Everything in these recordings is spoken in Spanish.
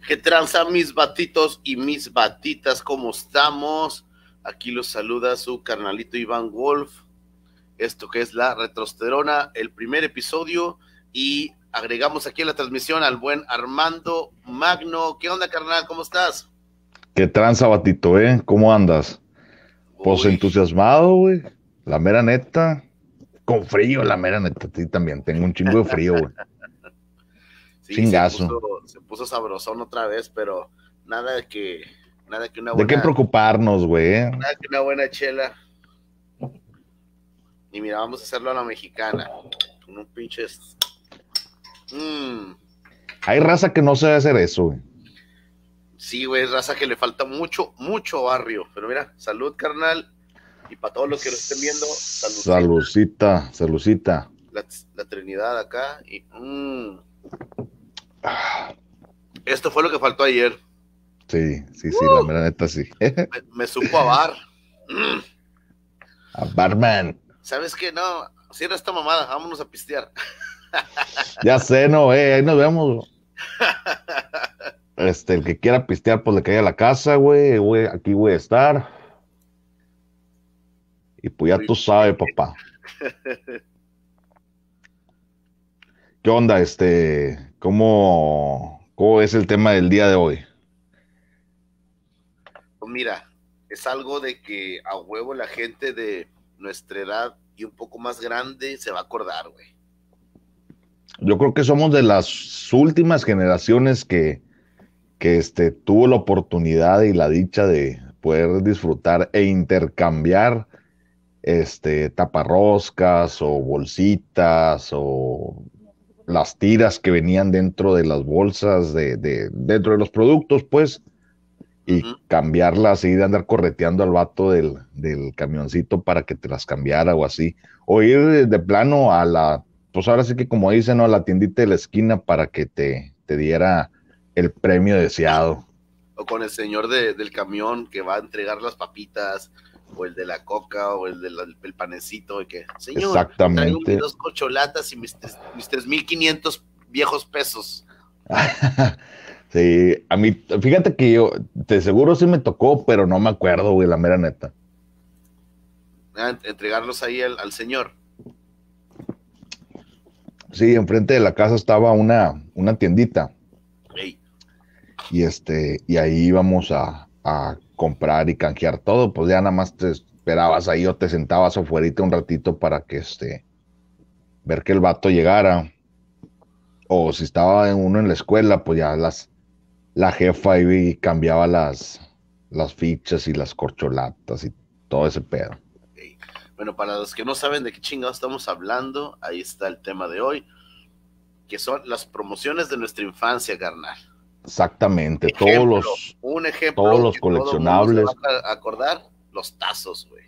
¿Qué tranza mis batitos y mis batitas? ¿Cómo estamos? Aquí los saluda su carnalito Iván Wolf. Esto que es la Retrosterona, el primer episodio. Y agregamos aquí en la transmisión al buen Armando Magno. ¿Qué onda, carnal? ¿Cómo estás? ¿Qué tranza, batito, ¿Cómo andas? Pues Uy, entusiasmado, güey. La mera neta. Con frío, la mera neta. Sí, también tengo un chingo de frío, güey. sí, Chingazo. se puso sabrosón otra vez, pero nada que, nada que una ¿De qué buena, preocuparnos, güey? nada que una buena chela. Y mira, vamos a hacerlo a la mexicana. Con un pinches. Hay raza que no sabe hacer eso, güey. Sí, güey, raza que le falta mucho, mucho barrio. Pero mira, salud, carnal. Y para todos los que lo estén viendo, saludcita. Salucita, salucita. La Trinidad acá. Y, Ah, esto fue lo que faltó ayer. sí, la mera neta, sí. Me supo a bar. A barman. ¿Sabes qué? No, cierra esta mamada, vámonos a pistear. Ya sé, no, ahí nos vemos. El que quiera pistear, pues le cae a la casa, güey. Aquí voy a estar. Y pues ya Muy tú sabes, papá. ¿Qué onda? ¿Cómo es el tema del día de hoy? Pues mira, es algo de que a huevo la gente de nuestra edad y un poco más grande se va a acordar, güey. Yo creo que somos de las últimas generaciones que tuvo la oportunidad y la dicha de poder disfrutar e intercambiar taparroscas o bolsitas o las tiras que venían dentro de las bolsas dentro de los productos, pues, y Uh-huh. cambiarlas y de andar correteando al vato del camioncito para que te las cambiara o así. O ir de plano pues ahora sí que como dicen, ¿no? A la tiendita de la esquina para que te diera el premio deseado. O con el señor del camión que va a entregar las papitas, o el de la coca, o el panecito, y que, señor, traigo mis Exactamente. 2 corcholatas y mis 3,500 viejos pesos. Sí, a mí, fíjate que yo, de seguro sí me tocó, pero no me acuerdo, güey, la mera neta. Entregarlos ahí al señor. Sí, enfrente de la casa estaba una tiendita Ey, y ahí íbamos a comprar y canjear todo, pues ya nada más te esperabas ahí o te sentabas afuera un ratito para que ver que el vato llegara, o si estaba uno en la escuela, pues ya la jefa iba y cambiaba las fichas y las corcholatas y todo ese pedo. ey. Bueno, para los que no saben de qué chingados estamos hablando, ahí está el tema de hoy, que son las promociones de nuestra infancia, carnal. Exactamente, Un todos ejemplo los que todo el mundo se va coleccionables. a acordar, los tazos, güey.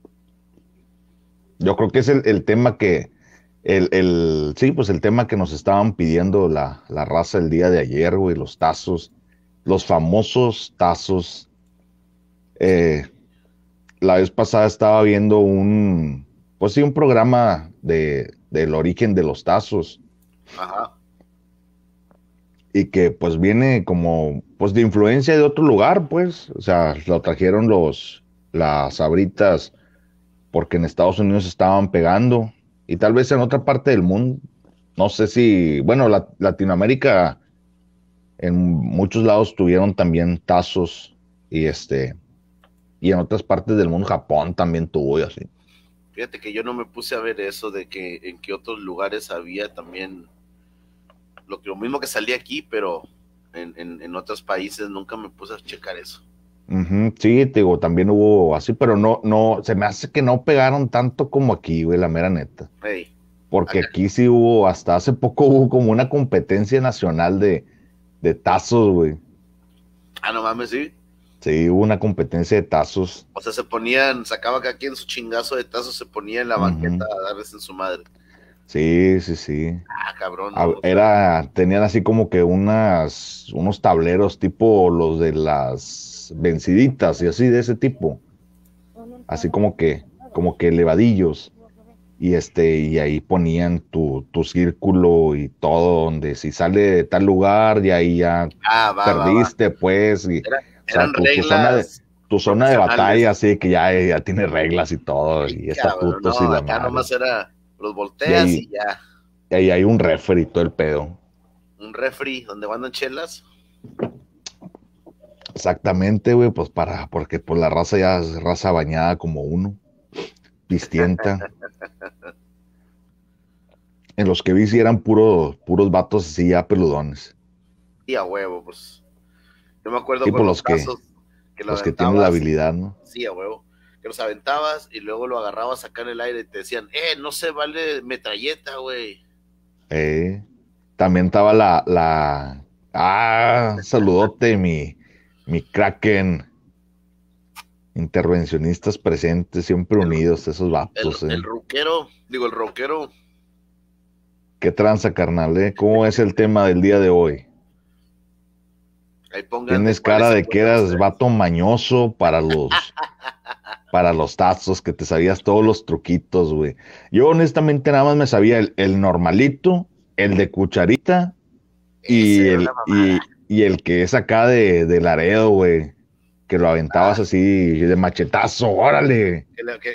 Yo creo que es el tema sí, pues el tema que nos estaban pidiendo la raza el día de ayer, güey, los tazos, los famosos tazos. Eh, la vez pasada estaba viendo pues sí, un programa del origen de los tazos Ajá. y que pues viene como, pues de influencia de otro lugar, pues, o sea, lo trajeron las Sabritas porque en Estados Unidos estaban pegando y tal vez en otra parte del mundo, no sé si, bueno, Latinoamérica en muchos lados tuvieron también tazos y y en otras partes del mundo, Japón también tuvo y así. Fíjate que yo no me puse a ver eso de que en qué otros lugares había también lo mismo que salía aquí, pero en otros países nunca me puse a checar eso. Ujú, sí, te digo, también hubo así, pero no, se me hace que no pegaron tanto como aquí, güey, la mera neta. Hey, Porque acá. aquí sí hubo, hasta hace poco hubo como una competencia nacional de tazos, güey. Ah, no mames, sí. Sí, hubo una competencia de tazos. O sea, sacaba cada quien su chingazo de tazos, se ponía en la banqueta Ujú. a darles en su madre. Sí. Ah, cabrón, no, no sabía. Tenían así como que unos tableros tipo los de las venciditas y así de ese tipo. Así como que elevadillos. y ahí ponían tu círculo y todo, donde si sale de tal lugar, y ahí ya Va. perdiste, pues, y, o sea, Eran reglas tu zona de batalla, profesionales. así que ya tiene reglas y todo, Ay, y cabrón, estatutos y no, la acá madre. nomás era los Y volteas ahí, y ya. y ahí hay un referee y todo el pedo. Un refri donde mandan chelas. Exactamente, güey, pues porque pues la raza ya es raza bañada como uno, pistienta. En los que vi sí eran puros vatos así ya peludones. Y a huevo, pues. Yo me acuerdo Sí, con por los tazos que lo los que tienen la aventabas. habilidad, ¿no? Sí, a huevo. Que los aventabas y luego lo agarrabas acá en el aire y te decían, no se vale metralleta, güey. Eh, También estaba saludote, mi Kraken. Intervencionistas presentes, siempre El, unidos, esos el, vatos, el ruquero, digo, el rockero. ¿Qué tranza, carnal, ¿Cómo es el tema del día de hoy? Ahí pongan de Tienes cuáles cara se de que acuerdan eras ustedes. vato mañoso para los tazos, que te sabías todos los truquitos, güey. Yo honestamente nada más me sabía el normalito, el de cucharita Ese y era una mamada. y el que es acá de Laredo, güey, que lo aventabas así de machetazo, órale.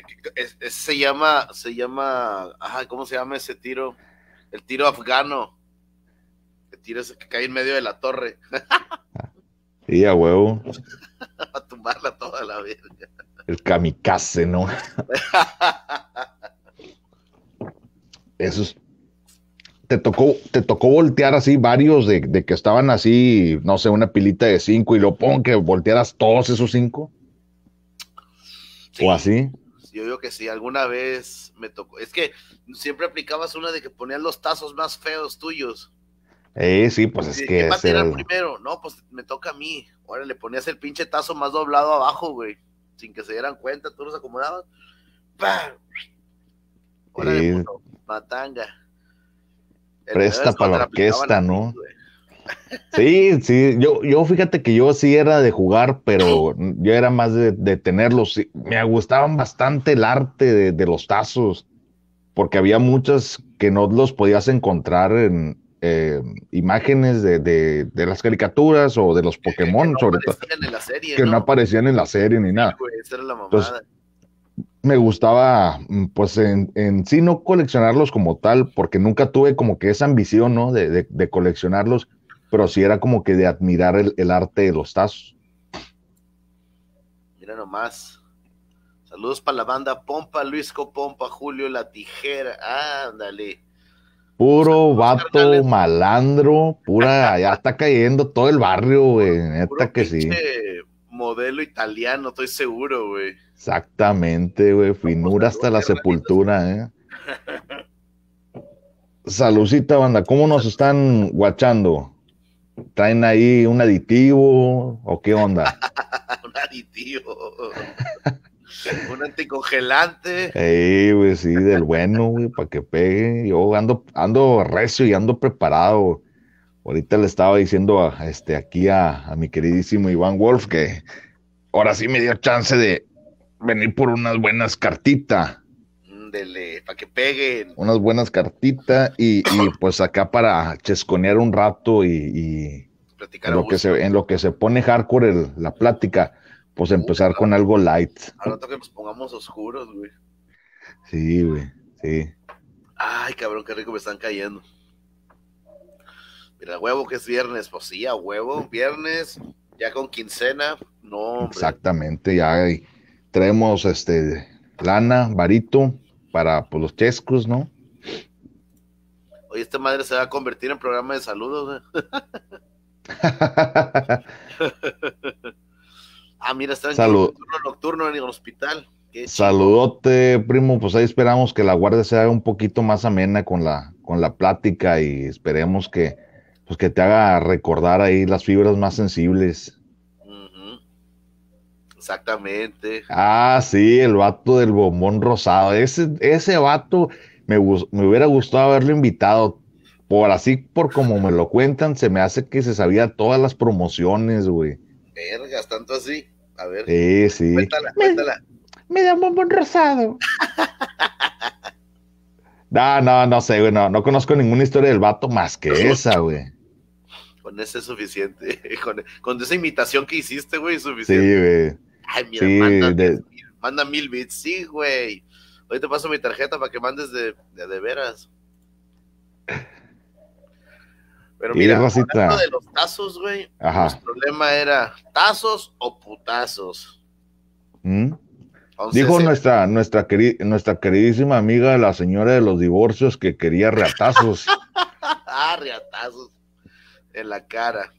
¿Cómo se llama ese tiro? El tiro afgano. El tiro ese que cae en medio de la torre. Sí, a huevo, A tumbarla toda la verga. el kamikaze, ¿no? Esos, te tocó voltear así varios de que estaban así, no sé, una pilita de 5 y lo pon que voltearas todos esos 5 o Sí, así. yo digo que sí, alguna vez me tocó. Es que siempre aplicabas una de que ponías los tazos más feos tuyos. Sí, pues es ¿Quién que va a ese era tirar primero? No, pues me toca a mí. Ahora le ponías el pinche tazo más doblado abajo, güey. Sin que se dieran cuenta, tú los acomodabas. ¡Pam! Órale, eh, puto, matanga. El peor es presta para cuando la te la aplicaban orquesta, a ti, ¿no? güey. Sí, yo fíjate que yo sí era de jugar, pero yo era más de tenerlos. Sí, me gustaban bastante el arte de los tazos, porque había muchas que no los podías encontrar en imágenes de las caricaturas o de los Que Pokémon, no sobre todo, aparecían en la serie, que no ¿no? aparecían en la serie ni Sí, nada. güey, esa era la Entonces, mamada. me gustaba, pues en sí no coleccionarlos como tal, porque nunca tuve como que esa ambición, ¿no? De coleccionarlos, pero sí era como que de admirar el arte de los tazos. Mira nomás. Saludos para la banda Pompa, Luisco Pompa, Julio La Tijera. Ándale. Puro Saludos, vato carnales. malandro, ya está cayendo todo el barrio, güey, Puro neta que sí. pinche modelo italiano, estoy seguro, güey. Exactamente, güey, Pues, finura hasta saludos, la carnalitos. sepultura, ¿eh? Salucita, banda, ¿cómo nos están guachando? ¿Traen ahí un aditivo o qué onda? Un aditivo. Un anticongelante. Güey, sí, del bueno, güey, para que pegue. Yo ando recio y ando preparado. Ahorita le estaba diciendo aquí a mi queridísimo Iván Wolf que ahora sí me dio chance de venir por Dele, para que peguen. unas buenas cartitas y pues acá para chesconear un rato y Platicar a gusto. en lo que se pone hardcore la plática, pues empezar con algo light. Ahora toca que nos pongamos oscuros, güey. Sí, güey, sí. Ay, cabrón, qué rico me están cayendo. Mira, huevo que es viernes. Pues sí, a huevo. Viernes, ya con quincena. No, hombre. Exactamente, ya traemos lana, varito para pues, los chescos, ¿no? Oye, esta madre se va a convertir en programa de saludos, güey. Mira, están aquí Salud, en turno nocturno en el hospital. Qué chingón. saludote, primo, pues ahí esperamos que la guardia sea un poquito más amena con la plática y esperemos pues que te haga recordar ahí las fibras más sensibles. Uh-huh. Exactamente. Sí, el vato del bombón rosado. Ese vato me hubiera gustado haberlo invitado. Por como me lo cuentan, se me hace que se sabía todas las promociones, güey. Vergas, tanto así. A ver, Sí. cuéntala, cuéntala. Me da un bombón rosado. No sé, güey, no conozco ninguna historia del vato más que esa, güey. Con ese es suficiente. Con esa imitación que hiciste, güey, es Sí, suficiente. güey. Ay, mira, Sí, manda 10,000, manda 1000 bits. Sí, güey. Hoy te paso mi tarjeta para que mandes de veras. Pero y mira, hablando Rosita. de los tazos, güey, Ajá. nuestro lema era tazos o putazos. ¿Mm? Entonces, Dijo nuestra queridísima amiga, la señora de los divorcios, que quería reatazos. riatazos en la cara.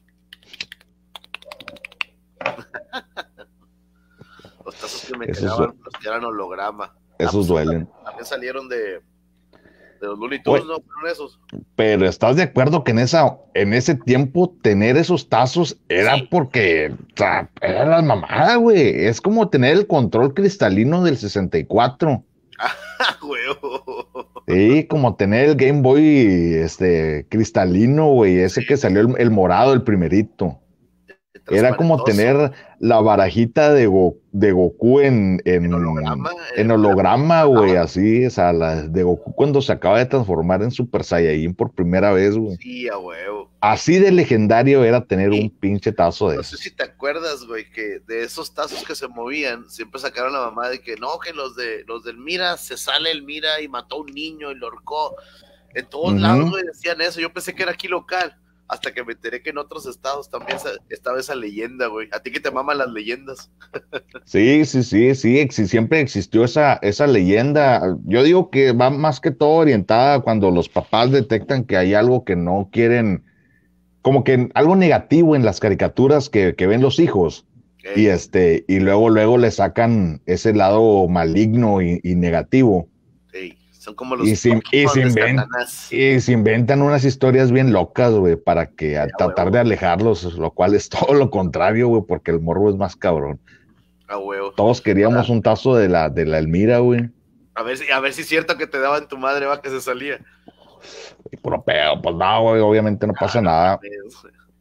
Los tazos que me quedaban, los que eran holograma. Esos duelen. También salieron de los Looney Tunes, ¿no? Fueron esos. Pero ¿estás de acuerdo que en ese tiempo tener esos tazos era Sí. porque, o sea, era la mamada, güey? Es como tener el control cristalino del 64. Huevo. Sí, como tener el Game Boy cristalino, güey, ese Sí, que salió el morado, el primerito. Era como transparentoso. tener la barajita de Goku En holograma. en holograma, güey, así, o sea, la de Goku cuando se acaba de transformar en Super Saiyajin por primera vez, güey. Sí, a huevo. Así de legendario era tener un Sí. pinche tazo de No sé si esos. te acuerdas, güey, que de esos tazos que se movían, siempre sacaron la mamá de que no, que los del Mira, se sale el Mira y mató a un niño y lo ahorcó. En todos lados, güey, decían eso. Yo pensé que era aquí local, hasta que me enteré que en otros estados también estaba esa leyenda, güey. A ti que te maman las leyendas. Sí, siempre existió esa leyenda. Yo digo que va más que todo orientada cuando los papás detectan que hay algo que no quieren, como que algo negativo en las caricaturas que ven los hijos. Y Ey, y luego le sacan ese lado maligno y negativo. ey, son como Y los Pokémon de Satanás. se inventan unas historias bien locas, güey, para que a A tratar de huevo, alejarlos, lo cual es todo lo contrario, güey, porque el morbo es más cabrón. a huevo. Todos queríamos Ahora, un tazo de la Elmira, güey. a ver si es cierto que te daban tu madre, va, que se salía. Y puro pedo, pues no, güey, obviamente no pasa No nada. mames.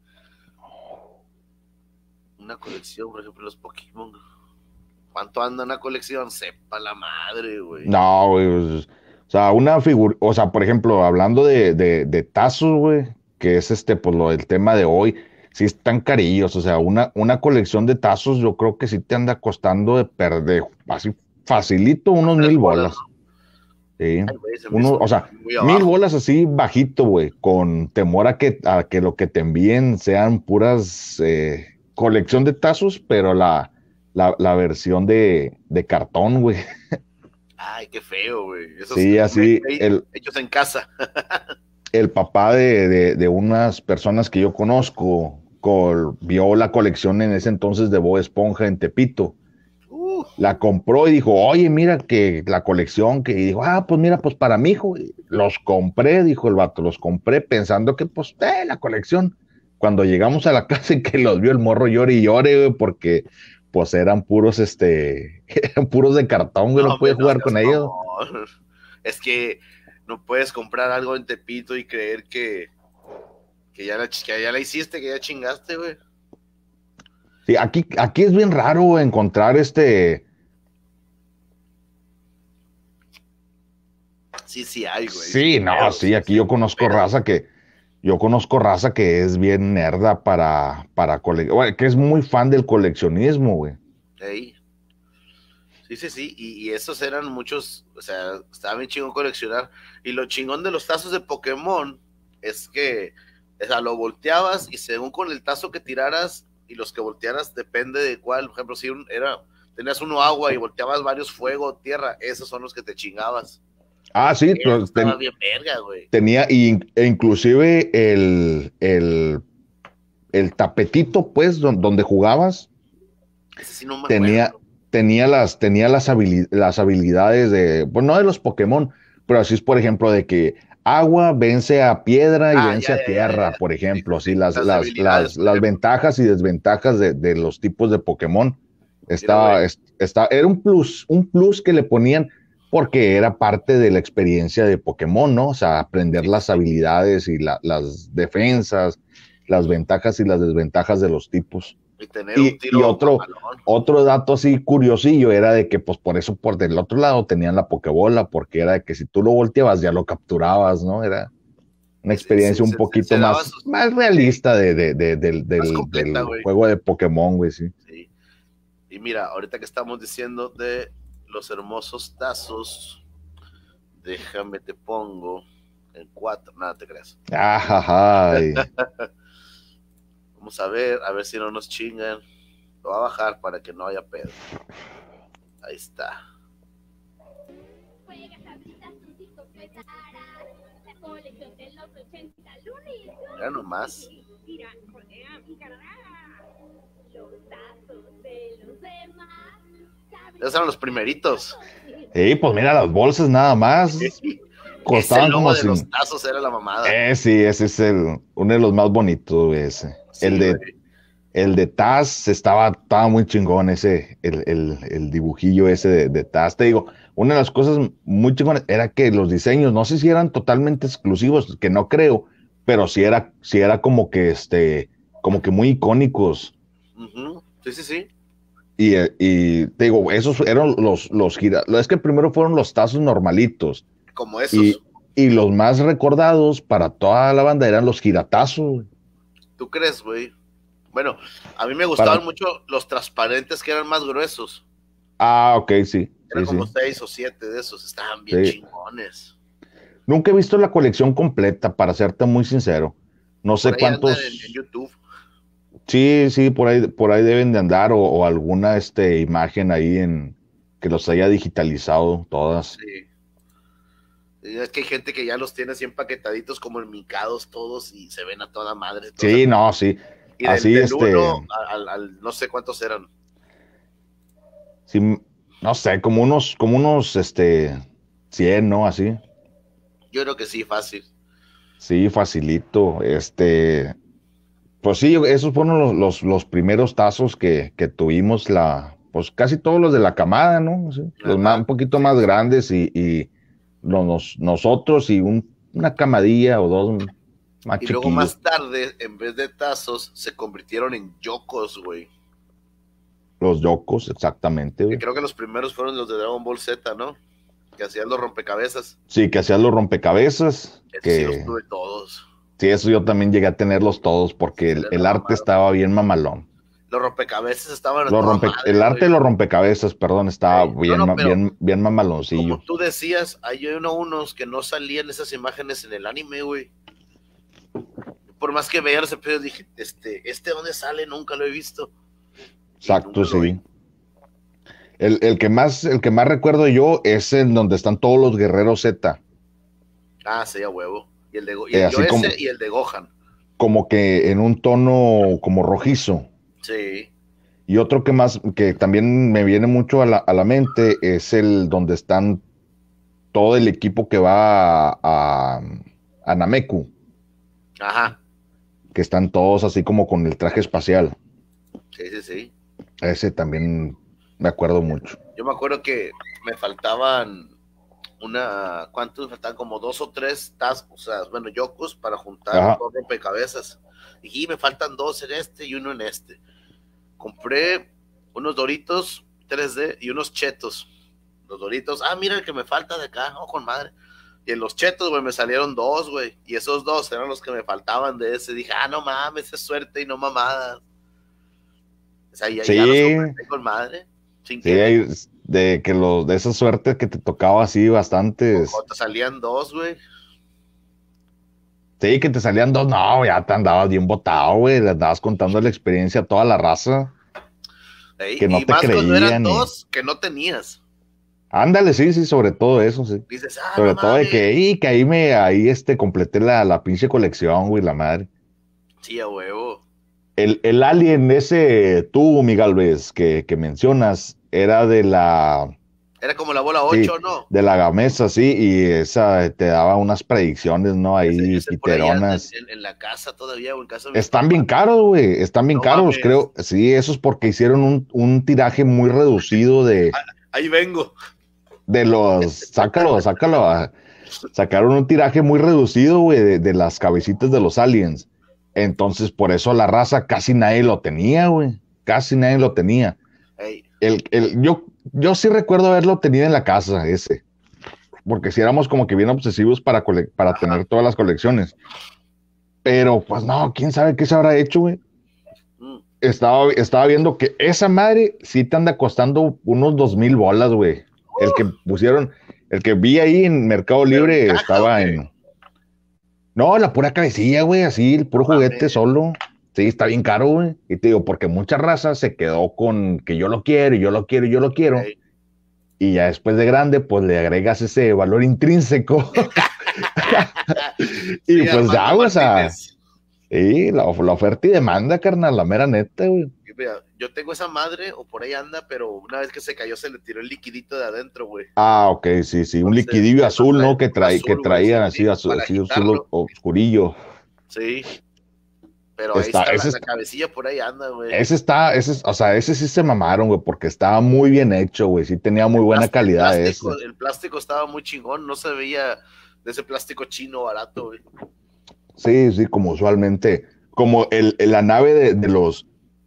Una colección, por ejemplo, los Pokémon. ¿Cuánto anda una colección? Sepa la madre, güey. No, güey, pues, o sea, una figura, o sea, por ejemplo, hablando de tazos, güey, que es pues el tema de hoy, sí están carillos, o sea, una colección de tazos yo creo que sí te anda costando de perder, así facilito, unos 3 bolas, 1000 bolas, ¿no? sí. Ay, güey, se me hizo O sea, muy 1000 bolas abajo. así bajito, güey, con temor a que lo que te envíen sean puras colección de tazos, pero la versión de cartón, güey. Ay, qué feo, güey. Esos Sí, así, hechos en casa. el papá de unas personas que yo conozco vio la colección en ese entonces de Bob Esponja en Tepito. Uh, La compró y dijo, oye, mira que la colección, y dijo, pues mira, pues para mi hijo, y los compré, dijo el vato, los compré pensando que pues, la colección. Cuando llegamos a la casa y que los vio el morro llore y llore, güey, porque pues eran puros, eran puros de cartón, güey, no, no pude hombre, no jugar seas con ellos. mamón. Es que no puedes comprar algo en Tepito y creer que ya la hiciste, que ya chingaste, güey. Sí, aquí es bien raro encontrar Sí, sí hay, güey. Sin Sí, no, pedos, sí, aquí sin pedos. yo conozco raza que es bien nerda bueno, que es muy fan del coleccionismo, güey. Ey. Sí, sí, sí, y esos eran muchos, o sea, estaba bien chingón coleccionar. Y lo chingón de los tazos de Pokémon es que, o sea, lo volteabas y según con el tazo que tiraras y los que voltearas, depende de cuál. Por ejemplo, si tenías uno agua y volteabas varios fuego, tierra, esos son los que te chingabas. Ah, sí, Eso estaba bien verga, güey. tenía e inclusive el tapetito, pues, donde jugabas, Ese sí no me tenía, acuerdo. tenía las habilidades pues no de los Pokémon, pero así es, por ejemplo, de que agua vence a piedra y Ah, vence ya, a ya, ya, ya, tierra, ya. por Sí, sí, ejemplo, así sí. Las debilidades, por las ejemplo. ventajas y desventajas de los tipos de Pokémon. Mira, güey. Era un plus que le ponían porque era parte de la experiencia de Pokémon, ¿no? O sea, aprender Sí, sí, las sí. habilidades y las defensas, las ventajas y las desventajas de los tipos. Y tener un tiro y otro dato así curiosillo era de que, pues, por eso, por del otro lado tenían la pokebola, porque era de que si tú lo volteabas ya lo capturabas, ¿no? Era una experiencia un poquito más realista más completa, del güey. juego de Pokémon, güey, sí. Sí. Y mira, ahorita que estamos diciendo de los hermosos tazos, déjame te pongo en 4, nada te creas. Ay. Vamos a ver si no nos chingan. Lo voy a bajar para que no haya pedo. Ahí está. Ya nomás. Esos eran los primeritos. Sí, pues mira, las bolsas nada más. Costaban ese logo como de los tazos era la mamada. Sí, ese es uno de los más bonitos, güey, ese. Sí, el de Taz estaba muy chingón, ese, el dibujillo ese de Taz. Te digo, una de las cosas muy chingones era que los diseños, no sé si eran totalmente exclusivos, que no creo, pero sí era como que como que muy icónicos. Uh-huh. Sí. Y te digo, esos eran los gira. Es que primero fueron los tazos normalitos. Como esos. Y los más recordados para toda la banda eran los giratazos. ¿Tú crees, güey? Bueno, a mí me gustaban mucho los transparentes que eran más gruesos. Ah, ok, sí. Eran como 6 o 7 de esos. Estaban bien chingones. Nunca he visto la colección completa, para serte muy sincero. No sé cuántos. En YouTube. Sí, por ahí deben de andar o alguna imagen ahí que los haya digitalizado todas. Sí. Es que hay gente que ya los tiene así empaquetaditos como enmicados todos y se ven a toda madre. Sí, no, sí. Y así del uno al no sé cuántos eran. Sí, no sé, como unos 100, ¿no? Así. Yo creo que sí, fácil. Sí, facilito. Pues sí, esos fueron los primeros tazos que tuvimos, pues casi todos los de la camada, ¿no? Sí, los un poquito más grandes y nosotros y una camadilla o dos más chiquillos. Y luego más tarde, en vez de tazos, se convirtieron en yokos, güey. Los yokos, exactamente, güey. Creo que los primeros fueron los de Dragon Ball Z, ¿no? Que hacían los rompecabezas. Sí, que hacían los rompecabezas. Sí, los tuve todos. Sí, eso yo también llegué a tenerlos todos porque el arte estaba bien mamalón. Los rompecabezas estaban el arte de los rompecabezas, perdón, estaba bien mamaloncillo. Como tú decías, hay unos que no salían esas imágenes en el anime, güey. Por más que veía los episodios, dije, ¿dónde sale? Nunca lo he visto. Exacto, sí. El que más recuerdo yo es en donde están todos los guerreros Z. Ah, sí, a huevo. Y el de y el de Gohan. Como que en un tono como rojizo. Sí. Y otro que también me viene mucho a la mente es el donde están todo el equipo que va a Nameku. Ajá. Que están todos así como con el traje espacial. Sí. Ese también me acuerdo mucho. Yo me acuerdo que me faltaban ¿cuántos me faltaban? Como 2 o 3 tazos, o sea, bueno, yokos para juntar dos rompecabezas. Y me faltan 2 en este y uno en este. Compré unos Doritos 3D y unos Chetos. Los Doritos, mira el que me falta de acá, con madre. Y en los Chetos, güey, me salieron 2, güey. Y esos 2 eran los que me faltaban de ese. Dije, no mames, es suerte y no mamadas. O sea, ya los compré con madre. De esa suerte que te tocaba así bastantes. O te salían 2, güey. Sí, que te salían 2, no, ya te andabas bien botado, güey. Le andabas contando la experiencia a toda la raza. Que no te creían. Cuando eran 2 que no tenías. Ándale, sí, sobre todo eso, sí. Dices, sobre todo de que ahí completé la pinche colección, güey, la madre. Sí, a huevo. El alien ese, tú, mi Galvez, que mencionas, era de la... Era como la bola 8, ¿no? De la Gamesa, sí, y esa te daba unas predicciones, ¿no? Ahí, piteronas. En la casa todavía, o en casa. Están bien caros, güey, están bien caros, creo. Sí, eso es porque hicieron un tiraje muy reducido de... Ahí vengo. De los... Sácalo. Sacaron un tiraje muy reducido, güey, de las cabecitas de los aliens. Entonces, por eso la raza casi nadie lo tenía, güey. casi nadie lo tenía. Ey. Yo sí recuerdo haberlo tenido en la casa, ese, porque si éramos como que bien obsesivos para tener todas las colecciones. Pero pues no, quién sabe qué se habrá hecho, güey. Estaba viendo que esa madre sí te anda costando unos 2,000 bolas, güey. El que pusieron, el que vi ahí en Mercado Libre en estaba caja, en... No, la pura cabecilla, güey, así, el puro juguete solo. Sí, está bien caro, güey. Y te digo, porque mucha raza se quedó con que yo lo quiero, y yo lo quiero, y yo lo quiero. Ey. Y ya después de grande, pues le agregas ese valor intrínseco. Y Sí, pues ya, Armando o sea, Martínez. sí, la oferta y demanda, carnal, la mera neta, güey. Mira, yo tengo esa madre, o por ahí anda, pero una vez que se cayó se le tiró el liquidito de adentro, güey. Ah, ok, sí, sí, un Entonces, liquidillo azul, ¿no? Que azul, güey, traían sí, así, para así azul agitarlo. oscurillo. Sí, pero ahí está, la cabecilla por ahí anda, güey. O sea, ese sí se mamaron, güey, porque estaba muy bien hecho, güey, sí tenía muy buena calidad ese. El plástico estaba muy chingón, no se veía de ese plástico chino barato, güey. Sí, sí, como usualmente, como la nave de los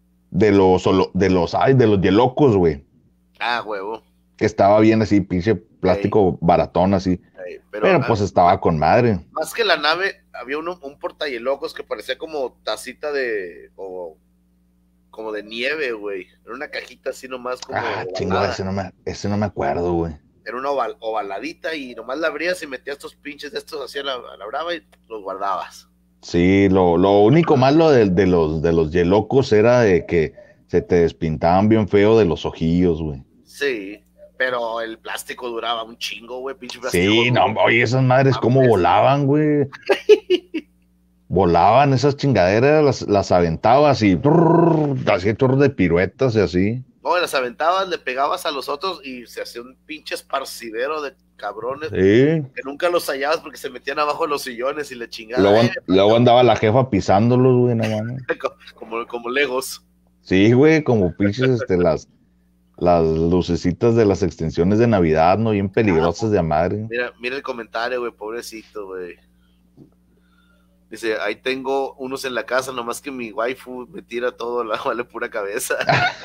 Yelocos, güey, Ah, huevo. que estaba bien así, pinche plástico baratón así, pero pues estaba con madre. Más que la nave, había un portahielocos que parecía como tacita o como de nieve, güey. Era una cajita así nomás como chingada, ese no me acuerdo, güey. Era una ovaladita y nomás la abrías y metías tus pinches de estos así a la brava y los guardabas. Sí, lo único malo de los Yelocos era de que se te despintaban bien feo de los ojillos, güey. Sí, pero el plástico duraba un chingo, güey, pinche plástico. Sí, no, oye, esas madres cómo volaban, güey. Volaban esas chingaderas, las aventabas y hacía chorro de piruetas y así. No, las aventabas, le pegabas a los otros y se hacía un pinche esparcidero de cabrones. Sí. Que nunca los hallabas porque se metían abajo de los sillones y le chingaban. Luego andaba la jefa pisándolos, güey, no mames. como Legos. Sí, güey, como pinches las lucecitas de las extensiones de Navidad, ¿no? Bien peligrosas de madre. Mira el comentario, güey, pobrecito, güey. Dice, ahí tengo unos en la casa, nomás que mi waifu me tira todo, vale pura cabeza.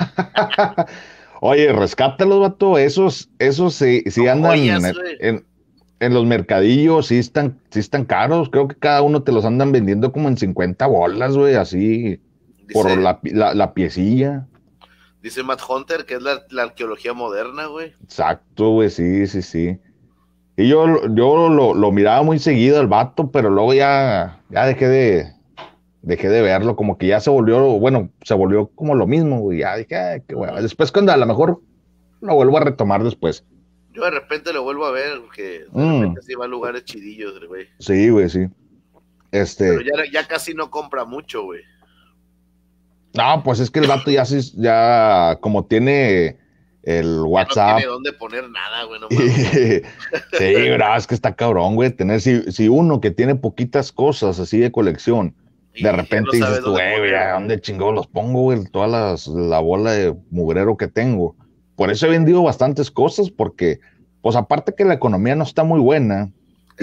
Oye, rescátalos, vato, esos sí andan en los mercadillos, sí están caros, creo que cada uno te los andan vendiendo como en 50 bolas, güey, así, dice, por la piecilla. Dice Matt Hunter, que es la arqueología moderna, güey. Exacto, güey, sí. Y yo lo miraba muy seguido al vato, pero luego ya dejé de verlo, como que ya se volvió como lo mismo, güey. Ya dije, qué bueno. Después cuando a lo mejor lo vuelvo a retomar después. Yo de repente lo vuelvo a ver, porque de repente sí va a lugares chidillos, güey. Sí, güey, sí. Pero ya casi no compra mucho, güey. No, pues es que el vato ya como tiene el WhatsApp. No tiene dónde poner nada, güey. No sí, verdad, es que está cabrón, güey. Si uno que tiene poquitas cosas así de colección, de repente dices tú, güey, ¿dónde chingado los pongo, güey? Toda la bola de mugrero que tengo. Por eso he vendido bastantes cosas, porque, pues aparte que la economía no está muy buena,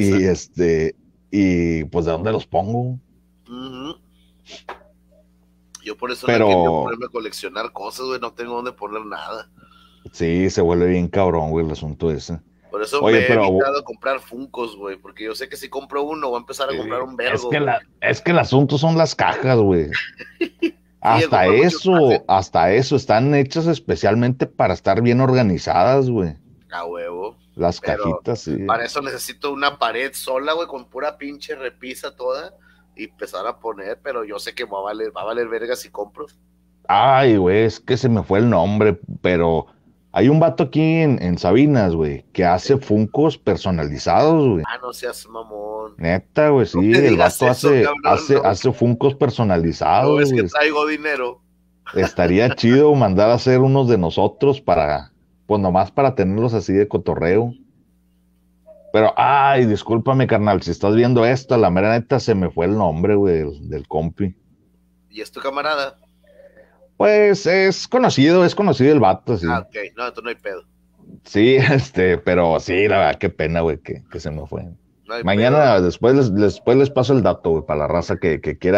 y pues ¿de dónde los pongo? Yo por eso no quiero ponerme a coleccionar cosas, güey, no tengo dónde poner nada. Sí, se vuelve bien cabrón, güey, el asunto ese. Por eso me he evitado comprar Funkos, güey, porque yo sé que si compro uno voy a empezar a comprar un vergo. Es que el asunto son las cajas, güey. Hasta eso están hechas especialmente para estar bien organizadas, güey. A huevo. Las cajitas, sí. Para eso necesito una pared sola, güey, con pura pinche repisa toda y empezar a poner, pero yo sé que va a valer verga si compro. Ay, güey, es que se me fue el nombre, pero hay un vato aquí en Sabinas, güey, que hace Funkos personalizados, güey. Ah, no seas mamón. Neta, güey, sí, no el vato hace Funkos personalizados. No, es que traigo dinero. Estaría chido mandar a hacer unos de nosotros pues nomás para tenerlos así de cotorreo. Pero, ay, discúlpame, carnal, si estás viendo esto, la mera neta se me fue el nombre, güey, del compi. ¿Y es tu camarada? Pues es conocido el vato, sí. Ah, ok, no, entonces no hay pedo. Sí, pero sí, la verdad, qué pena, güey, que se me fue. No mañana, después les paso el dato, güey, para la raza que quiera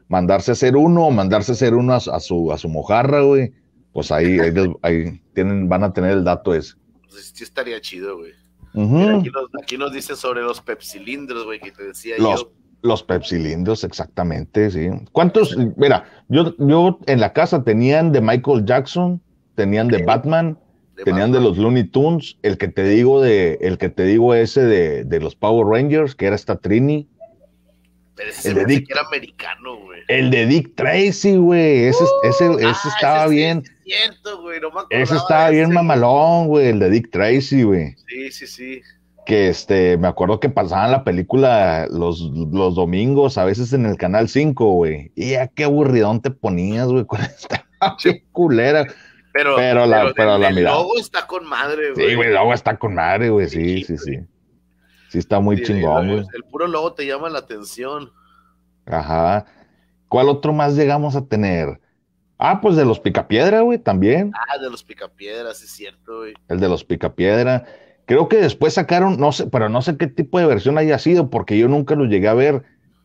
mandarse a hacer uno o mandarse a hacer uno a su mojarra, güey, pues ahí van a tener el dato ese. Pues sí estaría chido, güey. Mira, aquí nos dice sobre los pepsilindros, güey, que te decía yo. Los pepsilindros, exactamente, sí. ¿Cuántos? Mira, yo en la casa tenían de Michael Jackson, tenían de Batman, tenían de los Looney Tunes, el que te digo ese de los Power Rangers, que era esta Trini. Pero ese se me hace que era americano, güey. El de Dick Tracy, güey. Ese estaba bien. Es cierto, güey. No me acordaba ese estaba bien mamalón, güey. El de Dick Tracy, güey. Sí. Que me acuerdo que pasaban la película los domingos, a veces en el Canal 5, güey. Y ya qué aburridón te ponías, güey, con esta culera. Pero la el logo está con madre, güey. Sí, güey, el logo está con madre, güey. Sí. Sí está muy chingón, güey. El puro logo te llama la atención. Ajá. ¿Cuál otro más llegamos a tener? Ah, pues de los Picapiedra, güey, también. Ah, de los Picapiedra, sí es cierto, güey. El de los Picapiedra. Creo que después sacaron, no sé, pero no sé qué tipo de versión haya sido, porque yo nunca los llegué a ver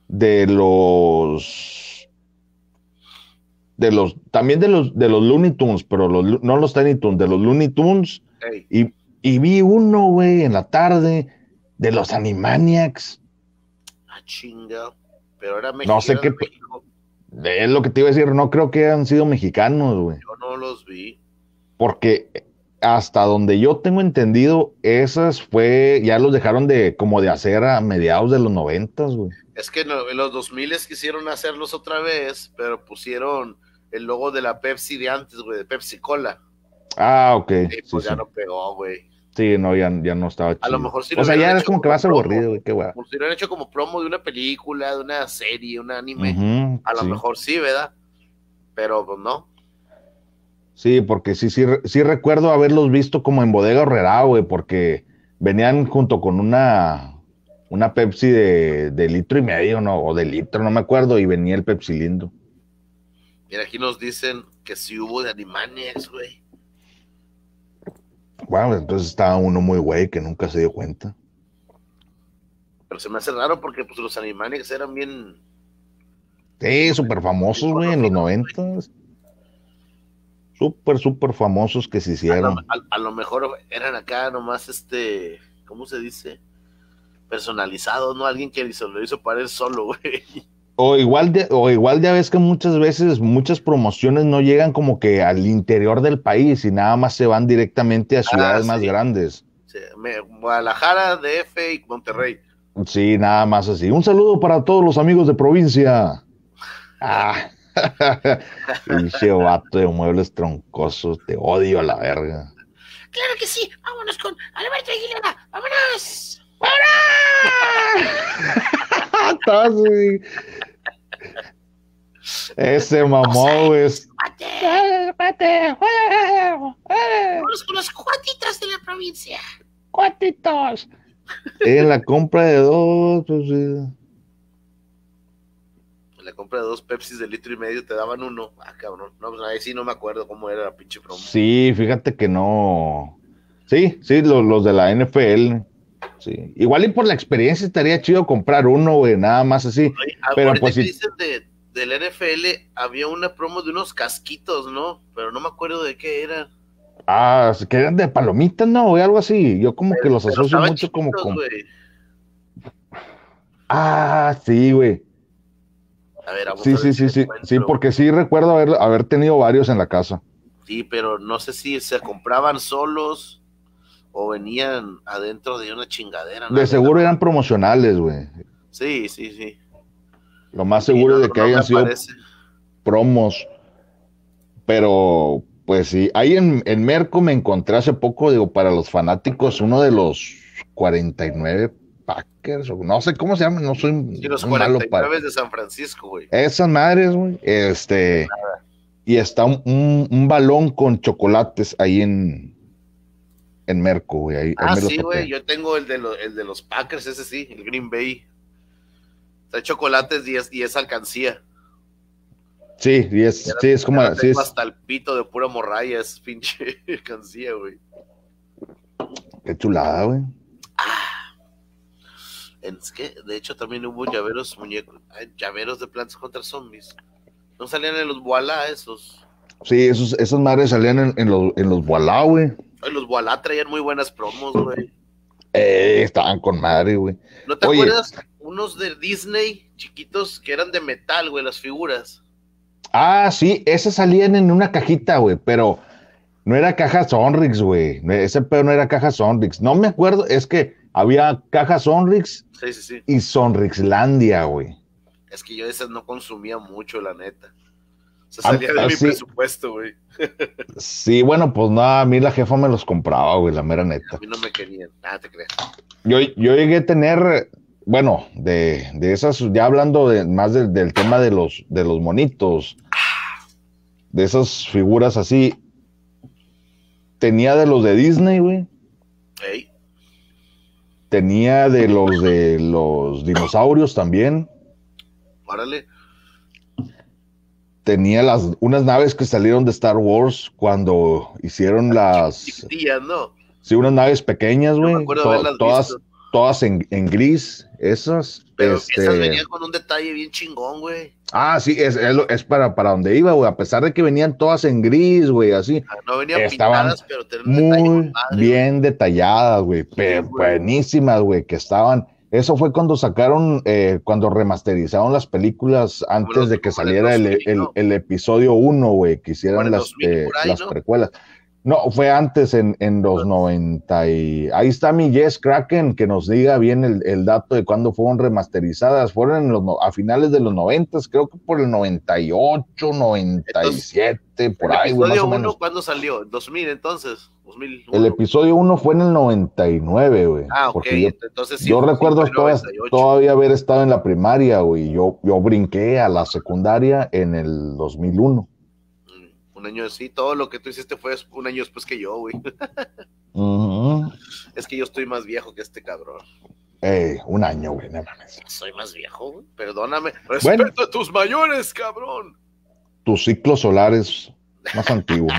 también de los Looney Tunes, pero no los Tiny Tunes, de los Looney Tunes. Hey. Y vi uno, güey, en la tarde, de los Animaniacs. Ah, chinga. Pero era mexicano. No sé qué. Es lo que te iba a decir, no creo que hayan sido mexicanos, güey. Yo no los vi. Porque hasta donde yo tengo entendido, ya los dejaron como de hacer a mediados de los 90, güey. Es que en los 2000 quisieron hacerlos otra vez, pero pusieron el logo de la Pepsi de antes, güey, de Pepsi Cola. Ah, ok. Y pues ya no pegó, güey. Sí, no, ya no estaba chido. A lo mejor sí. O sea, ya es como que vas aburrido, güey, qué guay. Si lo hubieran hecho como promo de una película, de una serie, un anime, a lo mejor sí, ¿verdad? Pero pues no. Sí, porque sí recuerdo haberlos visto como en Bodega Aurrerá, güey, porque venían junto con una Pepsi de litro y medio, ¿no? O de litro, no me acuerdo, y venía el Pepsilindro. Mira, aquí nos dicen que sí hubo de Animaniacs, güey. Bueno, entonces estaba uno muy güey que nunca se dio cuenta. Pero se me hace raro porque pues los Animaniacs eran bien... Sí, súper famosos, güey, en los 90. Súper famosos que se hicieron. A lo mejor eran acá nomás ¿cómo se dice? Personalizados, ¿no? Alguien que lo hizo para él solo, güey. O igual ya ves que muchas veces muchas promociones no llegan como que al interior del país y nada más se van directamente a ciudades más grandes. Sí. Guadalajara, DF y Monterrey. Sí, nada más así. Un saludo para todos los amigos de provincia. Pinche vato de muebles troncosos, te odio a la verga. Claro que sí, vámonos con Alberto Aguilera, vámonos. ¡Vámonos! Ese mamón, güey. Vámonos con los cuatitos de la provincia. Cuatitos. En la compra de dos, pues sí. En la compra de 2 Pepsis de litro y medio te daban uno. Ah, cabrón. No, pues ahí sí no me acuerdo cómo era la pinche promo. Sí, fíjate que no. Sí, los de la NFL. Sí. Igual y por la experiencia estaría chido comprar uno, güey, nada más así. Oye, pero pues si dicen del NFL, había una promo de unos casquitos, ¿no? Pero no me acuerdo de qué eran. Ah, que eran de palomitas, ¿no? O algo así. Yo como que los asocio mucho como con... Ah, sí, güey. A ver, sí, porque sí recuerdo haber tenido varios en la casa. Sí, pero no sé si se compraban solos o venían adentro de una chingadera. De seguro eran promocionales, güey. Sí. Lo más seguro es de que hayan sido promos. Pero, pues sí, ahí en Merco me encontré hace poco, digo, para los fanáticos, uno de los 49 Packers, o no sé cómo se llaman, no soy los 49 de San Francisco, güey. Esas madres, güey. Y está un balón con chocolates ahí en Merco, güey. Ahí sí, güey, yo tengo el de los Packers, ese sí, el Green Bay. Está chocolates y es alcancía. Sí, es como... Sí, hasta el pito de pura morralla, es pinche alcancía, güey. Qué chulada, güey. Es que, de hecho, también hubo llaveros, llaveros de Plantas contra Zombies. No salían en los Voilà esos. Sí, esas madres salían en los Voilà, güey. Ay, los Voilà traían muy buenas promos, güey. Estaban con madre, güey. ¿No te Oye, acuerdas unos de Disney chiquitos que eran de metal, güey, las figuras? sí, esas salían en una cajita, güey, pero no era caja Sonrix, güey. Ese pedo no era caja Sonrix. No me acuerdo, es que había caja Sonrix Sí, sí, sí. y Sonrixlandia, güey. Es que yo esas no consumía mucho, la neta. O sea, salía de mi Sí, presupuesto, güey. sí, bueno, pues no, a mí la jefa me los compraba, güey, la mera A neta. mí no me querían. Nada, te creas. Yo llegué a tener, bueno, de esas, ya hablando más del tema de los monitos, de esas figuras así, tenía de los de Disney, güey. Ey, Tenía de los dinosaurios también. párale. Tenía unas naves que salieron de Star Wars cuando hicieron Chiquitillas, ¿no? sí, unas naves pequeñas, No me güey. acuerdo haberlas Todas, visto. todas en gris, esas. Pero esas venían con un detalle bien chingón, güey. Sí, es para donde iba, güey. A pesar de que venían todas en gris, güey, así. No venían Estaban pintadas, pero tenían un detalle muy con madre, bien detalladas, güey. güey. Buenísimas, güey, que estaban. Eso fue cuando sacaron, cuando remasterizaron las películas antes de que Como en el saliera 2000, ¿no? el episodio 1, güey, que Como en hicieran el 2000 por ahí, las ¿no? precuelas. No, fue antes, en los 90. Ahí está mi Jess Kraken, que nos diga bien el dato de cuándo fueron remasterizadas. Fueron a finales de los 90, creo que por el 98, 97, Entonces, por ¿el ahí, güey, más episodio o 1 menos. cuándo salió? ¿En 2000 entonces? El 2001. episodio 1 fue en el 99, güey. Ah, ok. Porque Entonces sí, yo sí recuerdo fue 98. todavía haber estado en la primaria, güey. Yo brinqué a la secundaria en el 2001. Un año así, todo lo que tú hiciste fue un año después que yo, güey. Uh-huh. Es que yo estoy más viejo que este cabrón. Un año, güey, no mames. Soy más viejo, güey. Perdóname. Respeto a tus mayores, cabrón. Tu ciclo solar es más antiguo.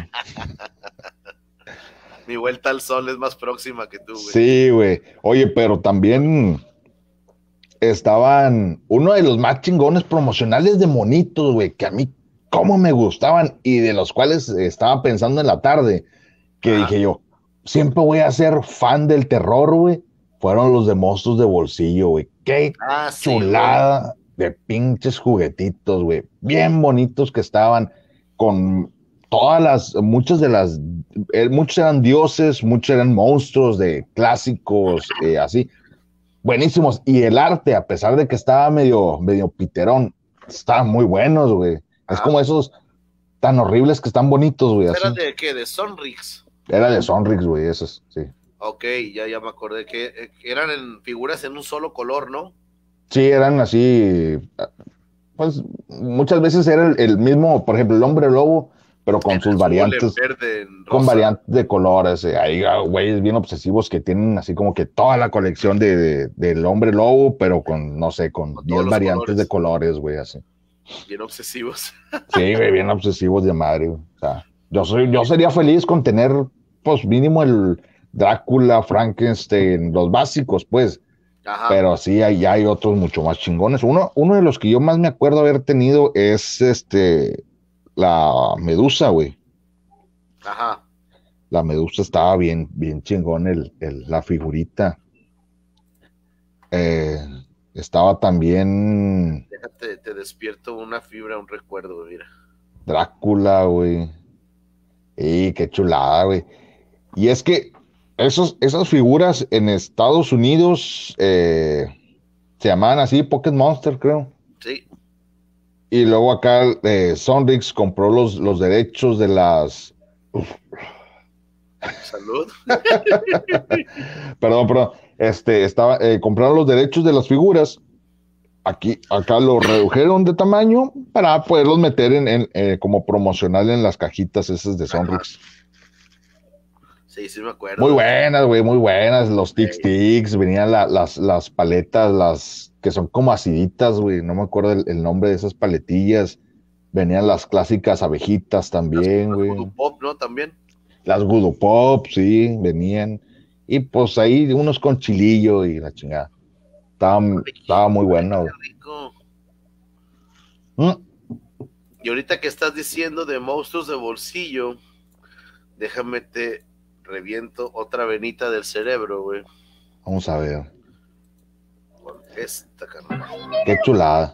Mi vuelta al sol es más próxima que tú, güey. Sí, güey. Oye, pero también estaban uno de los más chingones promocionales de monitos, güey, que a mí cómo me gustaban y de los cuales estaba pensando en la tarde, que dije yo, siempre voy a ser fan del terror, güey. Fueron los de monstruos de bolsillo, güey. Qué chulada de pinches juguetitos, güey. Bien bonitos que estaban, con muchos eran dioses, muchos eran monstruos de clásicos, así. Buenísimos. Y el arte, a pesar de que estaba medio piterón, estaban muy buenos, güey. Es como esos tan horribles que están bonitos, güey. ¿Era de qué? ¿De Sonrix? Era de Sonrix, güey, esos, sí. Ok, ya me acordé que eran en figuras en un solo color, ¿no? Sí, eran así, pues muchas veces era el mismo, por ejemplo, el hombre lobo, pero con en sus azul, variantes, en verde, en rosa. con variantes de colores. Hay güeyes bien obsesivos que tienen así como que toda la colección del hombre lobo, pero con, no sé, con 10 variantes de colores, güey, así. Bien obsesivos. Sí, güey, bien obsesivos de madre, güey. O sea, yo sería feliz con tener, pues, mínimo el Drácula, Frankenstein, los básicos, pues. Ajá. Pero sí, hay otros mucho más chingones. Uno de los que yo más me acuerdo haber tenido es la Medusa, güey. Ajá. La Medusa estaba bien chingón la figurita. Estaba también. Déjate, te despierto una fibra, un recuerdo, mira. Drácula, güey. Y qué chulada, güey. Y es que esas figuras en Estados Unidos se llamaban así, Pocket Monster, creo. Sí. Y luego acá Sonrix compró los derechos de las... Salud. Perdón. Compraron los derechos de las figuras. Acá lo redujeron de tamaño para poderlos meter como promocional en las cajitas esas de Sonrix. Sí, me acuerdo. Muy buenas, güey, muy buenas. Los Tic-Tics, venían las paletas, las que son como aciditas, güey. No me acuerdo el nombre de esas paletillas. Venían las clásicas abejitas también, güey. Las Voodoo Pop, ¿no? También. Las Voodoo Pop, sí, venían. Y pues ahí unos con chilillo y la chingada. Estaba muy bueno. Qué rico. Mm. Y ahorita que estás diciendo de monstruos de bolsillo, déjame te reviento otra venita del cerebro, güey. Vamos a ver. Con esta, carnal. Qué chulada.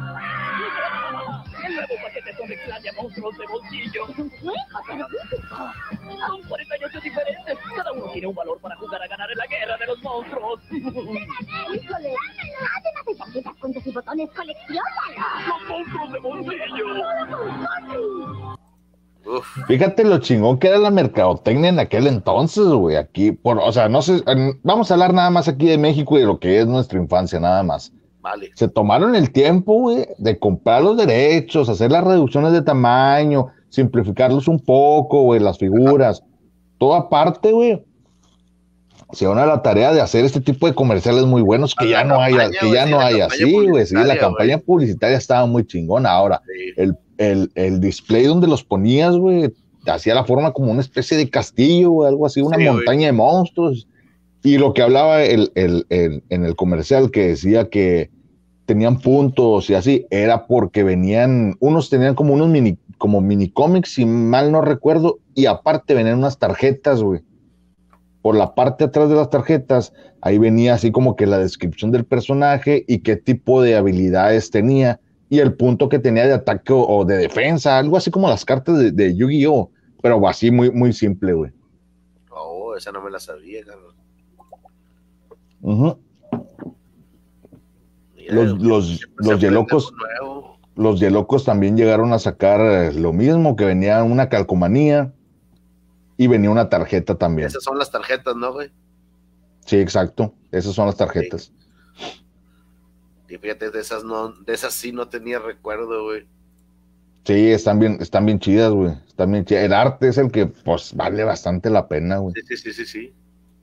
El nuevo paquete Sonic Clan de monstruos de bolsillo. Son 48 diferentes. Cada uno tiene un valor para jugar a ganar en la guerra de los monstruos. ¡Híjole! Además de tarjetas, puntos y botones, colecciónalos. Los monstruos de bolsillo. Uf. Fíjate lo chingón que era la mercadotecnia en aquel entonces, güey. Aquí, o sea, no sé, vamos a hablar nada más aquí de México y de lo que es nuestra infancia, nada más. Vale. Se tomaron el tiempo, güey, de comprar los derechos, hacer las reducciones de tamaño, simplificarlos un poco, güey, las figuras. Todo aparte, güey. Se van a la tarea de hacer este tipo de comerciales muy buenos que ya no hay, así, güey. Sí, la campaña publicitaria estaba muy chingona. Ahora, Sí. el display donde los ponías, güey, hacía la forma como una especie de castillo, güey, algo así, una Sí, montaña de monstruos. Y lo que hablaba en el comercial, que decía que tenían puntos y así, era porque unos tenían como unos mini cómics, si mal no recuerdo, y aparte venían unas tarjetas, güey. Por la parte de atrás de las tarjetas, ahí venía así como que la descripción del personaje y qué tipo de habilidades tenía y el punto que tenía de ataque o de defensa, algo así como las cartas de Yu-Gi-Oh, pero así muy, muy simple, güey. Oh, esa no me la sabía, cabrón. Uh-huh. Mira, Los Yelocos, nuevo. los Yelocos también llegaron a sacar lo mismo, que venía una calcomanía y venía una tarjeta también. Esas son las tarjetas, ¿no, güey? Sí, exacto. Esas son las tarjetas. Y fíjate, de esas sí no tenía recuerdo, güey. Sí, están bien chidas, güey. Están bien chidas. El arte es el que, pues, vale bastante la pena, güey. Sí.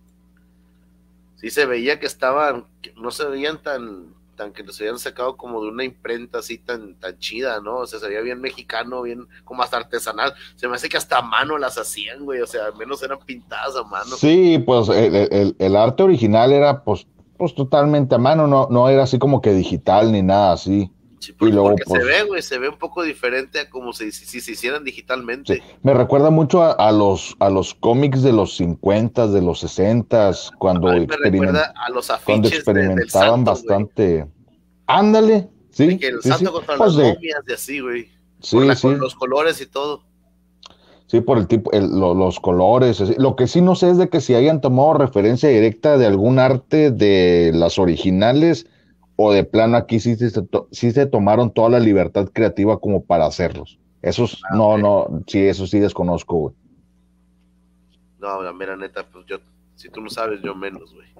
Sí se veía que no se veían tan que los habían sacado como de una imprenta así tan chida, ¿no? O sea, se veía bien mexicano, bien como hasta artesanal. Se me hace que hasta a mano las hacían, güey. O sea, al menos eran pintadas a mano. Sí, pues el arte original era, pues totalmente a mano, no era así como que digital ni nada así. Sí, y luego, porque pues, se ve, güey, se ve un poco diferente a como si se hicieran digitalmente. Sí. Me recuerda mucho a los cómics de los 50, de los 60, cuando, me recuerda a los cuando afiches experimentaban del santo, bastante. Güey. Ándale, sí. De que el santo contra pues las momias y así, güey. Sí, con los colores y todo. Sí, por el tipo, los colores. Así. Lo que sí no sé es de que si hayan tomado referencia directa de algún arte de las originales o de plano aquí sí se tomaron toda la libertad creativa como para hacerlos. Esos, sí, eso sí desconozco, güey. No, la mera neta, pues si tú no sabes, yo menos, güey.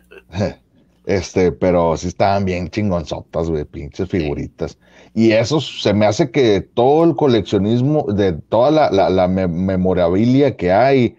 Pero sí estaban bien chingonzotas, güey, pinches figuritas. Y eso se me hace que todo el coleccionismo, de toda la memorabilia que hay,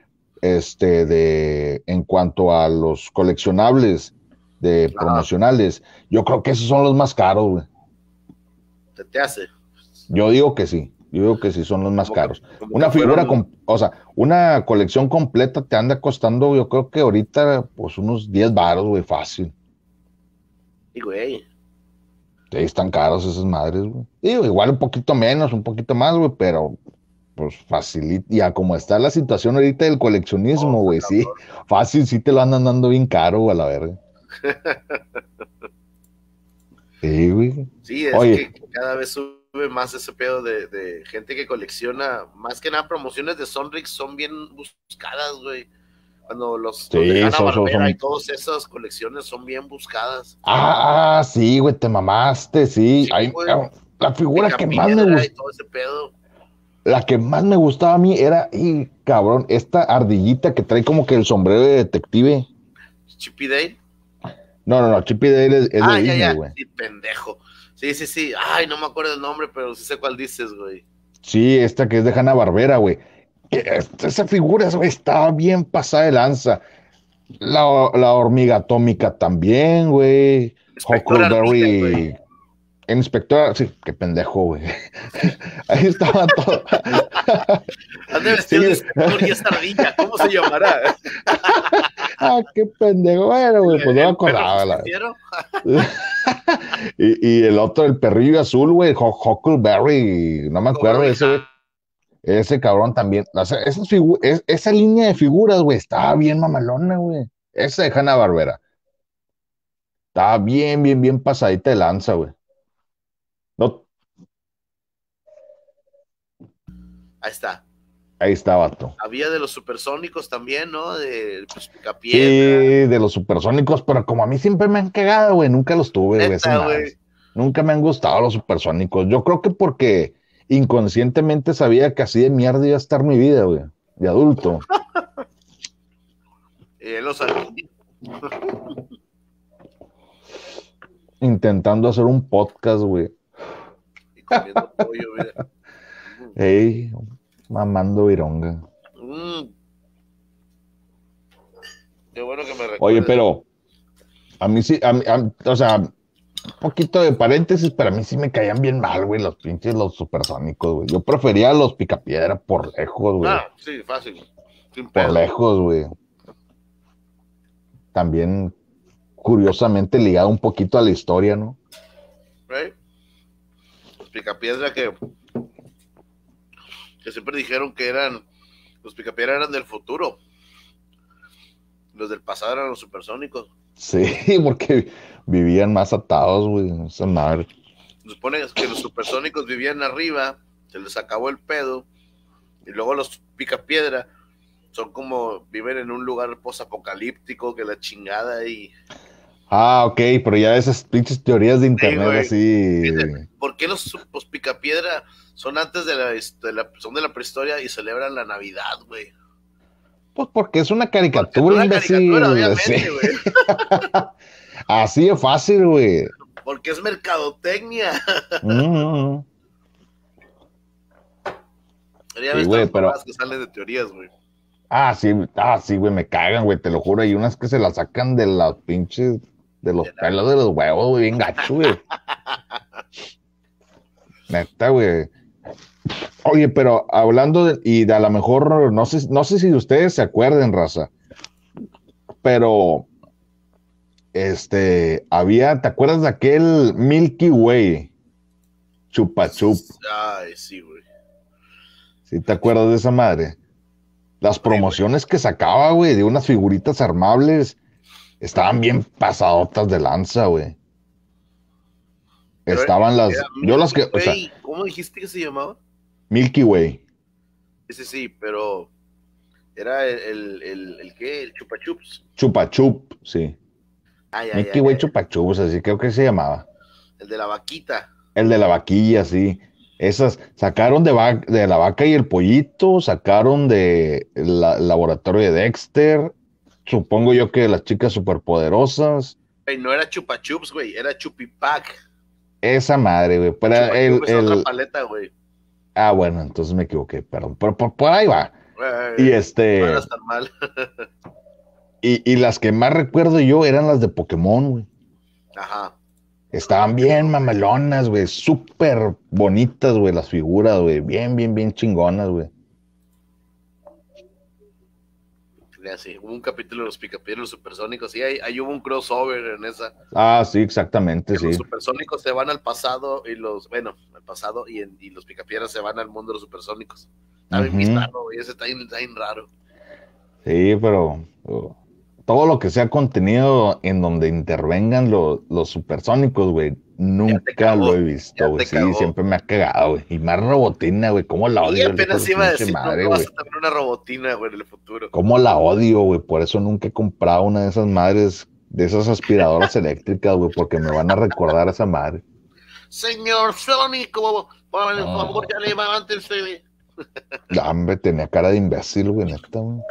en cuanto a los coleccionables promocionales, yo creo que esos son los más caros, güey. ¿Te hace? Yo digo que sí son los más caros. Una figura, o sea, una colección completa te anda costando, yo creo que ahorita, pues unos 10 varos, güey, fácil. Y güey. Sí, están caros esas madres, güey. Digo, igual un poquito menos, un poquito más, güey, pero pues facilita. Ya como está la situación ahorita del coleccionismo, güey, sí, fácil, sí te lo andan dando bien caro, güey, a la verga. Sí, güey. Sí, es que cada vez sube más ese pedo de gente que colecciona, más que nada promociones de Sonrix son bien buscadas, güey. Cuando los de Hanna-Barbera y todas esas colecciones son bien buscadas. Ah, sí, güey, te mamaste, sí. Ay, la figura que más me gustó. Todo ese pedo. La que más me gustaba a mí era, cabrón, esta ardillita que trae como que el sombrero de detective. ¿Chippy Dale? No, Chippy Dale es de Disney, güey. Sí, pendejo. Sí. Ay, no me acuerdo el nombre, pero sí sé cuál dices, güey. Sí, esta que es de Hanna-Barbera, güey. Esa figura, güey, estaba bien pasada de lanza. La hormiga atómica también, güey. Huckleberry. Inspector, sí, qué pendejo, güey. Ahí estaba todo. Ande vestido de inspector y esta ardilla, ¿cómo se llamará? Ah, qué pendejo. Bueno, güey, pues no me El perro acordaba. justiciero. Y el otro, el perrillo azul, güey, Huckleberry, no me acuerdo de ese, güey. Ese cabrón también. O sea, esa línea de figuras, güey, estaba bien mamalona, güey. Esa de Hanna-Barbera. Estaba bien, bien, bien pasadita de lanza, güey. No, Ahí está. ahí está, vato. Había de los supersónicos también, ¿no? De pues, Sí, Picapiedra. de los supersónicos, pero como a mí siempre me han cagado, güey, nunca los tuve, güey, esas Neta, madres. güey. Nunca me han gustado los supersónicos. Yo creo que porque inconscientemente sabía que así de mierda iba a estar mi vida, güey, de adulto. Los sabía. Intentando hacer un podcast, güey. Y comiendo pollo, mira. Ey, mamando vironga. Qué bueno que me recuerdes. Oye, pero a mí sí, o sea, un poquito de paréntesis, pero a mí sí me caían bien mal, güey, los pinches, los supersónicos, güey. Yo prefería los Picapiedra por lejos, güey. Ah, sí, fácil. Sin Por pedo. lejos, güey. También, curiosamente, ligado un poquito a la historia, ¿no? Right? Los Picapiedra que siempre dijeron que los Picapiedra eran del futuro. Los del pasado eran los supersónicos. Sí, porque vivían más atados, güey, esa madre. Se supone que los supersónicos vivían arriba, se les acabó el pedo, y luego los Picapiedra son como, viven en un lugar posapocalíptico, que la chingada y... Ah, ok, pero ya esas pinches teorías de internet güey. así. ¿Por qué los Picapiedra son antes son de la prehistoria y celebran la Navidad, güey? Pues porque es una Porque es caricatura, una imbécil. caricatura, obviamente, Sí. güey. Así de fácil, güey. Porque es mercadotecnia. Mm. Ya Sí, ves güey, las pero... mamadas que salen de teorías, güey. sí, güey, me cagan, güey, te lo juro. Hay unas que se las sacan de las pinches, de los pelos de los huevos, güey, bien gacho, güey. Neta, güey. Oye, pero hablando y de a lo mejor, no sé si ustedes se acuerden, raza, pero, ¿te acuerdas de aquel Milky Way? Chupa Chup. Ay, sí, güey. ¿Sí te acuerdas de esa madre? Las promociones que sacaba, güey, de unas figuritas armables, estaban bien pasadotas de lanza, güey. Pero Estaban yo las que, o sea, Güey, ¿cómo dijiste que se llamaba? Milky Way. Ese sí, pero era el ¿qué? El Chupa Chups. Chupa Chup, sí. Ay, Milky Way Chupa Chups, así creo que se llamaba. el de la vaquita. El de la vaquilla, sí. Esas sacaron de la vaca y el pollito, sacaron de laboratorio de Dexter, supongo yo que las chicas superpoderosas. Güey, no era Chupa Chups, güey, era Chupipac. Esa madre, güey. Pero Chupa Chups es otra paleta, güey. Ah, bueno, entonces me equivoqué, perdón. Pero por ahí va. Güey, Y no era tan mal. y las que más recuerdo yo eran las de Pokémon, güey. Ajá. Estaban bien mamelonas, güey, súper bonitas, güey, las figuras, güey, bien, bien, bien chingonas, güey. Ya, sí, hubo un capítulo de los Picapiedra, los supersónicos, sí, ahí hubo un crossover en esa. Ah, sí, exactamente, Que sí. los supersónicos se van al pasado y al pasado y los Picapiedras se van al mundo de los supersónicos. Está bien bizarro, güey, ese está bien raro. Sí, pero todo lo que sea contenido en donde intervengan los supersónicos, güey, nunca lo he visto, güey. Sí, siempre me ha cagado, güey. Y más robotina, güey, cómo la odio. Y apenas iba a decir, madre, no vas a tener una robotina, güey, en el futuro. Cómo la odio, güey. Por eso nunca he comprado una de esas madres, de esas aspiradoras eléctricas, güey, porque me van a recordar a esa madre. Señor Sónico, por el favor, ya levántense. Hombre, tenía cara de imbécil, güey, neta, güey.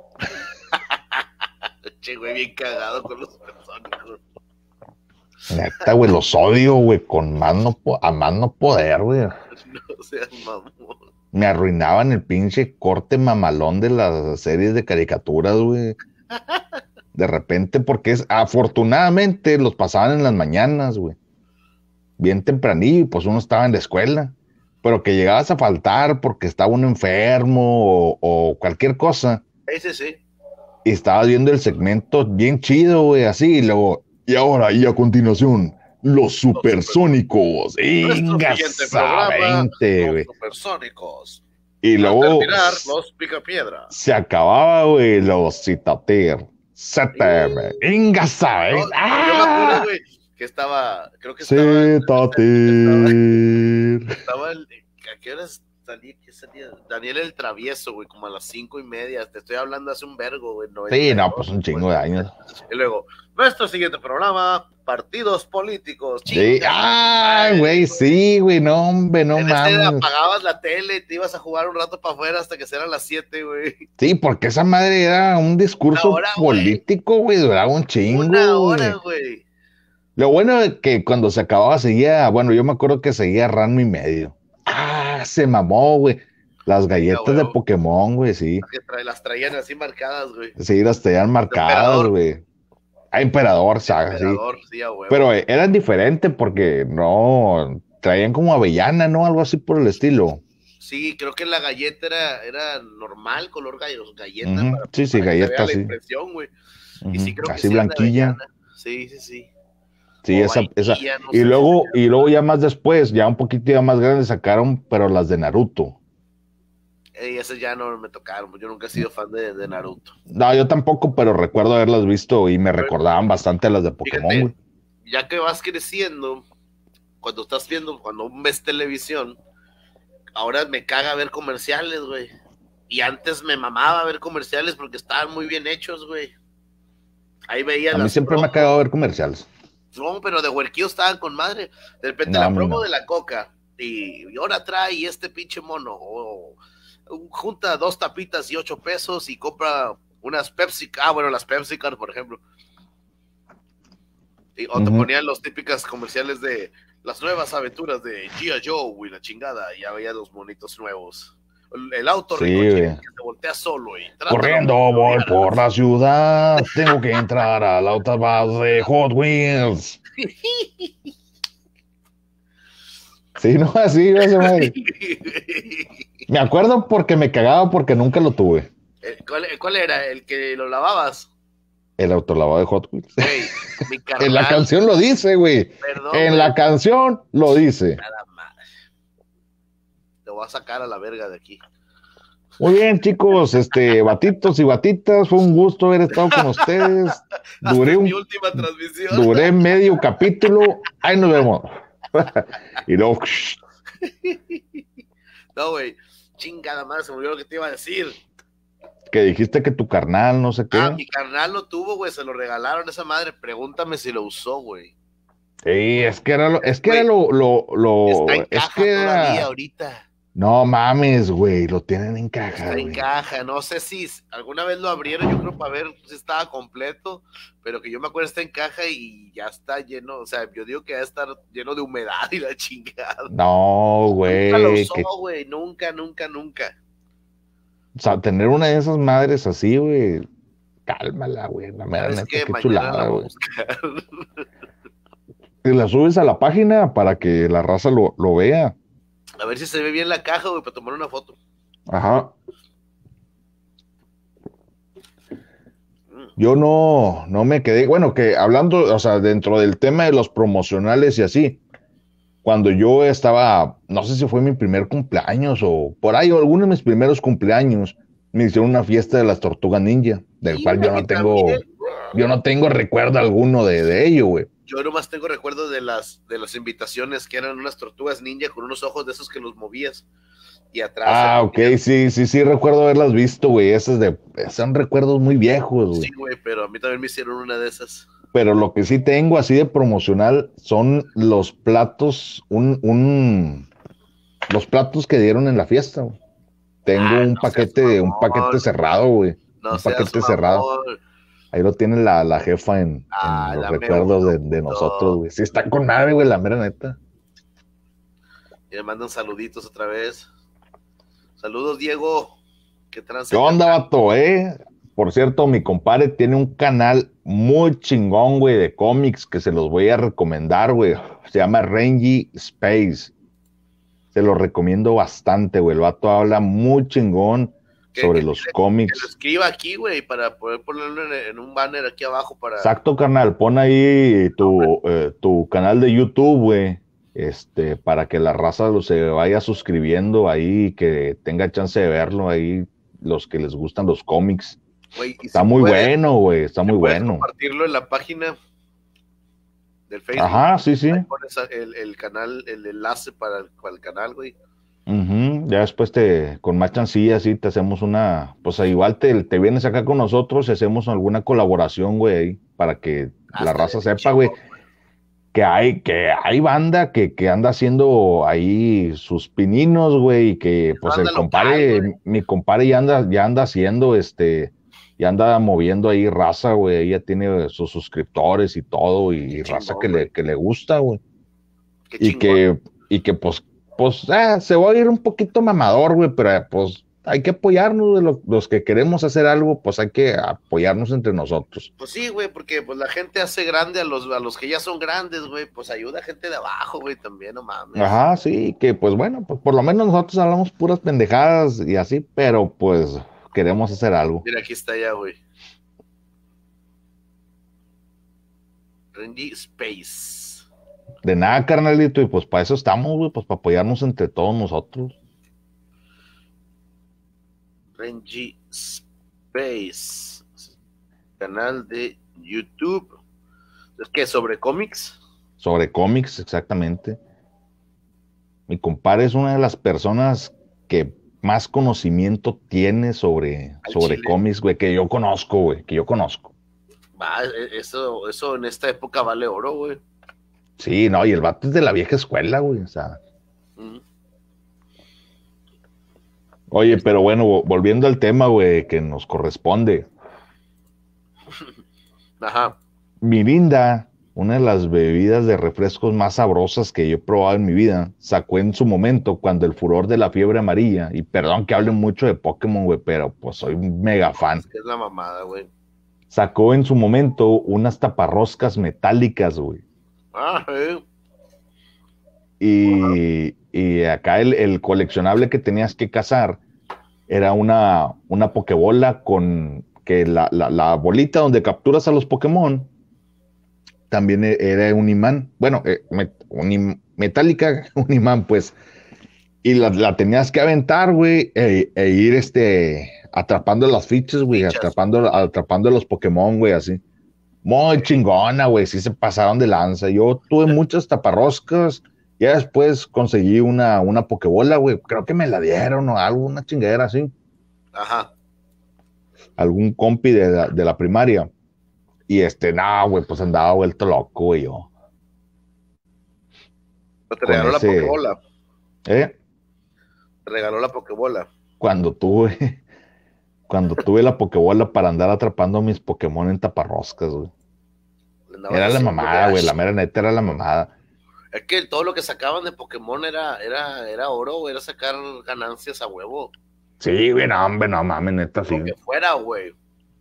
Che, güey, bien cagado con los supersónicos. Neta, güey, los odio, güey, con a más no poder, güey. No seas mamón. Me arruinaban el pinche corte mamalón de las series de caricaturas, güey. De repente, porque afortunadamente los pasaban en las mañanas, güey. Bien tempranillo, pues uno estaba en la escuela. Pero que llegabas a faltar porque estaba uno enfermo o cualquier cosa. Ese sí. y estabas viendo el segmento bien chido, güey, así, y luego, y ahora, y a continuación, los supersónicos, Nuestro siguiente programa, güey. los supersónicos. Y Al luego terminar, los picapiedra. se acababa, güey, los Citatir, ZM, Ingasa, No, ¿eh? yo me acuerdo, güey, que estaba, creo que estaba, Citatir. estaba ¿a qué horas salía? ¿Qué salía? Daniel el Travieso, güey, como a las 5:30. Te estoy hablando hace un vergo, güey. Sí, no, pues un chingo de años. Y luego, nuestro siguiente programa, partidos políticos. Sí, güey, sí, güey, no, hombre, no en ese mames. apagabas la tele y te ibas a jugar un rato para afuera hasta que sean las 7, güey. Sí, porque esa madre era un discurso Una hora, político, güey, duraba un chingo. Una hora, güey. Lo bueno es que cuando se acababa seguía, bueno, yo me acuerdo que seguía Ranma y medio. Se mamó, güey. Las galletas de Pokémon, güey, sí. Las traían así marcadas, güey. Sí, las traían marcadas, güey. Emperador, saga, sí. Pero eran diferentes porque no, traían como avellana, ¿no? Algo así por el estilo. Sí, creo que la galleta era normal, color galleta. Sí, galleta, sí. La impresión, güey. Y sí, creo así que blanquilla. Sí. Sí, esa. No, y luego ya más después, ya un poquito ya más grande, sacaron, pero las de Naruto. Esas ya no me tocaron, yo nunca he sido fan de Naruto. No, yo tampoco, pero recuerdo haberlas visto y me recordaban bastante a las de Pokémon, güey. Ya que vas creciendo, cuando ves televisión, ahora me caga ver comerciales, güey. Y antes me mamaba ver comerciales porque estaban muy bien hechos, güey. Ahí veía. A mí siempre me ha cagado ver comerciales. No, pero de huerquillo estaban con madre. De repente la promo de la Coca y ahora trae este pinche mono. Junta 2 tapitas y 8 pesos y compra unas Pepsi. Las Pepsi Card, por ejemplo. Te ponían los típicos comerciales de las nuevas aventuras de G.I. Joe y la chingada. Y ya veía los monitos nuevos. El auto Ricochet que se voltea solo y corriendo voy por la ciudad, tengo que entrar al autobús de Hot Wheels. Sí, no, así, esa madre. Me acuerdo porque me cagaba porque nunca lo tuve. ¿Cuál era? ¿El que lo lavabas? El autolavado de Hot Wheels. Hey, mi carnal. En la canción lo dice, güey. En la canción lo dice. Nada más. Te voy a sacar a la verga de aquí. Muy bien, chicos, batitos y batitas, fue un gusto haber estado con ustedes. Mi última transmisión. Duré medio capítulo. Ahí nos vemos. Y luego. No, güey. Chingada madre, se me olvidó lo que te iba a decir. Que dijiste que tu carnal, no sé qué. Mi carnal lo tuvo, güey, se lo regalaron a esa madre. Pregúntame si lo usó, güey. Sí, es que era lo. Está en caja todavía ahorita. No mames, güey, lo tienen en caja. Está en caja, no sé si alguna vez lo abrieron, yo creo para ver si estaba completo, pero que yo me acuerdo está en caja y ya está lleno, o sea, yo digo que va a estar lleno de humedad y la chingada. No, güey. Nunca lo usó, güey, nunca. O sea, tener una de esas madres así, güey, cálmala, güey, la mera neta, qué chulada, güey. Y la subes a la página para que la raza lo vea. A ver si se ve bien la caja, güey, para tomar una foto. Ajá. Yo no me quedé, bueno, que hablando, o sea, dentro del tema de los promocionales y así, cuando yo estaba, no sé si fue mi primer cumpleaños o por ahí, o alguno de mis primeros cumpleaños, me hicieron una fiesta de las Tortugas Ninja, del cual yo no tengo recuerdo alguno de ello, güey. Yo nomás tengo recuerdo de las invitaciones que eran unas tortugas ninja con unos ojos de esos que los movías y atrás. Ok, sí, recuerdo haberlas visto, güey. Son recuerdos muy viejos, güey. Sí, güey, pero a mí también me hicieron una de esas. Pero lo que sí tengo así de promocional son los platos, los platos que dieron en la fiesta, güey. Tengo un paquete cerrado, güey. Un paquete cerrado. Ahí lo tiene la jefa en los recuerdos de nosotros, güey. Sí, está con madre, güey, la mera neta. Y le mandan saluditos otra vez. Saludos, Diego. ¿Qué onda, vato, Por cierto, mi compadre tiene un canal muy chingón, güey, de cómics que se los voy a recomendar, güey. Se llama Renji Space. Se lo recomiendo bastante, güey. El vato habla muy chingón sobre los Que lo cómics. escriba aquí, güey, para poder ponerlo en un banner aquí abajo para... Exacto, carnal, pon ahí tu canal de YouTube, güey, para que la raza se vaya suscribiendo ahí, que tenga chance de verlo ahí, los que les gustan los cómics. Güey, y Está si muy puedes, bueno, güey, está muy puedes bueno. compartirlo en la página del Facebook. Ajá, sí, sí. Ahí pones el canal, el enlace para el canal, güey. Ujú. Ya después con más chancillas, sí, te hacemos pues igual te vienes acá con nosotros y hacemos alguna colaboración, güey, ahí, para que la raza sepa, güey, que hay banda que anda haciendo ahí sus pininos, güey, y que pues Banda local, mi compadre ya anda haciendo, ya anda moviendo ahí raza, güey, ya tiene sus suscriptores y todo, y Qué raza chingón, que le gusta, güey. Qué Y chingón. que se va a ir un poquito mamador, güey, pero pues hay que apoyarnos, güey, los que queremos hacer algo, pues hay que apoyarnos entre nosotros. Pues sí, güey, porque pues la gente hace grande a los que ya son grandes, güey, pues ayuda a gente de abajo, güey, también, no mames. Ajá, sí, que pues bueno, pues por lo menos nosotros hablamos puras pendejadas y así, pero pues queremos hacer algo. Mira, aquí está ya, güey. Renji Space. De nada, carnalito, y pues para eso estamos, güey, pues para apoyarnos entre todos nosotros. Renji Space. Canal de YouTube. ¿Es que sobre cómics? Sobre cómics, exactamente. Mi compadre es una de las personas que más conocimiento tiene sobre cómics, güey, que yo conozco, güey, que yo conozco. Va, eso en esta época vale oro, güey. Sí, no, y el vato es de la vieja escuela, güey, o sea. Oye, pero bueno, volviendo al tema, güey, que nos corresponde. Ajá. Mirinda, una de las bebidas de refrescos más sabrosas que yo he probado en mi vida, sacó en su momento cuando el furor de la fiebre amarilla, y perdón que hable mucho de Pokémon, güey, pero pues soy un mega fan. Es la mamada, güey. Sacó en su momento unas taparroscas metálicas, güey. Ah, Y acá el coleccionable que tenías que cazar era una pokebola con que la bolita donde capturas a los Pokémon también era un imán. Bueno, metálica, un imán, pues. Y la tenías que aventar, güey, e ir atrapando las fichas, güey, atrapando los Pokémon, güey, así. Muy chingona, güey, sí se pasaron de lanza. Yo tuve muchas taparroscas, ya después conseguí una pokebola, güey, creo que me la dieron o algo, una chingadera así. Ajá. Algún compi de la primaria. Y no, güey, pues andaba vuelto loco, güey, yo. Te regaló la pokebola. Te regaló la pokebola. Cuando tuve la pokebola para andar atrapando a mis Pokémon en taparroscas, güey. Era la mamada, güey, la mera neta era la mamada. Es que todo lo que sacaban de Pokémon era oro, güey, era sacar ganancias a huevo. Sí, güey, no, hombre, no mames, neta, sí. Lo que fuera, güey.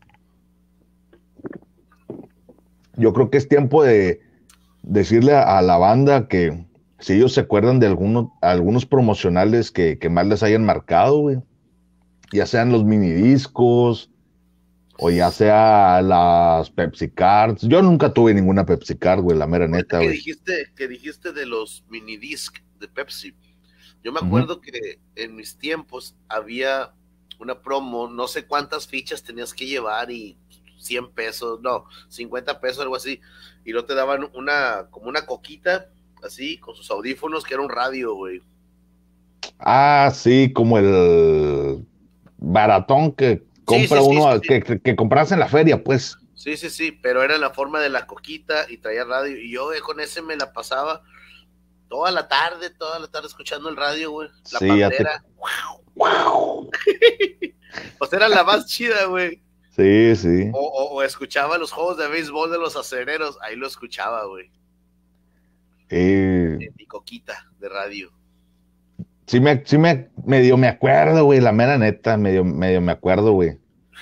Yo creo que es tiempo de decirle a la banda que si ellos se acuerdan de algunos promocionales que más les hayan marcado, güey. Ya sean los minidiscos o ya sea las Pepsi Cards. Yo nunca tuve ninguna Pepsi Card, güey, la mera neta, güey. Que dijiste de los minidisc de Pepsi. Yo me acuerdo que en mis tiempos había una promo, no sé cuántas fichas tenías que llevar y 100 pesos, no, 50 pesos, algo así, y no te daban como una coquita, así, con sus audífonos, que era un radio, güey. Ah, sí, como el baratón que compra uno, que compras en la feria, pues. Sí, pero era en la forma de la coquita y traía radio, y yo con ese me la pasaba toda la tarde escuchando el radio, güey. La Pantera. ¡Wow! Pues era la más chida, güey. Sí. O escuchaba los juegos de béisbol de los acereros, ahí lo escuchaba, güey. En mi coquita de radio. Sí, medio me acuerdo, güey, la mera neta, medio me acuerdo, güey.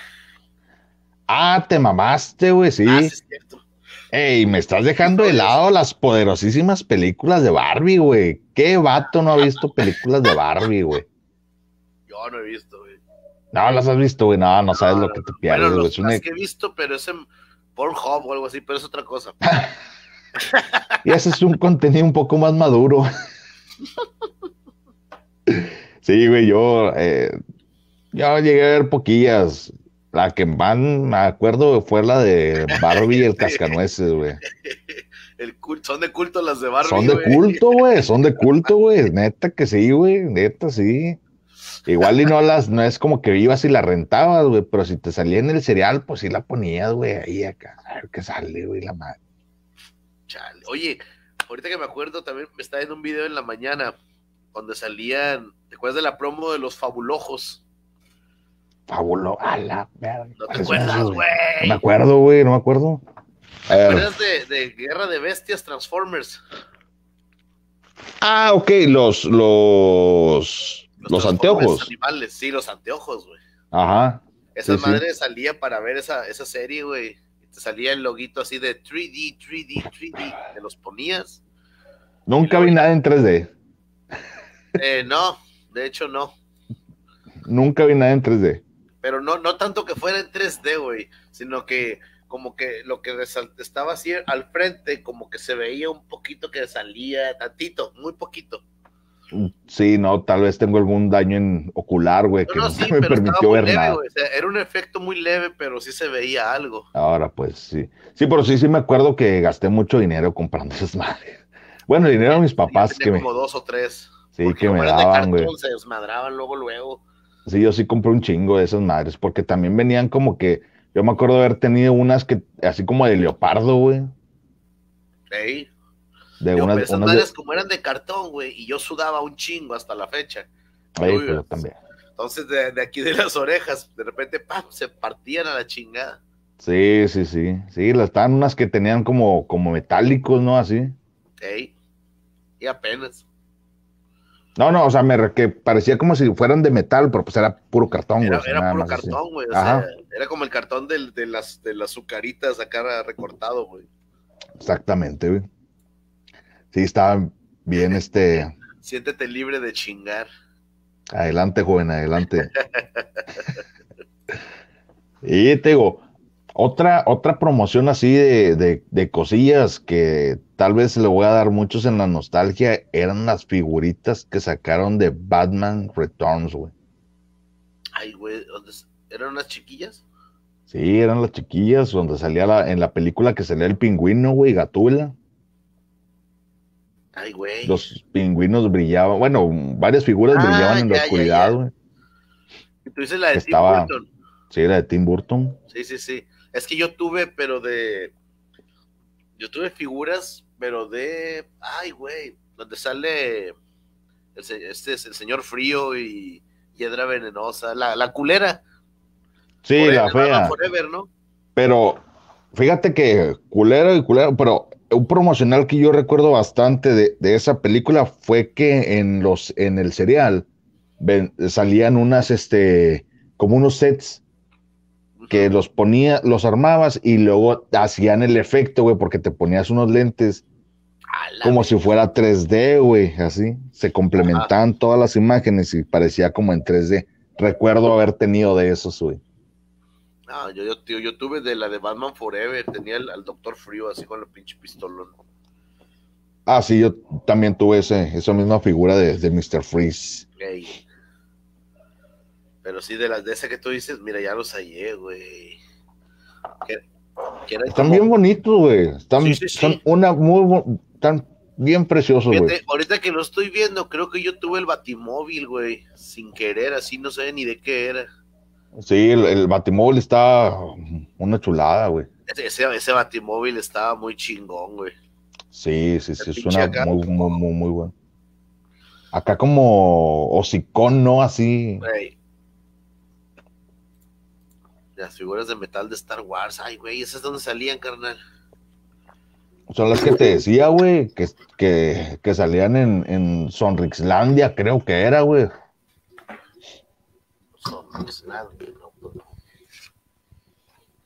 Ah, te mamaste, güey, sí. Ah, sí, es cierto. Ey, me estás dejando de lado las poderosísimas películas de Barbie, güey. ¿Qué vato no ha visto películas de Barbie, güey? Yo no he visto, güey. No las has visto, güey. No, no sabes No, lo no, que te no. pierdes, Bueno, güey. las que he visto, pero es en Pornhub o algo así, pero es otra cosa. Y ese es un contenido un poco más maduro. Sí, güey, yo llegué a ver poquillas. La que más me acuerdo fue la de Barbie y el Sí. Cascanueces, güey. Son de culto las de Son Barbie, de güey. culto, güey, son de culto, güey. Neta que sí, güey, neta sí. Igual y no es como que ibas y la rentabas, güey, pero si te salía en el cereal, pues sí la ponías, güey, ahí acá, a ver qué sale, güey, la madre. Chale. Oye, ahorita que me acuerdo, también me estaba viendo un video en la mañana donde salían, ¿te acuerdas de la promo de los Fabulojos? Fabulo, a la verga. ¿No te ¿Cuáles son acuerdas, esos? güey? No me acuerdo, güey, no me acuerdo. ¿Te A ver. acuerdas de Guerra de Bestias Transformers? Ah, ok, los Transformers anteojos. animales, sí, los anteojos, güey. Ajá, Esa sí, sí. madre salía para ver esa serie, güey. Te salía el loguito así de 3D, te los ponías. Nunca vi nada en 3D. No, de hecho no. Nunca vi nada en 3D. Pero no tanto que fuera en 3D, güey, sino que como que lo que estaba así al frente, como que se veía un poquito que salía, tantito, muy poquito. Sí, no, tal vez tengo algún daño en ocular, güey, que No, nunca sí, me pero estaba permitió muy ver leve, nada. güey. O sea, era un efecto muy leve, pero sí se veía algo. Ahora, pues sí. Sí, pero sí me acuerdo que gasté mucho dinero comprando esas madres. Bueno, el dinero de mis Yo papás tenía como 2 o 3. sí, Porque que me como eran de daban, güey. cartón, se desmadraban luego. Sí, yo sí compré un chingo de esas madres, porque también venían como que, yo me acuerdo de haber tenido unas que, así como de leopardo, güey. ¿Sí? De Digo, pero unas, esas unas de, madres como eran de cartón, güey, y yo sudaba un chingo hasta la fecha. ay, pues yo también. Entonces, de aquí de las orejas, de repente, ¡pam!, se partían a la chingada. Sí, estaban unas que tenían como metálicos, ¿no? Así. ¿Sí? Y apenas. No, o sea, que parecía como si fueran de metal, pero pues era puro cartón, güey. O sea, Era nada puro más así. cartón, güey. O Ajá, sea, era como el cartón de las azucaritas acá recortado, güey. exactamente, güey. Sí, estaba bien, Siéntete libre de chingar. adelante, joven, adelante. Y te digo, otra promoción así de cosillas que tal vez le voy a dar muchos en la nostalgia, eran las figuritas que sacaron de Batman Returns, güey. Ay, güey, ¿eran unas chiquillas? Sí, eran las chiquillas, donde salía en la película que salía el pingüino, güey, Gatúbela. Ay, güey. Los pingüinos brillaban, bueno, varias figuras brillaban en la oscuridad, güey. Tú dices la de Tim Estaba, Burton. sí, la de Tim Burton. Sí. Es que yo tuve figuras, pero ay, güey, donde sale el señor Frío y Hiedra Venenosa, la culera. Sí, la Batman fea. Forever, ¿no? Pero fíjate que culero, pero un promocional que yo recuerdo bastante de esa película fue que en el serial salían como unos sets que los armabas y luego hacían el efecto, güey, porque te ponías unos lentes como si fuera 3D, güey, así. Se complementaban todas las imágenes y parecía como en 3D. Recuerdo haber tenido de esos, güey. No, yo tuve de la de Batman Forever, tenía al Doctor Frío así con la pinche pistola. Ah, sí, yo también tuve esa misma figura de Mr. Freeze. Ey. Pero sí, de esa que tú dices, mira, ya los hallé, güey. Están bien bonitos, güey. Sí. Son están bien preciosos, güey. Ahorita que lo estoy viendo, creo que yo tuve el Batimóvil, güey, sin querer, así no sé ni de qué era. Sí, el Batimóvil está una chulada, güey. Ese Batimóvil estaba muy chingón, güey. Sí, suena muy bueno. Acá como hocicón, ¿no? Así. Güey. Las figuras de metal de Star Wars, ay, güey, esas es donde salían, carnal. Son las que te decía, güey, que salían en Sonrixlandia, creo que era, güey.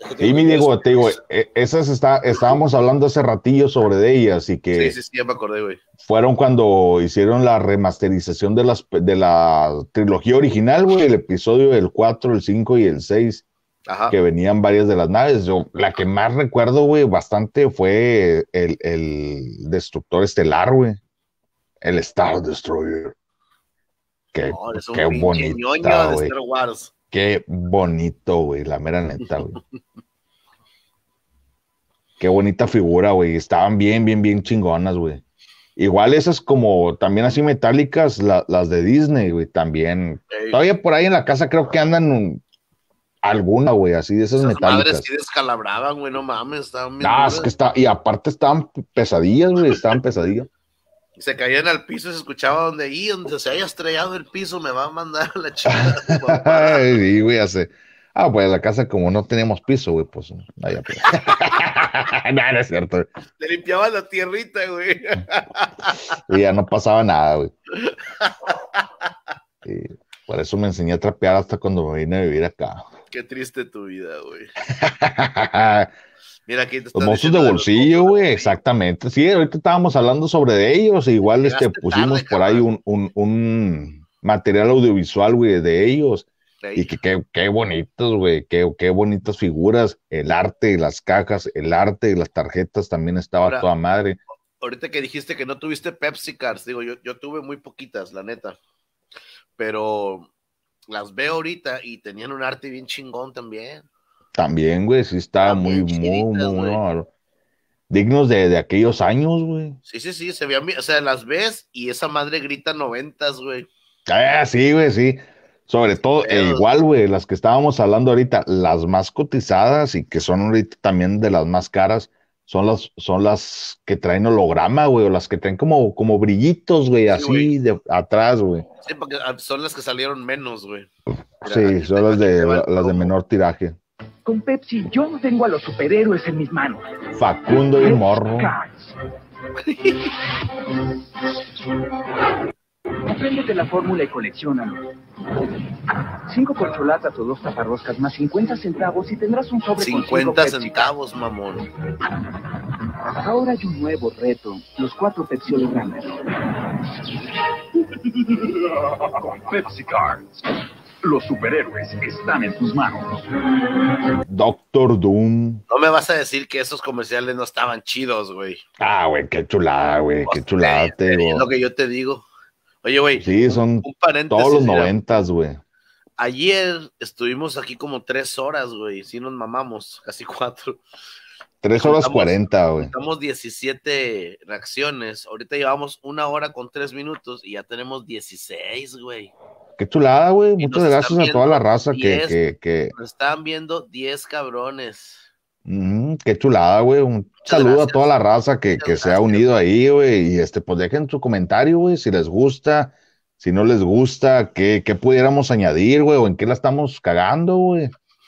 Sí, mi Diego, te digo, estábamos hablando hace ratillo sobre de ellas y Sí, que sí, sí, ya me acordé, güey. fueron cuando hicieron la remasterización de la trilogía original, güey, el episodio del 4, el 5 y el 6, Ajá. que venían varias de las naves. La que más recuerdo, güey, bastante fue el Destructor Estelar, güey, el Star Destroyer. Qué, No, es un qué pinche ñoño bonita, de güey. Star Wars. Qué bonito, güey, la mera neta, güey. Qué bonita figura, güey. Estaban bien, bien, bien chingonas, güey. Igual esas como también así metálicas, las de Disney, güey, también. Ey, Todavía por ahí en la casa creo que andan alguna, güey, así de esas esas madres sí metálicas. descalabraban, güey, no mames, estaban bien Ah, es duras. que y aparte estaban pesadillas, güey, estaban pesadillas. Y se caían al piso y se escuchaba donde se haya estrellado el piso, me va a mandar a la chingada tu papá. Sí, güey, hace. Ah, pues en la casa como no teníamos piso, güey, pues vaya, pues. No, no es cierto. Le limpiaba la tierrita, güey. Y ya no pasaba nada, güey. Y por eso me enseñé a trapear hasta cuando me vine a vivir acá. Qué triste tu vida, güey. Mira, aquí te Los están monstruos diciendo de de los bolsillo, monstruos de güey, bolsillo. exactamente. Sí, ahorita estábamos hablando sobre de ellos, e igual Llegaste pusimos tarde, por ahí cabrón. un material audiovisual, güey, de ellos. Y Ey, que qué bonitos, güey, qué bonitas figuras. El arte, las cajas, el arte y las tarjetas también estaba ahora, toda madre. ahorita que dijiste que no tuviste Pepsi Cards, digo, yo tuve muy poquitas, la neta. Pero las veo ahorita y tenían un arte bien chingón también. También, güey, sí estaba Estaban muy, bien muy, chiditas, muy, güey. muy dignos de aquellos años, güey. Sí, sí, sí, se veían bien. O sea, las ves y esa madre grita noventas, güey. Ah, sí, güey, sí. Sobre Sin todo, e pedos. igual, güey, las que estábamos hablando ahorita, las más cotizadas y que son ahorita también de las más caras, son las que traen holograma, güey, o las que traen como brillitos, güey, Sí, güey. así de atrás, güey. Sí, porque son las que salieron menos, güey. Mira, Sí, son aquí te va el las de promo. menor tiraje. Con Pepsi yo tengo a los superhéroes en mis manos. Facundo y Morro. Cards. Apréndete la fórmula y colecciónalo. 5 corcholatas o 2 taparroscas más 50 centavos y tendrás un sobre con 5 50 Pepsi centavos, mamón. Cards. Ahora hay un nuevo reto, los 4 Pepsi hologramas. Con Pepsi Cards, los superhéroes están en tus manos. Doctor Doom. No me vas a decir que esos comerciales no estaban chidos, güey. Ah, güey, qué chulada, güey, qué chulada, te Es digo. lo que yo te digo. Oye, güey, Sí, son un todos los paréntesis, mira. 90s, güey. Ayer estuvimos aquí como 3 horas, güey. Sí nos mamamos, casi 4. 3 horas 40, güey. Juntamos 17 reacciones. Ahorita llevamos 1 hora con 3 minutos y ya tenemos 16, güey. Qué chulada, güey. Y Muchas nos gracias están a toda la viendo raza 10, que nos están viendo 10 cabrones. qué chulada, güey. Un saludo a toda la raza que Muchas se ha gracias. unido ahí, güey. Y pues dejen su comentario, güey, si les gusta, si no les gusta, qué pudiéramos añadir, güey, o en qué la estamos cagando, güey.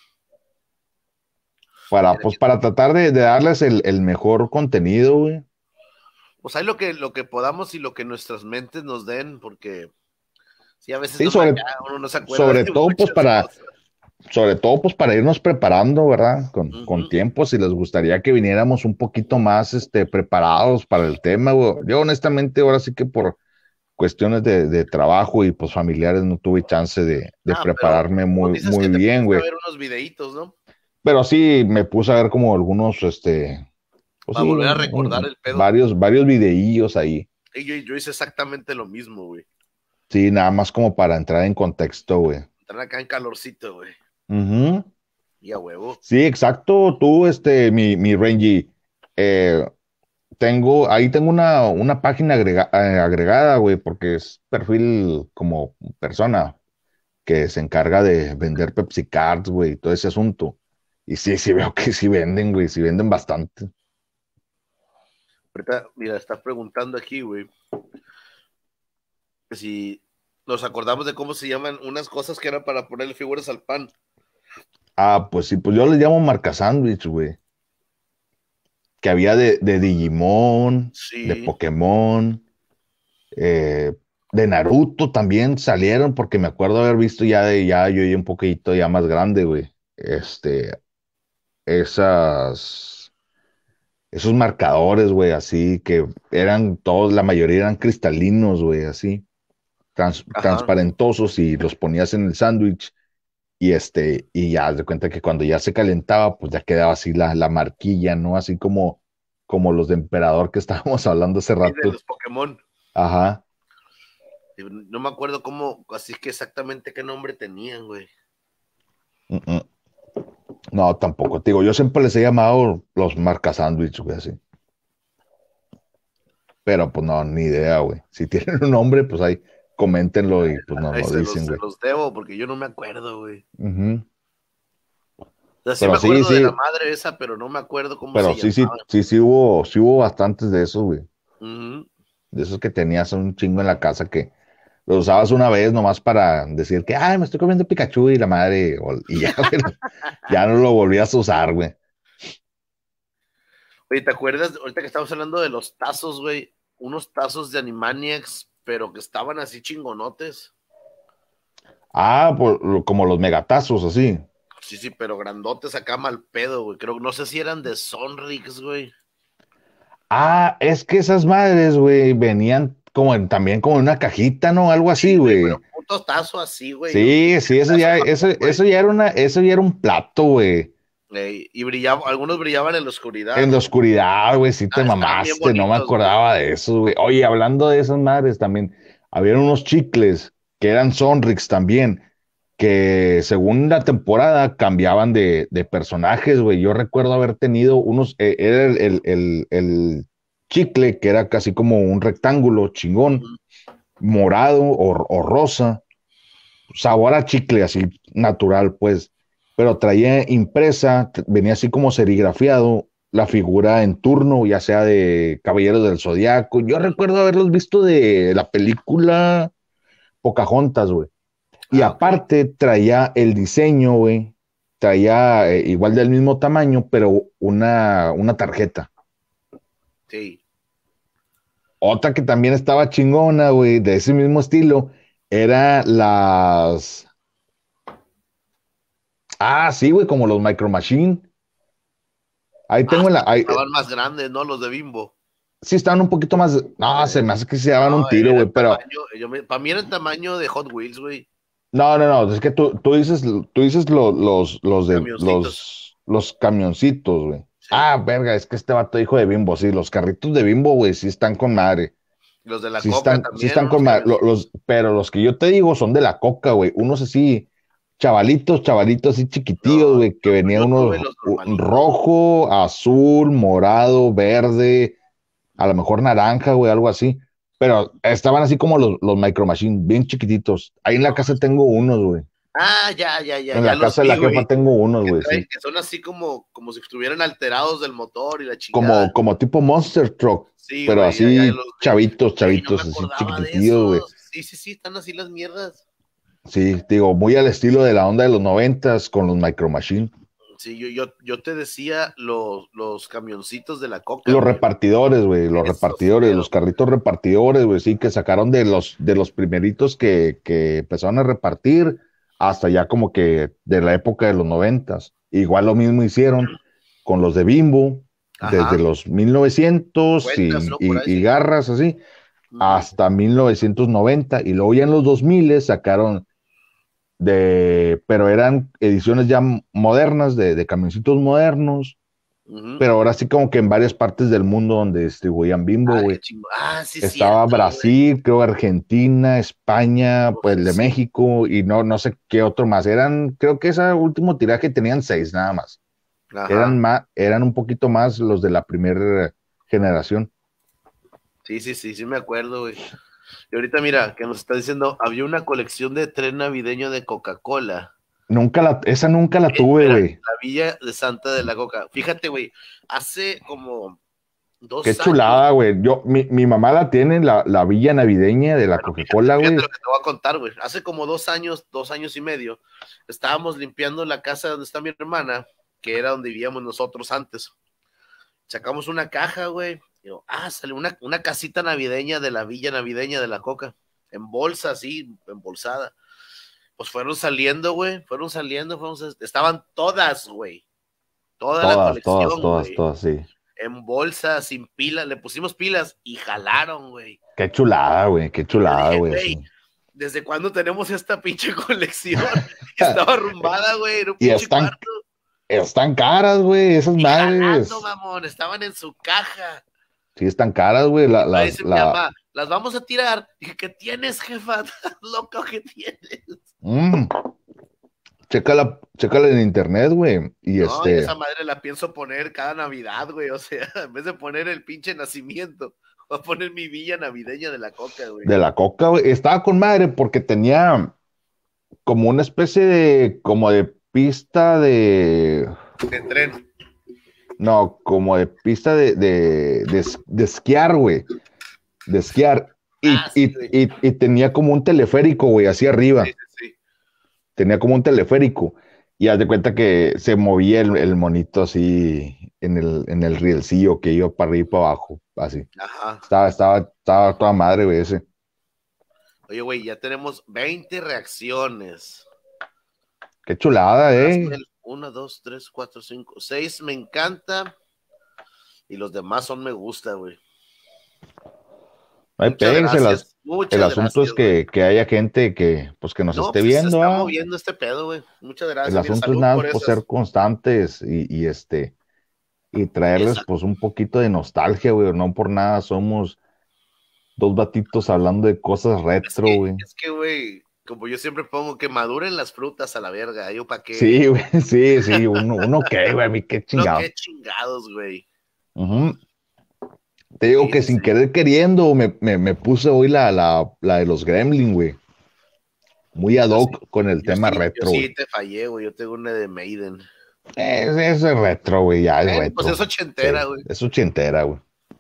Para tratar de darles el mejor contenido, güey. Pues hay lo que podamos y lo que nuestras mentes nos den, porque sí, a veces Sí, uno no se acuerda sobre de todo, pues muchas cosas. sobre todo, pues para irnos preparando, ¿verdad? Con Ujú. tiempo, si les gustaría que viniéramos un poquito más preparados para el tema, güey. Yo honestamente ahora sí que por cuestiones de trabajo y pues familiares no tuve chance de Pero prepararme pues muy, dices muy que te bien, pusiste a güey. ver unos videitos, ¿no? Pero sí me puse a ver como algunos, pues Para sí, volver a recordar el pedo. varios videillos ahí. Y yo hice exactamente lo mismo, güey. Sí, nada más como para entrar en contexto, güey. Están acá en calorcito, güey. Ujú. Y a huevo. Sí, exacto. Tú, mi Renji, ahí tengo una página agregada, güey, porque es perfil como persona que se encarga de vender Pepsi Cards, güey, y todo ese asunto. Y sí, sí veo que sí venden, güey, sí venden bastante. Ahorita, mira, está preguntando aquí, güey, que si nos acordamos de cómo se llaman unas cosas que eran para ponerle figuras al pan. Ah, pues sí, pues yo les llamo marca sándwich, güey. Que había de Digimon, de Sí. Pokémon, de Naruto también salieron, porque me acuerdo haber visto ya yo un poquito ya más grande, güey. esos marcadores, güey, así que eran todos, la mayoría eran cristalinos, güey, así, Ajá. transparentosos y los ponías en el sándwich y ya haz de cuenta que cuando ya se calentaba, pues ya quedaba así la marquilla, ¿no? Así como los de emperador que estábamos hablando hace Sí, de rato. los Pokémon. Ajá. No me acuerdo cómo, así que exactamente qué nombre tenían, güey. Mm, mm. No, tampoco. Te digo, yo siempre les he llamado los marca sándwich, güey, así. Pero pues no, ni idea, güey. Si tienen un nombre, pues ahí coméntenlo y pues no, Ahí no dicen, se güey. los debo porque yo no me acuerdo, güey. Ujú. O sea, sí Pero me sí, acuerdo de la sí, madre esa, pero no me acuerdo cómo pero se sí, sí, llamaba. sí hubo bastantes de esos, güey. Ujú. De esos que tenías un chingo en la casa que los usabas una vez nomás para decir que, ay, me estoy comiendo Pikachu y la madre, y ya, güey, ya no lo volvías a usar, güey. Oye, ¿te acuerdas? Ahorita que estamos hablando de los tazos, güey, unos tazos de Animaniacs, pero que estaban así chingonotes. Ah, como los megatazos, así. Sí, sí, pero grandotes acá mal pedo, güey. Creo, no sé si eran de Sonrix, güey. Ah, es que esas madres, güey, venían también como en una cajita, ¿no? Algo así, Sí, güey, pero güey. un puto tazo así, güey. Un Sí, sí, pedazo de mamón, güey. eso ya era un plato, güey. Y brillaba, algunos brillaban en la En oscuridad. la oscuridad, güey, sí te Ah, estaban bien mamaste, no me bonitos, güey. acordaba de eso, güey. Oye, hablando de esas madres también, había unos chicles que eran Sonrix también, que según la temporada cambiaban de personajes, güey. Yo recuerdo haber tenido unos, era el chicle que era casi como un rectángulo chingón, Ujú. morado o rosa, sabor a chicle así natural, pues, pero traía impresa, venía así como serigrafiado la figura en turno, ya sea de Caballeros del Zodiaco. Yo recuerdo haberlos visto de la película Pocahontas, güey. Y Ah, ok. aparte traía el diseño, güey, traía igual del mismo tamaño, pero una tarjeta. Sí. Otra que también estaba chingona, güey, de ese mismo estilo, era sí, güey, como los Micro Machine. Ahí tengo Hasta que ahí, estaban más grandes, ¿no? Los de Bimbo. sí estaban un poquito más, no, se me hace que se daban un No, tiro, güey, eran pero tamaño, para mí eran tamaño de Hot Wheels, güey. no, es que tú dices Camioncitos. los camioncitos, güey. Sí. Ah, verga, es que este vato dijo de Bimbo, sí, los carritos de Bimbo, güey, sí están con madre. Los de la Coca Sí también, están unos con madre. camioncitos. Pero los que yo te digo son de la Coca, güey. Unos así, chavalitos así chiquitillos, No, güey, que venían yo tuve unos los normalitos. rojo, azul, morado, verde, a lo mejor naranja, güey, algo así. Pero estaban así como los Micro Machine, bien chiquititos. Ahí en la casa tengo unos, güey. Ah, ya, En ya la los casa de vi, la jefa güey. tengo unos, güey, Traen, sí. que son así como si estuvieran alterados del motor y la chingada. Como tipo Monster Truck, Sí, pero güey, ya así los vi. Güey, no me chavitos, así acordaba de chiquititillos, güey. esos. Sí, sí, sí, están así las mierdas. Sí, digo, muy al estilo de la onda de los noventas con los Micro Machine. Sí, yo te decía los camioncitos de la Coca, Los güey. repartidores, güey, Esos los meros. carritos repartidores, güey, sí, que sacaron de los primeritos que empezaron a repartir hasta ya como que de la época de los noventas. Igual lo mismo hicieron con los de Bimbo, desde Ajá. los 1900 Cuentas, ¿no? Por ahí y sí. garras así, Ujú. hasta 1990. Y luego ya en los 2000 sacaron pero eran ediciones ya modernas, de camioncitos modernos, Ujú. pero ahora sí como que en varias partes del mundo donde distribuían Bimbo, Ah, qué güey. chingo. Ah, sí, es Estaba cierto, güey. Brasil, creo Argentina, España, pues Sí, el de sí. México y no sé qué otro más. Creo que ese último tiraje tenían 6 nada más. Ajá. Eran un poquito más los de la primera generación. Sí, sí, sí, sí me acuerdo, güey. Y ahorita mira, que nos está diciendo, había una colección de tren navideño de Coca-Cola. Esa nunca la tuve, Mira, güey. la Villa de Santa de la Coca. Fíjate, güey, hace como Qué 2 años, chulada, güey. Mi mamá la tiene, la villa navideña de la bueno, fíjate, Coca-Cola, fíjate lo güey. que te voy a contar, güey. Hace como 2 años, 2 años y medio, estábamos limpiando la casa donde está mi hermana, que era donde vivíamos nosotros antes. Sacamos una caja, güey. Digo, sale una casita navideña de la villa navideña de la Coca. En bolsa, así, embolsada. Pues fueron saliendo, güey. Estaban todas, güey. Toda la colección, todas, sí. En bolsa, sin pilas, le pusimos pilas y jalaron, güey. Qué chulada, güey, Güey. Sí. ¿Desde cuándo tenemos esta pinche colección? Estaba arrumbada, güey, en un pinche cuarto. Están caras, güey, esas madres. Jalando, mamón, estaban en su caja. Sí, están caras, güey. Dice mi mamá, las vamos a tirar. Dije, ¿qué tienes, jefa? Loco, ¿qué tienes? Chécala en internet, güey. Y no, esa madre la pienso poner cada Navidad, güey. O sea, en vez de poner el pinche nacimiento, voy a poner mi villa navideña de la Coca, güey. De la Coca, güey. Estaba con madre porque tenía como una especie de, como de pista de tren. No, como de pista de esquiar, güey. De esquiar. Y tenía como un teleférico, güey, hacia arriba. Sí. Tenía como un teleférico. Y haz de cuenta que se movía el monito así en el rielcillo que iba para arriba y para abajo. Así. Ajá. Estaba toda madre, güey, ese. Oye, güey, ya tenemos 20 reacciones. Qué chulada, 1, 2, 3, 4, 5, 6 me encanta. Y los demás son me gusta, güey. El asunto es que haya gente que nos esté viendo. Se está moviendo este pedo, güey. Muchas gracias. El asunto es nada por ser constantes y traerles pues un poquito de nostalgia, güey. No por nada somos dos batitos hablando de cosas retro, güey. Es que, güey, como yo siempre pongo, que maduren las frutas a la verga. ¿Yo para qué? Sí, güey, sí. Uno qué, güey, a mí qué chingados. No, qué chingados, güey. Te digo que sin querer queriendo me puse hoy la de los Gremlin, güey. Muy ad hoc con el tema retro. Yo sí te fallé, güey. Yo tengo una de Maiden. Es retro, güey, ya es retro. Pues es ochentera, güey. Es ochentera, güey.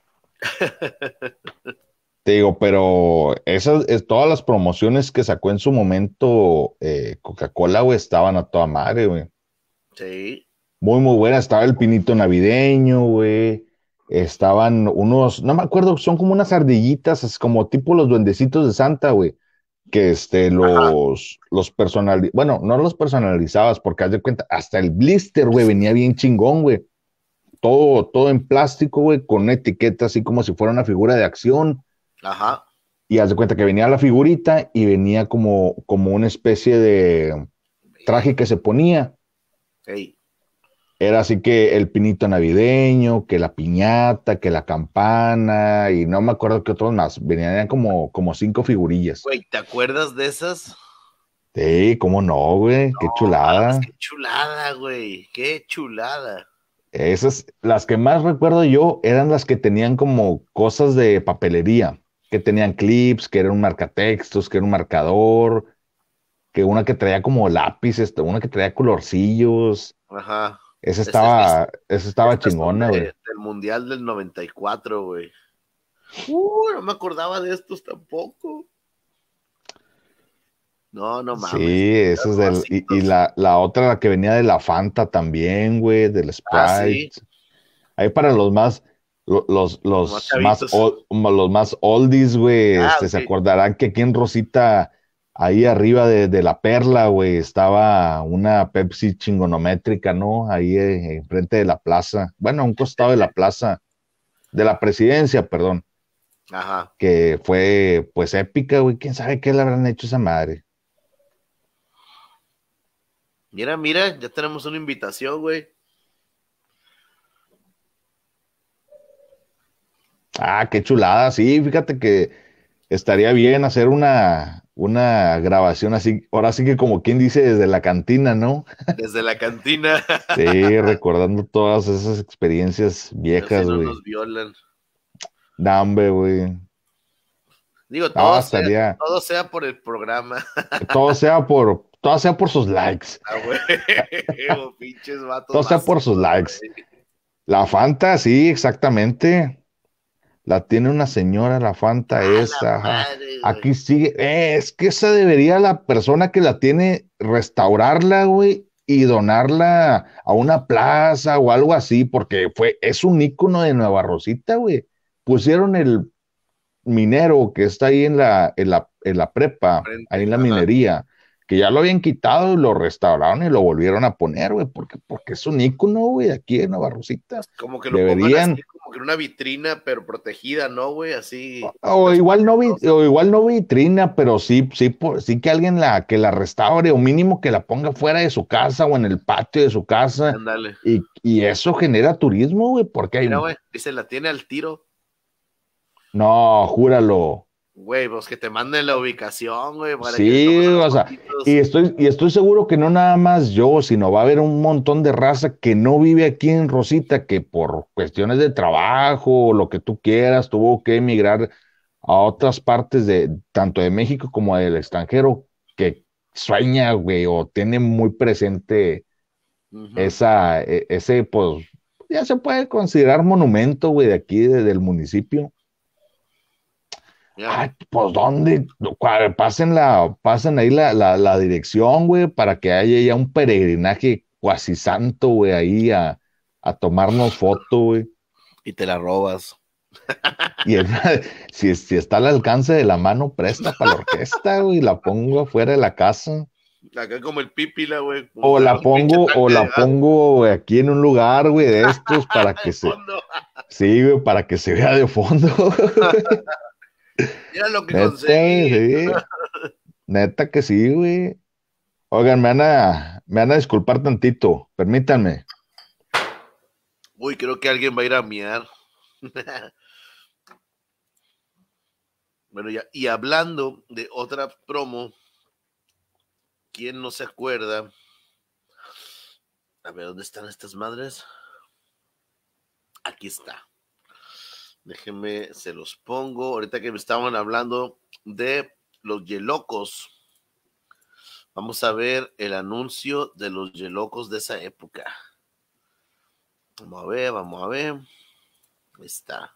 Te digo, pero todas las promociones que sacó en su momento Coca-Cola, güey, estaban a toda madre, güey. Sí. Muy, muy buena. Estaba el pinito navideño, güey. Estaban unos, no me acuerdo, son como unas ardillitas, es como tipo los duendecitos de Santa, güey. Que los personalizabas, bueno, no los personalizabas, porque haz de cuenta, hasta el blister, güey, venía bien chingón, güey. Todo en plástico, güey, con una etiqueta así como si fuera una figura de acción. Ajá. Y haz de cuenta que venía la figurita y venía como una especie de traje que se ponía. Hey. Era así que el pinito navideño, que la piñata, que la campana, y no me acuerdo qué otros más. Venían como 5 figurillas. Güey, ¿te acuerdas de esas? Sí, cómo no, güey. Qué chulada. Qué chulada, güey. Qué chulada. Esas, las que más recuerdo yo, eran las que tenían como cosas de papelería, que tenían clips, que era un marcatextos, que era un marcador, que una que traía como lápiz, una que traía colorcillos. Ajá. Esa estaba chingona, güey. Del Mundial del 94, güey. No me acordaba de estos tampoco. No mames. Sí, eso es y la otra, la que venía de la Fanta también, güey, del Sprite. ¿Sí? Ahí para los más oldies, güey, se acordarán que aquí en Rosita, ahí arriba de la Perla, güey, estaba una Pepsi chingonométrica, ¿no? Ahí enfrente de la plaza. Bueno, a un costado de la plaza, de la Presidencia, perdón. Ajá. Que fue, pues, épica, güey. ¿Quién sabe qué le habrán hecho a esa madre? Mira, ya tenemos una invitación, güey. Ah, qué chulada, sí, fíjate que estaría bien hacer una grabación así, ahora sí que como quien dice desde la cantina, ¿no? Desde la cantina. Sí, recordando todas esas experiencias viejas, güey. No nos violan. Dambe, güey. Digo, todo sea por el programa. Todo sea por sus likes. Ah, güey. Pinches vatos. Todo sea por sus likes. La Fanta, sí, exactamente. La tiene una señora, la Fanta esa. Madre, aquí sigue. Es que esa debería la persona que la tiene restaurarla, güey, y donarla a una plaza o algo así, porque es un ícono de Nueva Rosita, güey. Pusieron el minero que está ahí en la prepa, ahí en la minería. que ya lo habían quitado y lo restauraron y lo volvieron a poner, güey, porque es un ícono, güey, aquí en Nueva Rosita. Como que lo pongan así, como que en una vitrina, pero protegida, ¿no, güey? Así. O igual no vitrina, pero sí que alguien que la restaure, o mínimo que la ponga fuera de su casa o en el patio de su casa. Ándale. Y eso genera turismo, güey, porque hay... Mira, güey, dice, la tiene al tiro. No, júralo. Güey, pues que te manden la ubicación, güey. Sí, o sea, y estoy seguro que no nada más yo, sino va a haber un montón de raza que no vive aquí en Rosita, que por cuestiones de trabajo o lo que tú quieras, tuvo que emigrar a otras partes tanto de México como del extranjero, que sueña, güey, o tiene muy presente ese, pues, ya se puede considerar monumento, güey, de aquí, del municipio. Ay, pues ¿dónde? Pasen ahí la dirección, güey, para que haya ya un peregrinaje cuasi santo, güey, ahí a tomarnos foto, güey. Y te la robas. Y si está al alcance de la mano, presta para la orquesta, güey, la pongo afuera de la casa. Acá como el pípila, güey. O la pongo güey, aquí en un lugar, güey, de estos para que sí, güey, para que se vea de fondo. Mira lo que conseguí. Sí. Neta que sí, güey. Oigan, me van a disculpar tantito, permítanme. Uy, creo que alguien va a ir a miar. Bueno, ya, y hablando de otra promo, ¿quién no se acuerda? A ver, ¿dónde están estas madres? Aquí está. Déjenme, se los pongo. Ahorita que me estaban hablando de los Yelocos. Vamos a ver el anuncio de los Yelocos de esa época. Vamos a ver. Ahí está.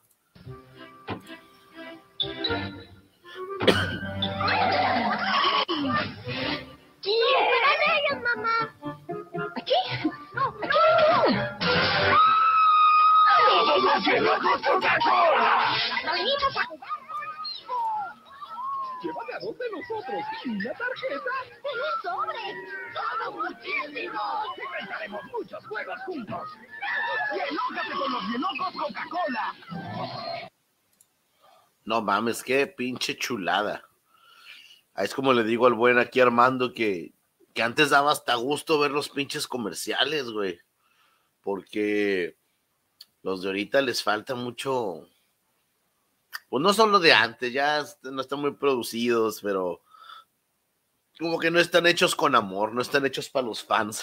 ¡Espera de ellos, mamá! ¿Aquí? ¡No! ¡Todos los Yelocos Coca-Cola! ¡Venimos a jugar! Llévate a dos de nosotros y una tarjeta. ¡Un sobre! ¡Somos muchísimos! Inventaremos muchos juegos juntos. ¡Y enójate con los Yelocos Coca-Cola! No mames, qué pinche chulada. Es como le digo al buen aquí Armando que antes daba hasta gusto ver los pinches comerciales, güey. Porque los de ahorita les falta mucho. Pues no son los de antes, ya no están muy producidos, pero como que no están hechos con amor, no están hechos para los fans.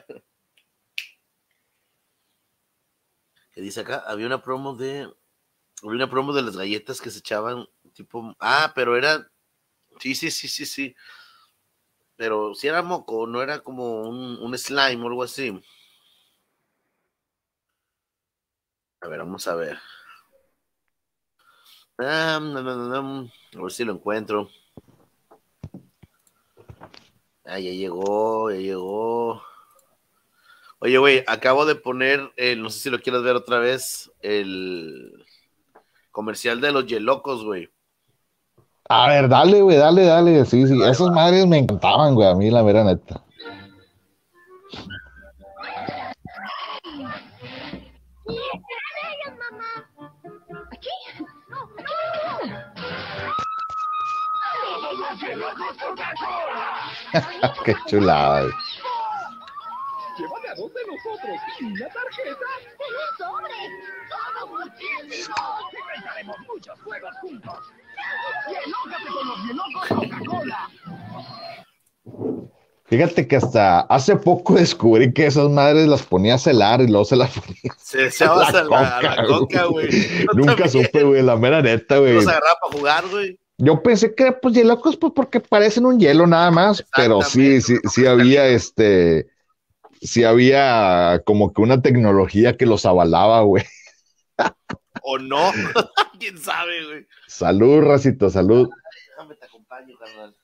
¿Qué dice acá? Había una promo de las galletas que se echaban tipo, pero era, sí, pero si era moco, no era como un slime o algo así. A ver, vamos a ver. A ver si lo encuentro. Ya llegó. Oye, güey, acabo de poner, no sé si lo quieres ver otra vez, el comercial de los Yelocos, güey. A ver, dale, güey, dale. Sí, esas madres me encantaban, güey, a mí la mera neta. ellos, mamá! ¿Aquí? ¡No! ¡Todos los Yelocos Coca-Cola! Qué chulada, güey. Llévate a dos de nosotros y una tarjeta. ¡Un sobre! ¡Somos muchísimos! Inventaremos muchos juegos juntos. ¡Y enójate con los Yelocos Coca-Cola! Fíjate que hasta hace poco descubrí que esas madres las ponía a celar y luego se las ponía. Se echabas a la coca, güey. Nunca supe, güey, la mera neta, güey. Los agarraba para jugar, güey. Yo pensé que, pues, Yelocos, pues, porque parecen un hielo nada más, pero sí había, sí había como que una tecnología que los avalaba, güey. ¿O no? ¿Quién sabe, güey? Salud, racito, salud. Déjame te acompaño, carnal.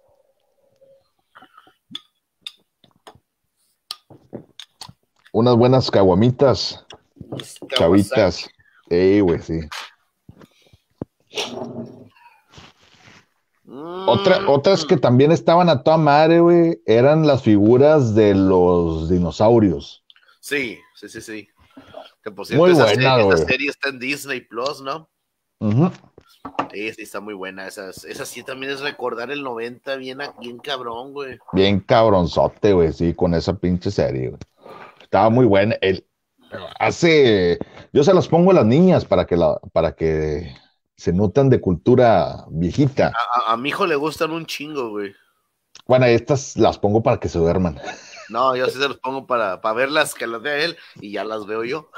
Unas buenas caguamitas, chavitas. Güey, sí. Otras que también estaban a toda madre, güey, eran las figuras de los dinosaurios. Sí. Que por cierto, Muy esa buena, güey. serie está en Disney Plus, ¿no? Ujú. Sí, está muy buena. Esa sí también es recordar el 90 bien cabrón, güey. Bien cabronzote, güey, sí, con esa pinche serie, güey. Estaba muy buena. Yo se las pongo a las niñas para que se nutran de cultura viejita. A mi hijo le gustan un chingo, güey. Bueno, estas las pongo para que se duerman. No, yo sí se los pongo para verlas, que las vea él, y ya las veo yo.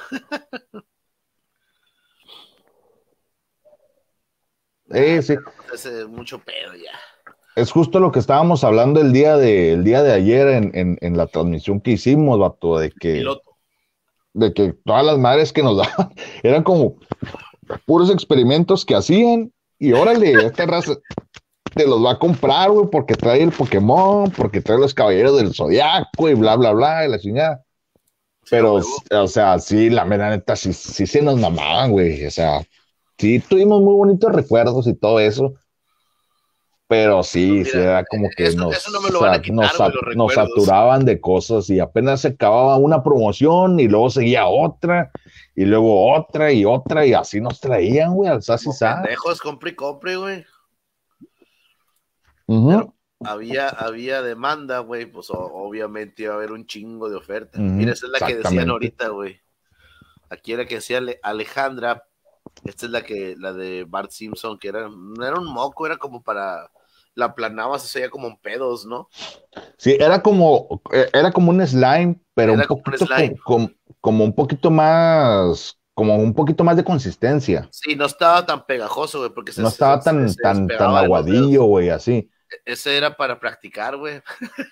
Sí. Es mucho pedo ya. Es justo lo que estábamos hablando el día de ayer en la transmisión que hicimos, vato, de que todas las madres que nos daban eran como puros experimentos que hacían y órale, esta raza te los va a comprar, güey, porque trae el Pokémon, porque trae los Caballeros del Zodiaco y bla, bla, bla, y la chingada. Pero, o sea, sí, la mera neta, sí se nos mamaban, güey, o sea, sí tuvimos muy bonitos recuerdos y todo eso. Pero sí, Mira, era como que eso no me lo van a quitar, güey, los nos recuerdos. saturaban de cosas y apenas se acababa una promoción y luego seguía otra y luego otra y así nos traían, güey, al sas y sas. Pendejos, compre, güey. Uh-huh. Había demanda, güey, pues obviamente iba a haber un chingo de oferta. Uh-huh. Mira, esa es la que decían ahorita, güey. Aquí era que decía Alejandra. Esta es la de Bart Simpson, que no era un moco, era como para... La aplanabas, se veía como en pedos, ¿no? Sí, era como un slime, pero Era un poquito como un poquito más, como un poquito más de consistencia. Sí, no estaba tan pegajoso, güey, porque no estaba tan aguadillo, güey, así. Ese era para practicar, güey.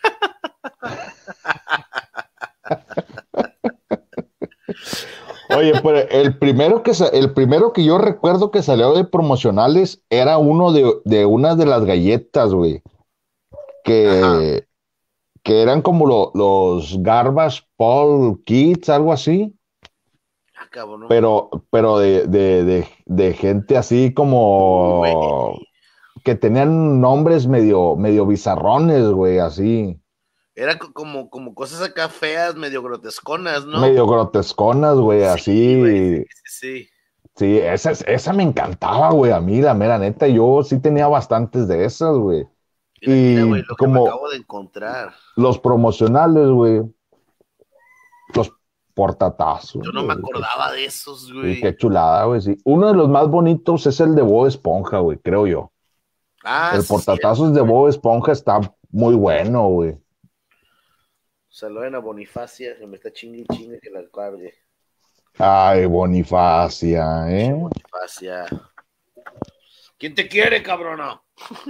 Oye, pero el primero que yo recuerdo que salió de promocionales era uno de una de las galletas, güey. Que eran como los Garbage Paul Kids, algo así. Cabrón, pero de gente así como que tenían nombres medio bizarrones, güey, así. Era como cosas acá feas, medio grotesconas, ¿no? Medio grotesconas, güey, así. Güey, sí. Sí, esa me encantaba, güey, a mí, la mera neta, yo sí tenía bastantes de esas, güey. Mira, güey, lo que me acabo de encontrar. Los promocionales, güey. Los portatazos. Yo no me acordaba de esos, güey. Sí, qué chulada, güey, sí. Uno de los más bonitos es el de Bob Esponja, güey, creo yo. El portatazos de Bob Esponja está muy bueno, güey. Saluden a Bonifacia, que me está chingue que la cargue. Ay, Bonifacia, ¿eh? Bonifacia. ¿Quién te quiere, cabrona?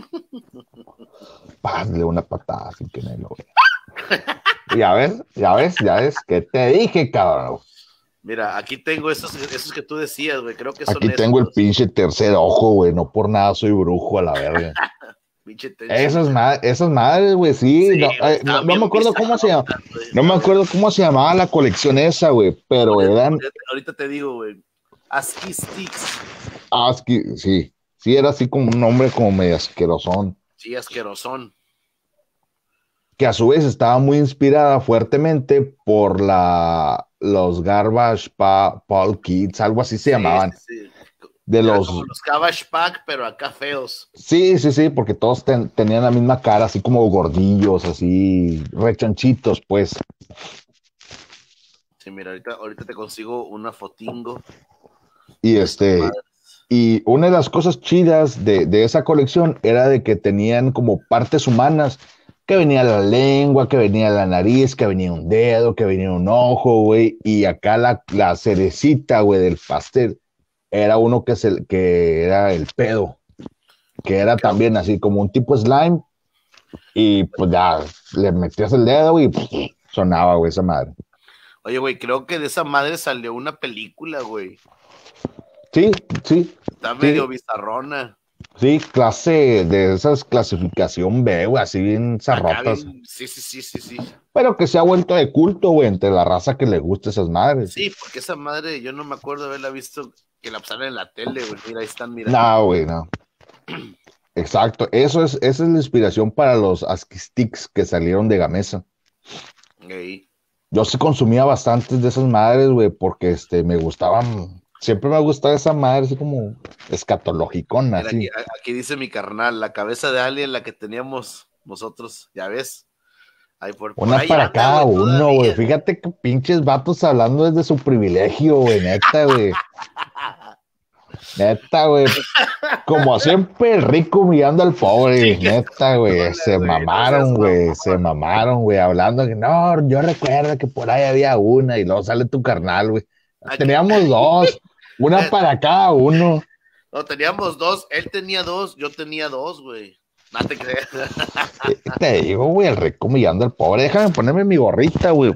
Hazle una patada sin que me lo vea. Ya ves, ¿qué te dije, cabrón? Mira, aquí tengo esos que tú decías, güey, creo que son aquí tengo el pinche tercer ojo, güey, no por nada soy brujo a la verga. Esas madres, güey, sí, no me acuerdo cómo se llama, no me acuerdo cómo se llamaba la colección esa, güey, pero eran... Ahorita te digo, güey, ASCII Sticks. ASCII, sí, era así como un nombre como medio asquerosón. Sí, asquerosón. Que a su vez estaba muy inspirada fuertemente por los Garbage Paul Kids, algo así se llamaban. Sí. Como los Cabbage Pack, pero acá feos. Sí, porque todos tenían la misma cara, así como gordillos, así rechonchitos, pues. Sí, mira, ahorita te consigo una fotingo. Y una de las cosas chidas de esa colección era de que tenían como partes humanas, que venía la lengua, que venía la nariz, que venía un dedo, que venía un ojo, güey, y acá la cerecita, güey, del pastel era uno que era el pedo, que era también así como un tipo slime, y pues ya le metías el dedo y pues, sonaba, güey, esa madre. Oye, güey, creo que de esa madre salió una película, güey. Sí. Está medio bizarrona. Sí, clase de esas clasificación B, güey, así bien zarrotas. Sí. Pero que se ha vuelto de culto, güey, entre la raza que le gusta esas madres. Sí, porque esa madre yo no me acuerdo de haberla visto que la pasaron en la tele, güey. Mira, ahí están, mira. No, güey, no. Exacto, esa es la inspiración para los Aski Sticks que salieron de Gamesa. Ey. Yo sí consumía bastantes de esas madres, güey, porque me gustaban, siempre me ha gustado esa madre, así como escatologicona, Mira, así. aquí dice mi carnal, la cabeza de alien, la que teníamos nosotros, ya ves. Ahí por Una ahí para anda, cada güey, uno, güey. todavía. Fíjate que pinches vatos hablando desde su privilegio, güey, neta, güey. Neta, güey. Como siempre, el rico humillando al pobre, Chinga neta, tu güey. cola, güey, no seas Se mamón. mamaron, güey, hablando que no, yo recuerdo que por ahí había una y luego sale tu carnal, güey. Aquí, Teníamos dos, una para cada uno. no, teníamos dos, él tenía dos, yo tenía dos, güey. No te creas. Te digo, güey, el rico humillando al pobre. Déjame ponerme mi gorrita, güey.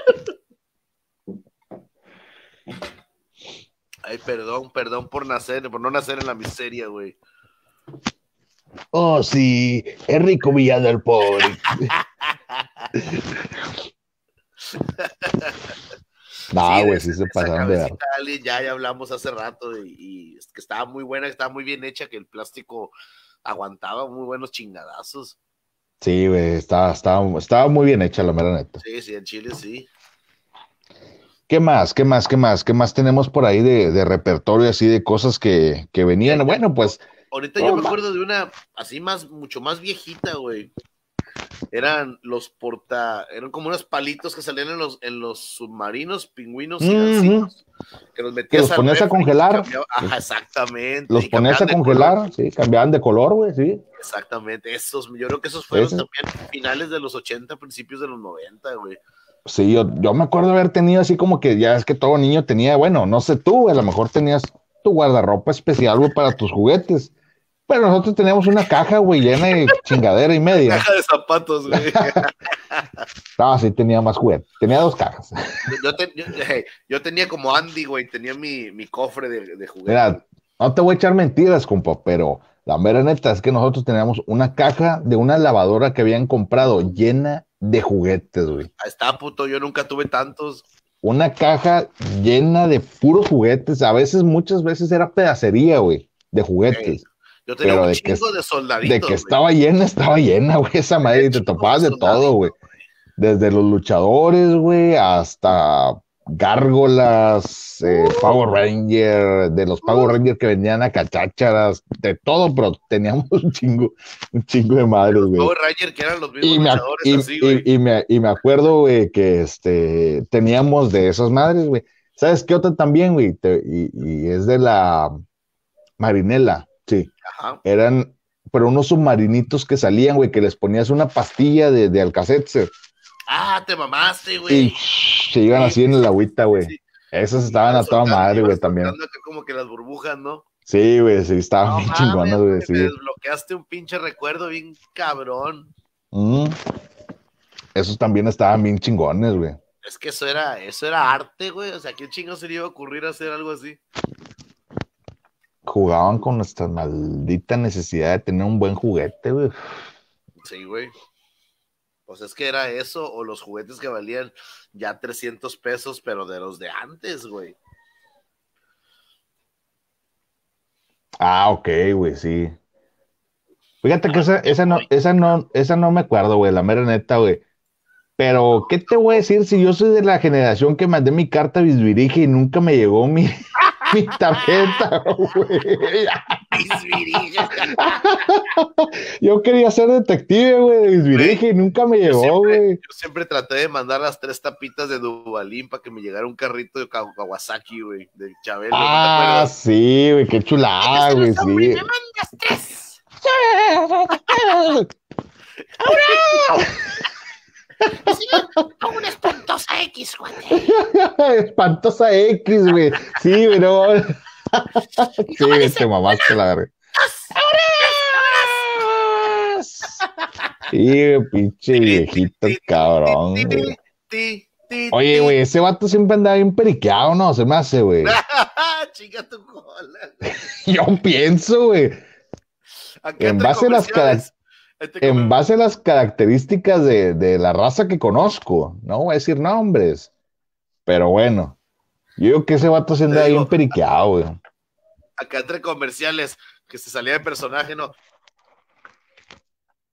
Ay, perdón por no nacer en la miseria, güey. Oh, sí, el rico humillando al pobre. No, güey, sí se Esa pasaron de ver. cabecita de alien ya hablamos hace rato y es que estaba muy buena, estaba muy bien hecha, que el plástico aguantaba muy buenos chingadazos. Sí, güey, estaba muy bien hecha la mera neta. Sí, en Chile sí. ¿Qué más? ¿Qué más tenemos por ahí de repertorio así de cosas que venían? Bueno, pues. Ahorita yo me acuerdo de una así mucho más viejita, güey. Eran como unos palitos que salían en los submarinos, pingüinos gigantitos, que los Que metías los al ponías a refri y congelar. ajá, exactamente. Los y ponías a cambiaban de color. congelar, sí, cambiaban de color, güey, sí. Exactamente, yo creo que esos fueron Ese. también finales de los 80, principios de los 90, güey. Sí, yo me acuerdo haber tenido así como que ya es que todo niño tenía, bueno, no sé tú, güey, a lo mejor tenías tu guardarropa especial, güey, para tus juguetes. Pero nosotros teníamos una caja, güey, llena de chingadera y media. Caja de zapatos, güey. No, sí tenía más juguetes. Tenía dos cajas. Yo tenía como Andy, güey, tenía mi cofre de juguetes. Mira, no te voy a echar mentiras, compa, pero la mera neta es que nosotros teníamos una caja de una lavadora que habían comprado llena de juguetes, güey. Ahí está, puto, yo nunca tuve tantos. Una caja llena de puros juguetes. Muchas veces era pedacería, güey, de juguetes. Yo tenía Pero un chingo de soldaditos. De que estaba llena, güey, esa madre. Y te topabas de todo, güey. Desde los luchadores, güey, hasta gárgolas, Power Ranger, de los Power Ranger que vendían a cachácharas, de todo, pero teníamos un chingo de madres, güey. Power Ranger que eran los mismos luchadores así, güey. Y me acuerdo, güey, que teníamos de esas madres, güey. ¿Sabes qué otra también, güey? Y es de la Marinela, sí. Ajá. Eran, pero unos submarinitos que salían, güey, que les ponías una pastilla de Alka-Seltzer. Ah, te mamaste, güey. Y se iban así en el agüita, güey. Sí. Esas estaban a toda madre, güey, también. Acá como que las burbujas, ¿no? Sí, güey, sí, estaban bien chingonas, güey. Sí. Me desbloqueaste un pinche recuerdo bien cabrón. Esos también estaban bien chingones, güey. Es que eso era arte, güey. O sea, ¿qué chingo se le iba a ocurrir hacer algo así? Jugaban con nuestra maldita necesidad de tener un buen juguete, güey. Sí, güey. Pues es que era eso, o los juguetes que valían ya 300 pesos, pero de los de antes, güey. Ah, ok, güey, sí. Fíjate que esa no me acuerdo, güey, la mera neta, güey. Pero, ¿qué te voy a decir si yo soy de la generación que mandé mi carta a Bisbirige y nunca me llegó mi tarjeta, güey? Yo quería ser detective, güey, de Bisbirige y nunca me llegó, güey. Yo siempre traté de mandar las 3 tapitas de Duvalín para que me llegara un carrito de Kawasaki, güey, de Chabelo. Ah, ¿no sí, güey, qué chulada, güey, sí. Me mandas 3. ¡Ahora! Con una espantosa X, güey. Espantosa X, güey. Sí, güey, no. Sí, te mamaste la verga. Sí, pinche viejito cabrón, güey. Oye, güey, ese vato siempre andaba bien periqueado, ¿no? Se me hace, güey. Chinga tu cola. Yo pienso, güey. En base a las características de la raza que conozco, no voy a decir nombres, pero bueno, yo digo que ese vato se anda bien periqueado, güey. Acá entre comerciales, que se salía de personaje, ¿no?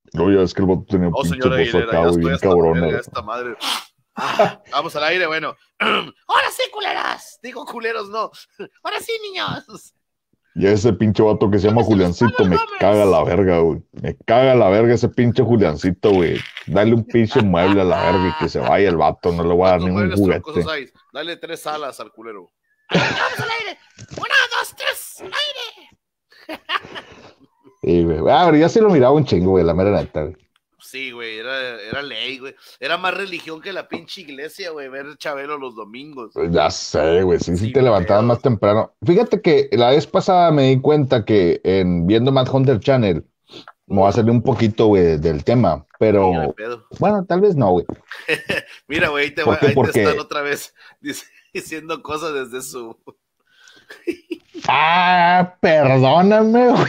No, ya es que el vato tenía un Oh, pinche señora voz Aguilera, acá, ya güey, estoy bien hasta la cabrona. verga, esta madre. Vamos al aire, bueno. Ahora sí, culeras. Digo culeros, no. Ahora sí, niños. Y ese pinche vato que se llama Juliancito me caga la verga, güey. Me caga la verga ese pinche Juliancito, güey. Dale un pinche mueble a la verga y que se vaya el vato. No le voy a dar ¿Cuántos ningún muebles troncosos juguete. hay? Dale 3 alas al culero. Vamos al aire. 1, 2, 3, aire. Sí, güey. Pero ya se lo miraba un chingo, güey, la mera neta, güey. Sí, güey, era ley, güey. Era más religión que la pinche iglesia, güey, ver Chabelo los domingos. Pues ya sé, güey, sí Sin te levantabas pedos. más temprano. Fíjate que la vez pasada me di cuenta que viendo Mad Hunter Channel, me va a salir un poquito, güey, del tema, Sí, no hay pero pedo. bueno, tal vez no, güey. Mira, güey, ¿Por qué? ahí te Porque- están otra vez diciendo cosas desde su... Perdóname, güey.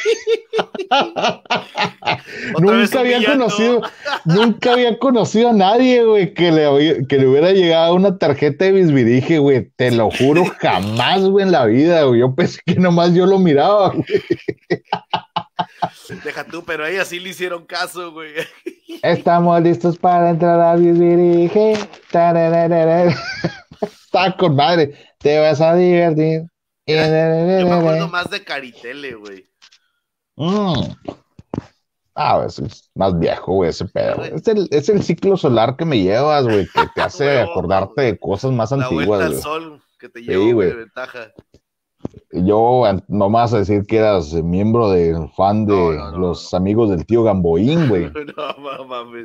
Otra vez Nunca había conocido a nadie, güey, que le hubiera llegado una tarjeta de Bisbirige, güey. Te lo juro, jamás, güey, en la vida, güey. Yo pensé que nomás yo lo miraba, güey. Deja tú, pero a ella sí le hicieron caso, güey. Estamos listos para entrar a Bisbirige. Tarararara. Está con madre. Te vas a divertir. Yo me acuerdo más de Caritele, güey. Pues es más viejo, güey, ese pedo. Güey. Es el ciclo solar que me llevas, güey, que te hace Huevo, acordarte de cosas más La vuelta antiguas, al güey. sol que te Sí, llevó, güey, güey. de ventaja. Yo no me vas a decir que eras miembro del fan de No. los amigos del tío Gamboín, güey. No mames.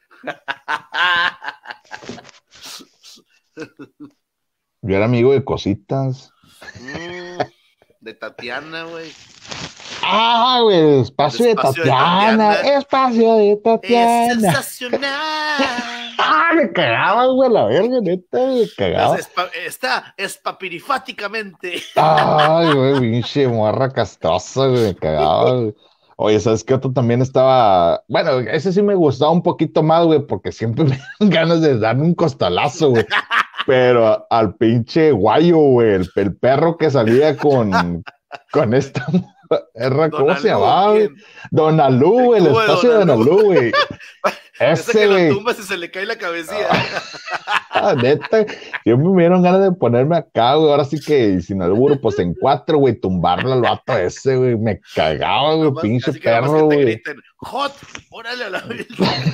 Yo era amigo de Cositas. De Tatiana, güey. Güey, espacio de Espacio de Tatiana. Tatiana. Espacio de Es Tatiana. sensacional. Me cagabas, güey, la verga, neta, me cagaba. Está espapirifáticamente. Ay, güey, pinche morra castrosa, güey, me cagaba, güey. Oye, ¿sabes qué otro también estaba? Bueno, ese sí me gustaba un poquito más, güey, porque siempre me dan ganas de darme un costalazo, güey. Pero al pinche guayo, güey, el perro que salía con esta perra, ¿cómo se llamaba, güey? Don Alú, güey, el tubo de espacio de Don Don Alú, güey. Ese que Ese, lo güey. tumbas y se le cae la cabecilla. Neta, yo me dieron ganas de ponerme acá, güey. Ahora sí que sin albur, pues en 4, güey, tumbarlo al vato ese, güey. Me cagaba, güey, Nomás- pinche así que nomás perro, que te güey. griten, ¡Hot! ¡Órale a la vez!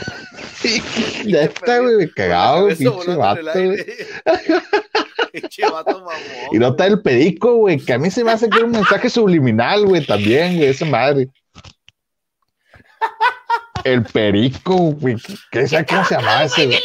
Neta, güey, me cagaba, güey, pinche vato, güey. Pinche vato mamón. Y nota el perico, güey, que a mí se me hace que era un mensaje subliminal, güey, también, güey, esa madre. El perico, güey, ¿qué sabe cómo se llamaba ese, güey?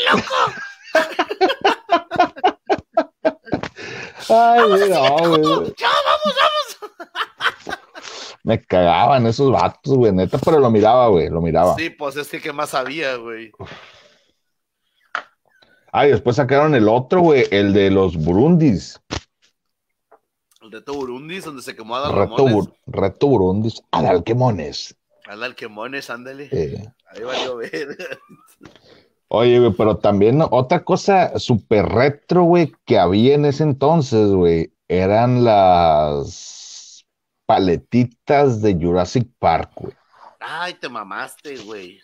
Ay, güey, no, güey. ¡Ya, vamos! Me cagaban esos vatos, güey, neta, pero lo miraba, güey, lo miraba. Sí, pues es que ¿qué más había, güey? Y después sacaron el otro, güey, el de los Burundis. El reto Burundis, donde se quemó a Adal Ramones. Reto Burundis. Adalquemones. Adal Quemones, ándale. Eh. Ahí valió ver. Oye, güey, pero también otra cosa súper retro, güey, que había en ese entonces, güey, eran las paletitas de Jurassic Park, güey. Ay, te mamaste, güey.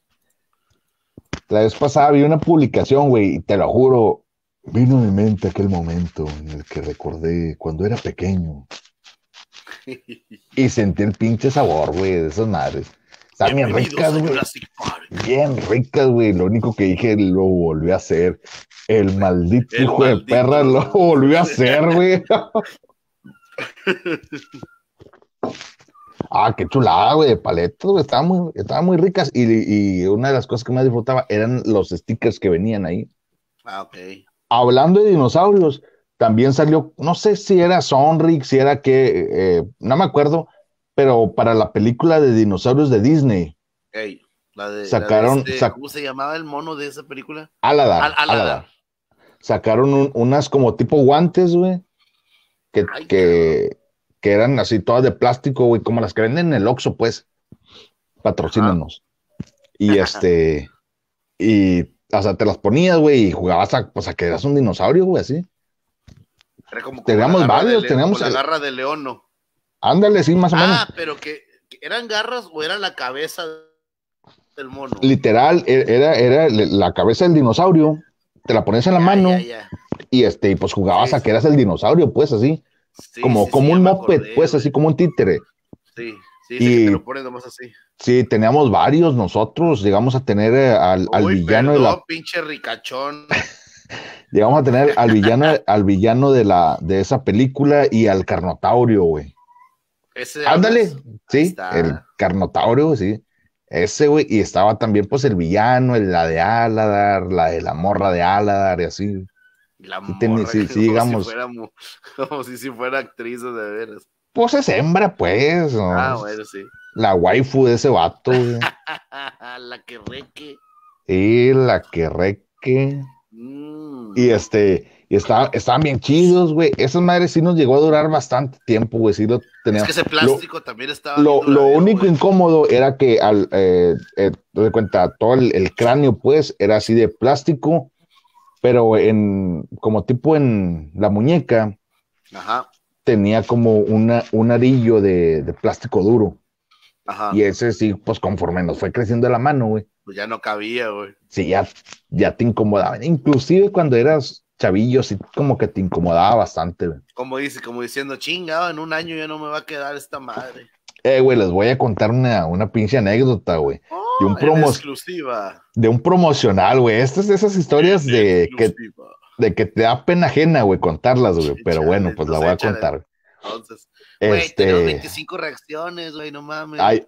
La vez pasada vi una publicación, güey, y te lo juro, vino a mi mente aquel momento en el que recordé cuando era pequeño y sentí el pinche sabor, güey, de esas madres. Están bien Bienvenidos ricas, a güey. Jurassic Park. Bien ricas, güey. Lo único que dije, lo volví a hacer. El maldito El hijo de maldito. perra lo volvió a hacer, güey. Qué chulada, güey, de paletas, güey. Estaban muy ricas. Y una de las cosas que más disfrutaba eran los stickers que venían ahí. Ok. Hablando de dinosaurios, también salió, no sé si era Sonrix, si era que, no me acuerdo, pero para la película de dinosaurios de Disney, Ey, Sacaron- ¿cómo se llamaba el mono de esa película? Aladar. Aladar. Sacaron unas como tipo guantes, güey, Ay, que eran así todas de plástico, güey, como las que venden en el Oxxo, pues. Patrocínanos. Y o sea, te las ponías, güey, y jugabas a que eras un dinosaurio, güey, así. Era como Teníamos la garra varios, de teníamos como la el- garra de león, ¿no? Ándale, sí, más o menos. Pero que eran garras o era la cabeza. el mono. Literal, era la cabeza del dinosaurio, te la ponías en la mano Ya. y y pues jugabas Sí, a que eras el dinosaurio, pues así, Sí, como sí, ya un me moped, acordé, pues güey. así como un títere. Sí, que Y te lo pones nomás así. sí, teníamos varios nosotros, llegamos a tener al Uy, villano perdón, pinche ricachón. llegamos a tener al villano de esa película y al Carnotaurio, güey. ¿Ese Ándale, hablas? Ahí sí, está. el Carnotaurio, sí. Ese, güey, y estaba también, pues, el villano, la de Aladar, la de la morra de Aladar y así. La Sí, morra, sí, como digamos, si fuera, como si fuera actriz de veras. pues es hembra, pues, ¿no? Bueno, sí. La waifu de ese vato, güey. La que reque. Y la que reque. Mm. Y estaban bien chidos, güey. Esas madres sí nos llegó a durar bastante tiempo, güey. Sí lo Es teníamos. que ese plástico también estaba bien Lo duradero, único güey. incómodo era que te das cuenta, todo el cráneo, pues, era así de plástico, pero como tipo en la muñeca, Ajá, tenía como un arillo de plástico duro. ajá. Y ese sí, pues conforme nos fue creciendo la mano, güey. Pues ya no cabía, güey. Sí, ya te incomodaba. Inclusive cuando eras chavillo, sí, como que te incomodaba bastante, güey. Como diciendo, chingado, en un año ya no me va a quedar esta madre. Güey, les voy a contar una pinche anécdota, güey. Oh, en exclusiva. De un promocional, güey. Estas de esas historias de que te da pena ajena, güey, contarlas, güey. Pero Chale, bueno, pues la voy a contar. Entonces, güey, tenemos 25 reacciones, güey, no mames. Ay,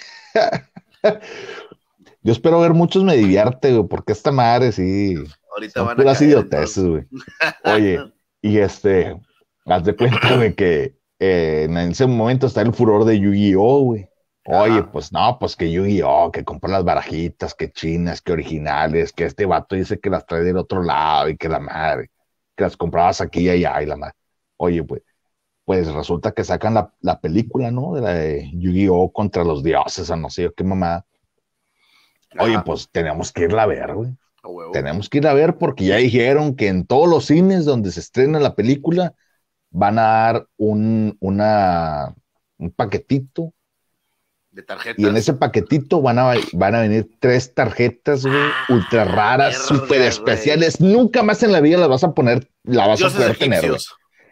yo espero ver muchos me divierte, güey, porque esta madre sí. Ahorita son van a puras caer, idioteces, güey. Oye, y haz de cuenta, güey, que en ese momento está el furor de Yu-Gi-Oh, güey. Oye, Ajá. pues no, pues que Yu-Gi-Oh, que compra las barajitas, que chinas, que originales, que este vato dice que las trae del otro lado y que la madre, que las comprabas aquí y allá y la madre. Oye, pues resulta que sacan la película, ¿no? De la de Yu-Gi-Oh contra los dioses, o no sé qué mamá. Oye, Ajá. pues tenemos que irla a ver, güey. A huevo. Tenemos que ir a ver porque ya dijeron que en todos los cines donde se estrena la película van a dar un paquetito. De tarjetas. Y en ese paquetito van a venir 3 tarjetas, güey, ultra raras, verga, súper güey. especiales. Nunca más en la vida las vas a poder tener, güey.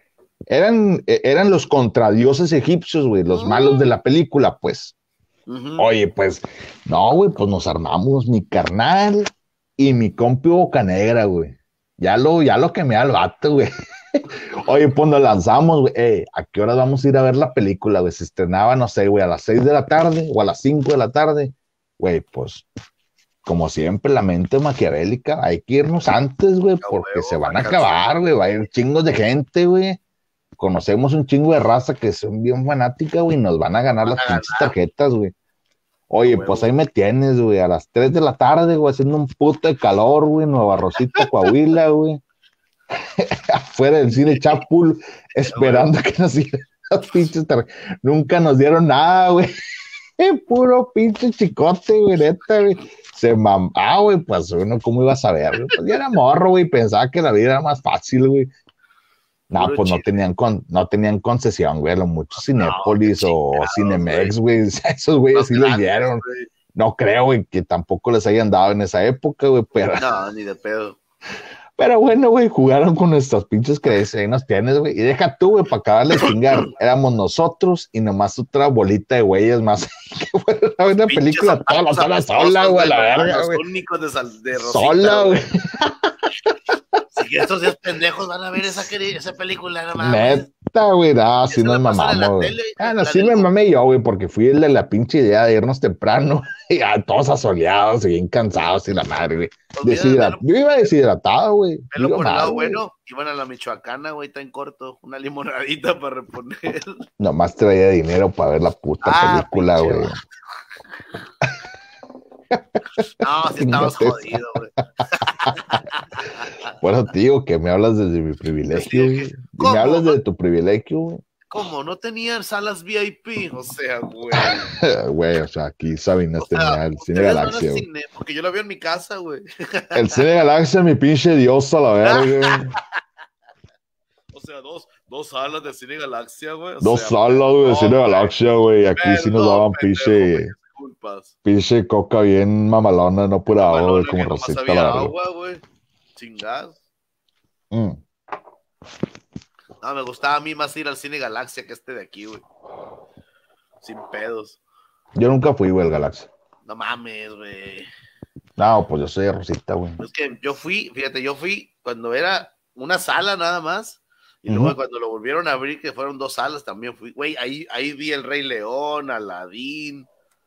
Eran los contradioses egipcios, güey, los malos de la película, pues. Oye, pues, no, güey, pues nos armamos mi carnal y mi compi Bocanegra, güey. Ya lo quemé al vato, güey. Oye, pues nos lanzamos, güey. ¿A qué horas vamos a ir a ver la película, güey? Se estrenaba, no sé, güey, a las 6 de la tarde o a las 5 de la tarde. Güey, pues, como siempre, la mente maquiavélica, hay que irnos antes, güey, porque se van a acabar, güey. Va a ir chingos de gente, güey. Conocemos un chingo de raza que son bien fanática, güey, y nos van a ganar las pinches tarjetas, güey. Oye, pues ahí me tienes, güey, a las 3 de la tarde, güey, haciendo un puto de calor, güey, Nueva Rosita, Coahuila, güey. Afuera del cine Chapul, esperando que nos dieran las pinches tarjetas. Nunca nos dieron nada, güey. Puro pinche chicote, güey, neta, güey. Se mamá, güey, pues uno, ¿cómo iba a saber? Güey? Pues ya era morro, güey, pensaba que la vida era más fácil, güey. No, pues no tenían concesión, güey, a lo mucho Cinépolis o Cinemex, güey. Esos güeyes sí les dieron. Wey. No creo, güey, que tampoco les hayan dado en esa época, güey, pero. No, ni de pedo. Pero bueno, güey, jugaron con nuestras pinches creencias, ahí nos tienes, güey. Y deja tú, güey, para acabarle de chingar. Éramos nosotros y nomás otra bolita de güeyes más que fueron a ver la película toda la sola, güey, la verga, güey. Los únicos de Rosita, sola, güey. Si que estos 10 pendejos van a ver esa película, no mames. Neta, güey, no, sí nos mamamos, güey. No, sí me mamé yo, güey, porque fui el de la pinche idea de irnos temprano, y ya todos asoleados y bien cansados y la madre, güey. Yo iba deshidratado, güey. Velo por el lado bueno, iban a la Michoacana, güey, tan corto, una limonadita para reponer. Nomás traía dinero para ver la puta película, güey. No, si estabas jodido, güey. Bueno, te digo que me hablas desde mi privilegio, güey. Me hablas desde tu privilegio, güey. ¿Cómo? ¿No tenían salas VIP? O sea, güey. Güey, o sea, aquí Sabinas tenía el Cine Galaxia, güey. Porque yo lo vi en mi casa, güey. El Cine Galaxia, mi pinche dios a la verga. O sea, dos salas de Cine Galaxia, güey. Dos salas, güey, de Cine Galaxia, güey. Aquí sí nos daban pinche. culpas. Pinche coca bien mamalona, no pura agua, güey, como Nomás Rosita, había la verdad. agua, güey. Chingados. Mm. No, me gustaba a mí más ir al Cine Galaxia que este de aquí, güey. Sin pedos. Yo nunca fui, güey, al Galaxy. No mames, güey. No, pues yo soy de Rosita, güey. Es que yo fui cuando era una sala nada más. Y luego cuando lo volvieron a abrir, que fueron 2 salas, también fui. Güey, ahí vi El Rey León, Aladín.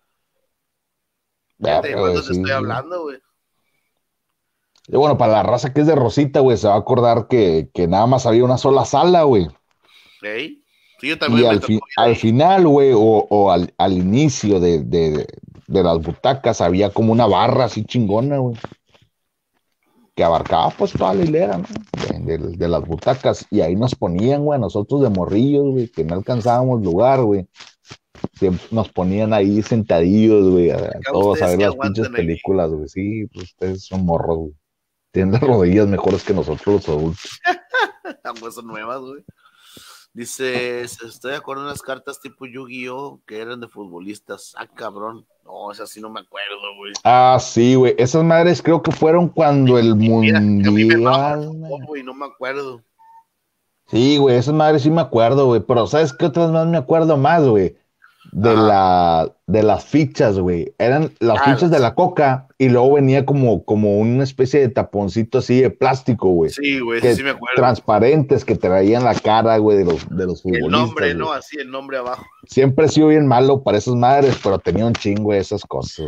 Fíjate de cuándo te estoy hablando, güey. Y bueno, para la raza que es de Rosita, güey, se va a acordar que nada más había una sola sala, güey. ¿Sí? Sí, yo también Y me tocó ir al ahí. final, güey, o al inicio de las butacas, había como una barra así chingona, güey. Que abarcaba pues toda la hilera, ¿no? De las butacas. Y ahí nos ponían, güey, nosotros de morrillos, güey, que no alcanzábamos lugar, güey. Nos ponían ahí sentadillos, güey, a todos a ver las pinches películas, güey. Sí, pues ustedes son morros, güey. Tienen las rodillas mejores que nosotros los adultos. Ambas son nuevas, güey. Dice, estoy de acuerdo en las cartas tipo Yu-Gi-Oh! Que eran de futbolistas. Ah, cabrón. No, esas sí no me acuerdo, güey. Ah, sí, güey. Esas madres creo que fueron cuando el Mira, a mí me mama el mundial. fútbol, güey, no me acuerdo. Sí, güey, esas madres sí me acuerdo, güey. Pero ¿sabes qué otras más me acuerdo más, güey? De las fichas, güey. Eran las fichas de la Coca y luego venía como una especie de taponcito así de plástico, güey. Sí, güey, Que sí me acuerdo. transparentes que traían la cara, güey, de los futbolistas. El nombre, güey. ¿no? Así el nombre abajo. Siempre he sido bien malo para esas madres, pero tenía un chingo de esas cosas.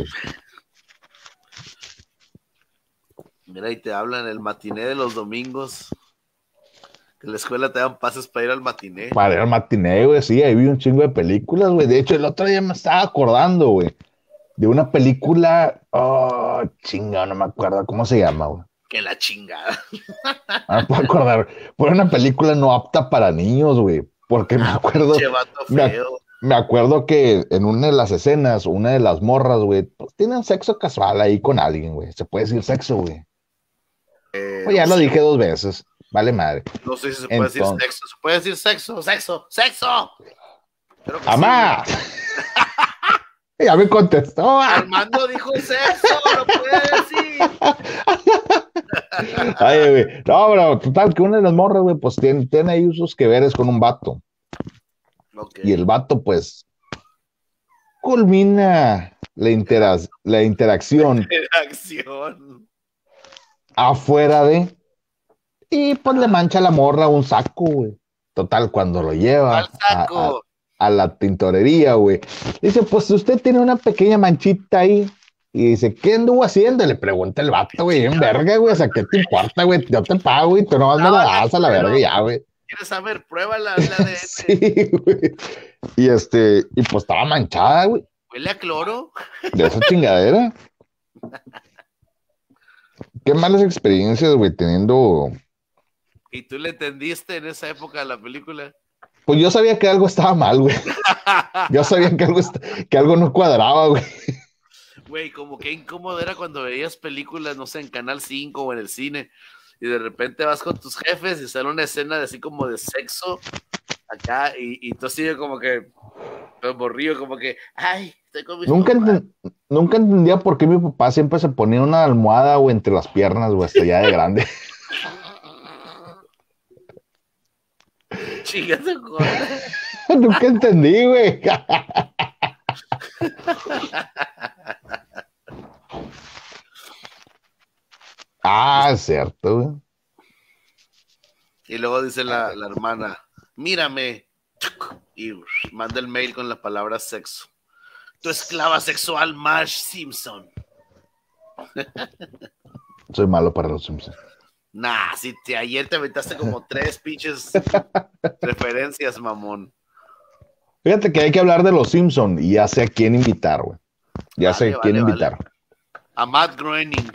Mira, y te hablan el matiné de los domingos. Que en la escuela te dan pases para ir al matiné. Para ir al matiné, güey, sí, ahí vi un chingo de películas, güey. De hecho, el otro día me estaba acordando, güey, de una película, chinga, no me acuerdo cómo se llama, güey. Que la chingada. No me puedo acordar. Fue una película no apta para niños, güey, porque me acuerdo, Pinche vato feo. me acuerdo que en una de las escenas, una de las morras, güey, pues tienen sexo casual ahí con alguien, güey. Se puede decir sexo, güey. Pues ya No lo sé. dije 2 veces. Vale madre. No sé si se puede decir sexo. Se puede decir sexo, sexo, sexo. Creo que ¡Amá! sí, Ya me contestó. Armando dijo sexo, lo puede decir. Ay, güey. No, pero total, que una de las morras, güey, pues tiene ahí sus que veres con un vato. Okay. Y el vato, pues, culmina la interacción Acción. afuera de. Y pues le mancha a la morra un saco, güey. Total, cuando lo lleva Al saco. a la tintorería, güey. Dice, pues usted tiene una pequeña manchita ahí. Y dice, ¿qué anduvo haciendo? Le pregunta el vato, güey, en verga, güey. O sea, ¿qué te importa, güey? Yo te pago, güey. Tú nomás me la das a la verga y ya, güey. ¿Quieres saber? Pruébala, la de Sí, güey. Y pues estaba manchada, güey. ¿Huele a cloro? De esa chingadera. Qué malas experiencias, güey, teniendo. ¿Y tú le entendiste en esa época de la película? Pues yo sabía que algo estaba mal, güey. Yo sabía que algo no cuadraba, güey. Güey, como que incómodo era cuando veías películas, no sé, en Canal 5 o en el cine, y de repente vas con tus jefes y sale una escena de así como de sexo acá, y tú así como que, morrillo, como que, ay, estoy con mis papás. Nunca entendía por qué mi papá siempre se ponía una almohada, güey, entre las piernas, güey, hasta ya de grande. Chingate, joder. Nunca entendí, güey. Ah, es cierto, güey. Y luego dice la hermana, mírame, y manda el mail con la palabra sexo. Tu esclava sexual, Marge Simpson. Soy malo para los Simpsons. Nah, si ayer te aventaste como 3 pinches referencias, mamón. Fíjate que hay que hablar de los Simpsons y ya sé a quién invitar, güey. Ya sé a quién invitar. A Matt Groening.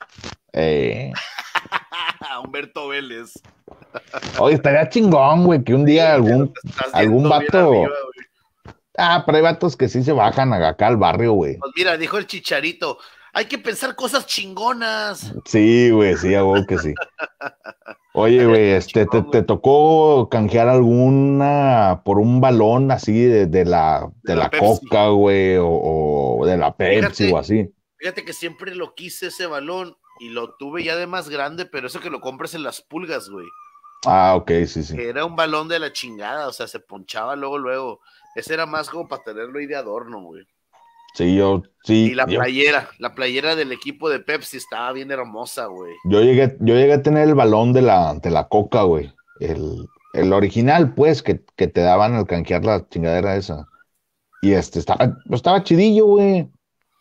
A Humberto Vélez. Oye, estaría chingón, güey, que un día algún vato. Arriba, pero hay vatos que sí se bajan acá al barrio, güey. pues mira, dijo el Chicharito, hay que pensar cosas chingonas. Sí, güey, sí, a huevo que sí. Oye, güey, ¿te tocó canjear alguna por un balón así de la Pepsi. Coca, güey, o de la Pepsi Fíjate, o así. Fíjate que siempre lo quise ese balón y lo tuve ya de más grande, pero eso que lo compras en las pulgas, güey. Ah, ok, sí, sí. Que era un balón de la chingada, o sea, se ponchaba luego. Ese era más como para tenerlo ahí de adorno, güey. Sí, Y la playera del equipo de Pepsi estaba bien hermosa, güey. yo llegué a tener el balón de la Coca, güey. El original, pues, que te daban al canjear la chingadera esa. Y estaba chidillo, güey.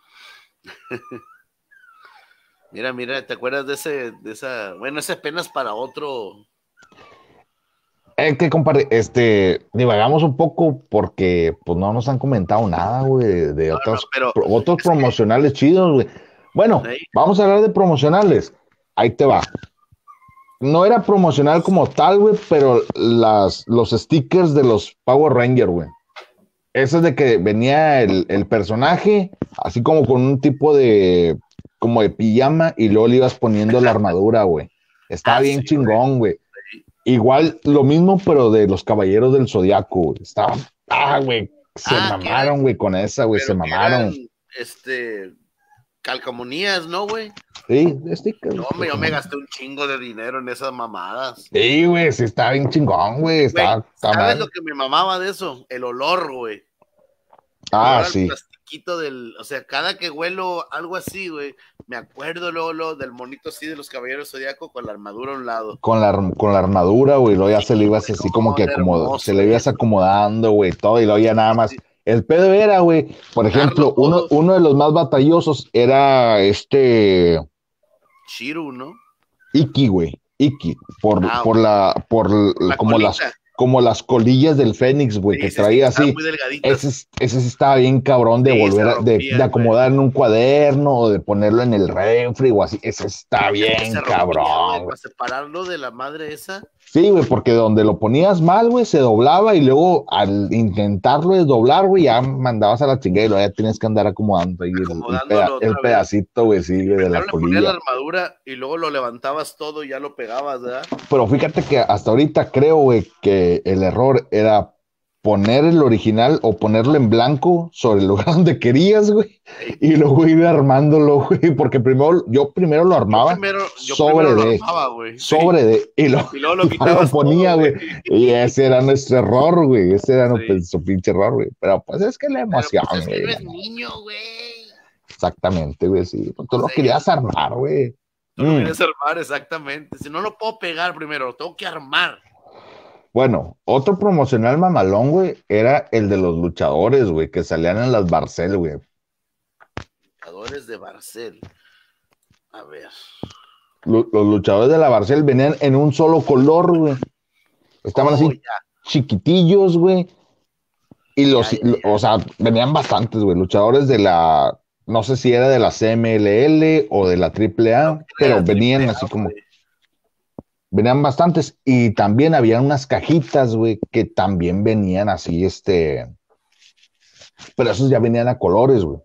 Mira, ¿te acuerdas de esa? Bueno, ese apenas para otro. Que compadre, divagamos un poco porque pues no nos han comentado nada, güey, de No, pero otros es que, promocionales chidos, güey. Bueno, ahí, vamos a hablar de promocionales. Ahí te va. No era promocional como tal, güey, pero los stickers de los Power Rangers, güey. Eso es de que venía el personaje, así como con un tipo como de pijama, y luego le ibas poniendo la armadura, güey. Estaba bien sí, chingón, güey. Igual lo mismo, pero de los Caballeros del Zodiaco, güey. Güey, se mamaron, güey, con esa, güey, se pero que mamaron. eran, calcamonías, ¿no, güey? Sí, de stickers. Yo me gasté un chingo de dinero en esas mamadas. Sí, güey, sí, está bien chingón, güey. Está ¿Sabes mal. lo que me mamaba de eso? El olor, güey. El Ah, olor al sí. plastiquito o sea, cada que huelo algo así, güey, me acuerdo luego del monito así de los Caballeros Zodiaco con la armadura a un lado. Con la armadura, güey, luego ya se le ibas así como que hermoso, se le ibas acomodando, güey, todo, y luego ya nada más. Sí. El pedo era, güey, por ejemplo, uno de los más batallosos era Shiru, ¿no? Iki, güey, Iki, por colita. como las colillas del Fénix, güey, que traía así. Ese sí estaba bien cabrón de volver de acomodar en un cuaderno o de ponerlo en el refri o así. Ese está bien cabrón. Para separarlo de la madre esa. Sí, güey, porque donde lo ponías mal, güey, se doblaba y luego al intentarlo desdoblar, güey, ya mandabas a la chingada y luego ya tienes que andar acomodando ahí el pedacito, güey, sí, güey, de la colilla. Le ponías la armadura y luego lo levantabas todo y ya lo pegabas, ¿verdad? Pero fíjate que hasta ahorita creo, güey, que el error era poner el original o ponerlo en blanco sobre el lugar donde querías, güey, y luego ir armándolo, güey, porque yo primero lo armaba y luego lo quitabas, lo ponía, güey, y ese era nuestro error, güey, ese era nuestro pinche error, güey, pero pues es que la emoción, güey. Pues eres niño, güey. Exactamente, güey, sí, pues tú lo querías armar, güey. Tú lo querías armar, exactamente, si no lo puedo pegar primero, lo tengo que armar. Bueno, otro promocional mamalón, güey, era el de los luchadores, güey, que salían en las Barcel, güey. Luchadores de Barcel. A ver. Los luchadores de la Barcel venían en un solo color, güey. Estaban así chiquitillos, güey. Y o sea, venían bastantes, güey. Luchadores no sé si era de la CMLL o de la AAA, pero venían así como... Venían bastantes y también había unas cajitas, güey, que también venían así, pero esos ya venían a colores, güey.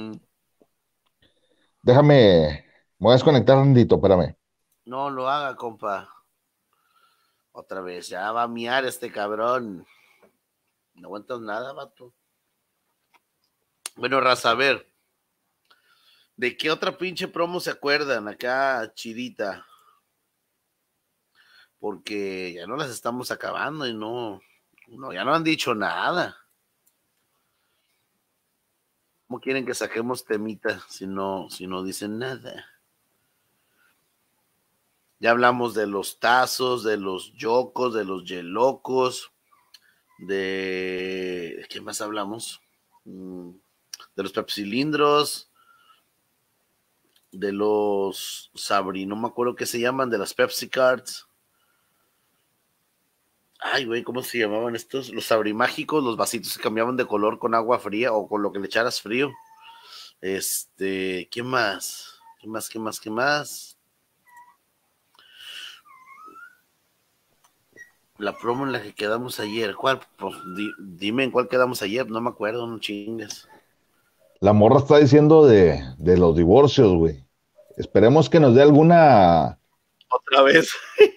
Me voy a desconectar un ratito, espérame. No lo haga, compa. Otra vez, ya va a miar este cabrón. No aguantas nada, vato. Bueno, raza, a ver. ¿De qué otra pinche promo se acuerdan? Acá, chidita. Porque ya no las estamos acabando y ya no han dicho nada. ¿Cómo quieren que saquemos temita si no dicen nada? Ya hablamos de los tazos, de los yocos, de los yelocos, ¿de qué más hablamos? De los pepsilindros, de los no me acuerdo qué se llaman, de las Pepsi Cards. Ay, güey, ¿cómo se llamaban estos? Los sabrimágicos, los vasitos que cambiaban de color con agua fría o con lo que le echaras frío. ¿Qué más? ¿Qué más? La promo en la que quedamos ayer. ¿Cuál? Pues, dime en cuál quedamos ayer, no me acuerdo, no chingues. La morra está diciendo de los divorcios, güey. Esperemos que nos dé alguna... Otra vez.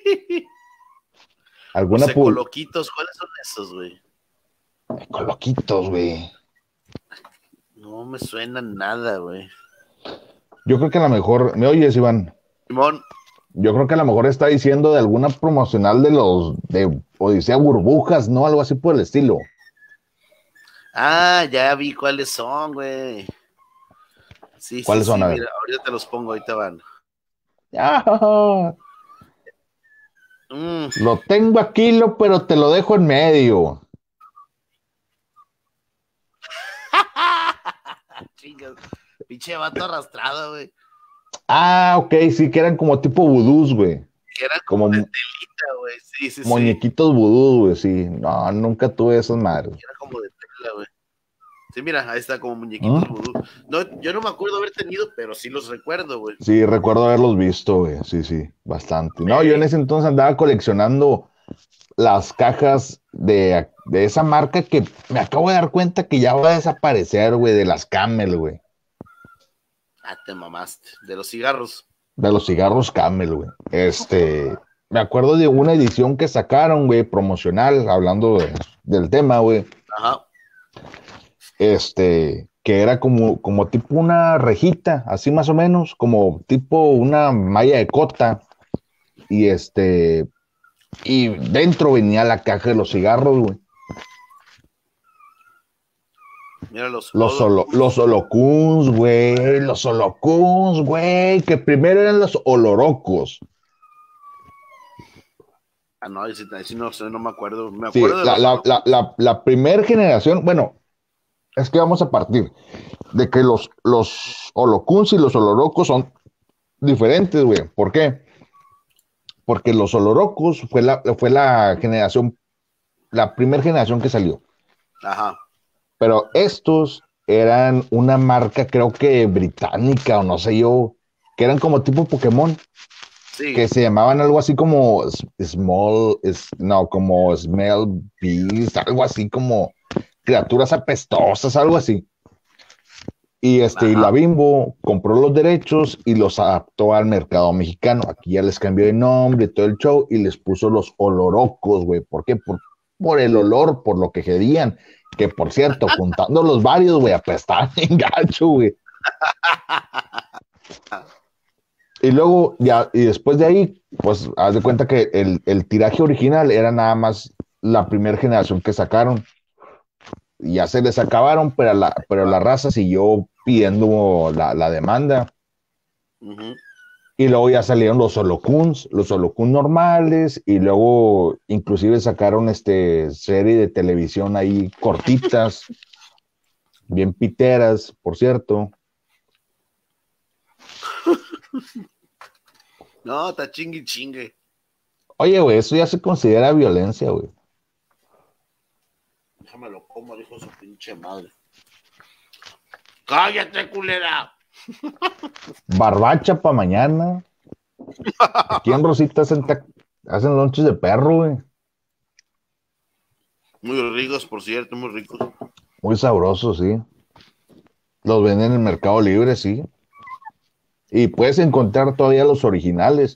¿Alguna los ecoloquitos, ¿cuáles son esos, güey? Ecoloquitos, güey. No, me suena nada, güey. Yo creo que a lo mejor, ¿me oyes, Iván? Simón. Yo creo que a lo mejor está diciendo de alguna promocional de Odisea Burbujas, ¿no? Algo así por el estilo. Ah, ya vi cuáles son, güey. Sí, ¿Cuáles son? A ver. Mira, ahorita te los pongo, ahorita van. Ah, lo tengo aquí, pero te lo dejo en medio. Chingas, pinche vato arrastrado, güey. Ah, ok, sí, que eran como tipo vudús, güey. Que eran como de telita, güey. Sí. Muñequitos vudús, güey, sí. No, nunca tuve esas madres. Era como de tela, güey. Sí, mira, ahí está como muñequitos vudú. No, yo no me acuerdo haber tenido, pero sí los recuerdo, güey. Sí, recuerdo haberlos visto, güey. Sí, bastante. No, yo en ese entonces andaba coleccionando las cajas de esa marca que me acabo de dar cuenta que ya va a desaparecer, güey, de las Camel, güey. Ah, te mamaste. De los cigarros. De los cigarros Camel, güey. Me acuerdo de una edición que sacaron, güey, promocional, hablando del tema, güey. Ajá. Que era como tipo una rejita, así más o menos, como tipo una malla de cota. Y dentro venía la caja de los cigarros, güey. Mira los holocuns, güey. Los holocuns, güey. Que primero eran los olorocos. Ah, no, ahí sí no me acuerdo. Me acuerdo la primera generación, bueno, es que vamos a partir de que los holocuns y los olorocos son diferentes, güey. ¿Por qué? Porque los olorocos fue la generación, la primera generación que salió. Ajá. Pero estos eran una marca, creo que británica o no sé yo, que eran como tipo Pokémon. Sí. Que se llamaban algo así como como Smell Beast, algo así como criaturas apestosas, algo así. Y la Bimbo compró los derechos y los adaptó al mercado mexicano. Aquí ya les cambió de nombre, todo el show, y les puso los olorocos, güey. ¿Por qué? Por el olor, por lo que querían. Que, por cierto, juntando los varios, güey, apestaban en gacho, güey. Y luego, y después de ahí, pues, haz de cuenta que el tiraje original era nada más la primera generación que sacaron. Y ya se les acabaron, pero la raza siguió pidiendo la demanda. Uh-huh. Y luego ya salieron los holocuns normales, y luego inclusive sacaron serie de televisión ahí cortitas, bien piteras, por cierto. No, está chingue. Oye, güey, eso ya se considera violencia, güey. Déjame lo como, dijo su pinche madre. ¡Cállate, culera! Barbacha para mañana. Aquí en Rosita hacen lonches de perro, güey. Muy ricos, por cierto, muy ricos. Muy sabrosos, sí. Los venden en el Mercado Libre, sí. Y puedes encontrar todavía los originales.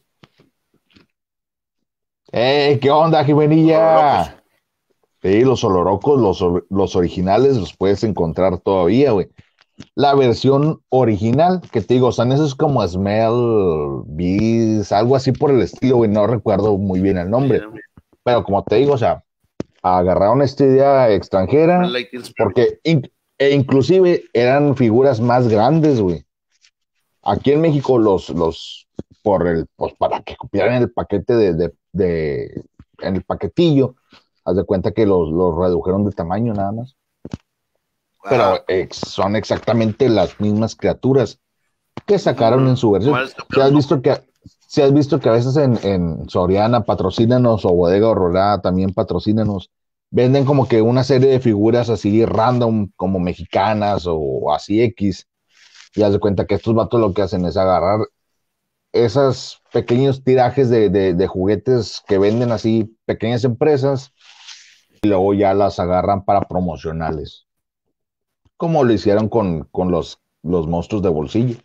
¿Qué onda, Jimenilla? Sí, los olorocos, los originales los puedes encontrar todavía, güey. La versión original, que te digo, son esos como Smell Bees, algo así por el estilo, güey, no recuerdo muy bien el nombre. Pero como te digo, o sea, agarraron esta idea extranjera, porque inclusive eran figuras más grandes, güey. Aquí en México pues para que copiaran el paquete en el paquetillo, haz de cuenta que los redujeron de tamaño nada más. Pero son exactamente las mismas criaturas que sacaron en su versión. Si has visto que a veces en Soriana, Patrocínanos, o Bodega Aurrerá también Patrocínanos, venden como que una serie de figuras así random, como mexicanas o así X, y haz de cuenta que estos vatos lo que hacen es agarrar esos pequeños tirajes de juguetes que venden así pequeñas empresas, y luego ya las agarran para promocionales. Como lo hicieron con los monstruos de bolsillo.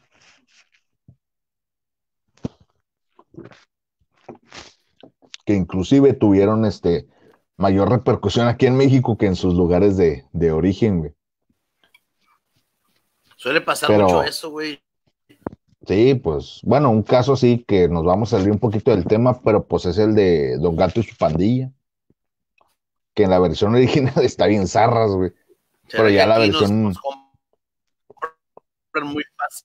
Que inclusive tuvieron mayor repercusión aquí en México que en sus lugares de origen, güey. Suele pasar Pero, mucho eso, güey. sí, pues, bueno, un caso así que nos vamos a salir un poquito del tema, pero pues es el de Don Gato y su pandilla, que en la versión original está bien zarras, güey. Pero Será que ya la aquí nos versión, compran muy fácil.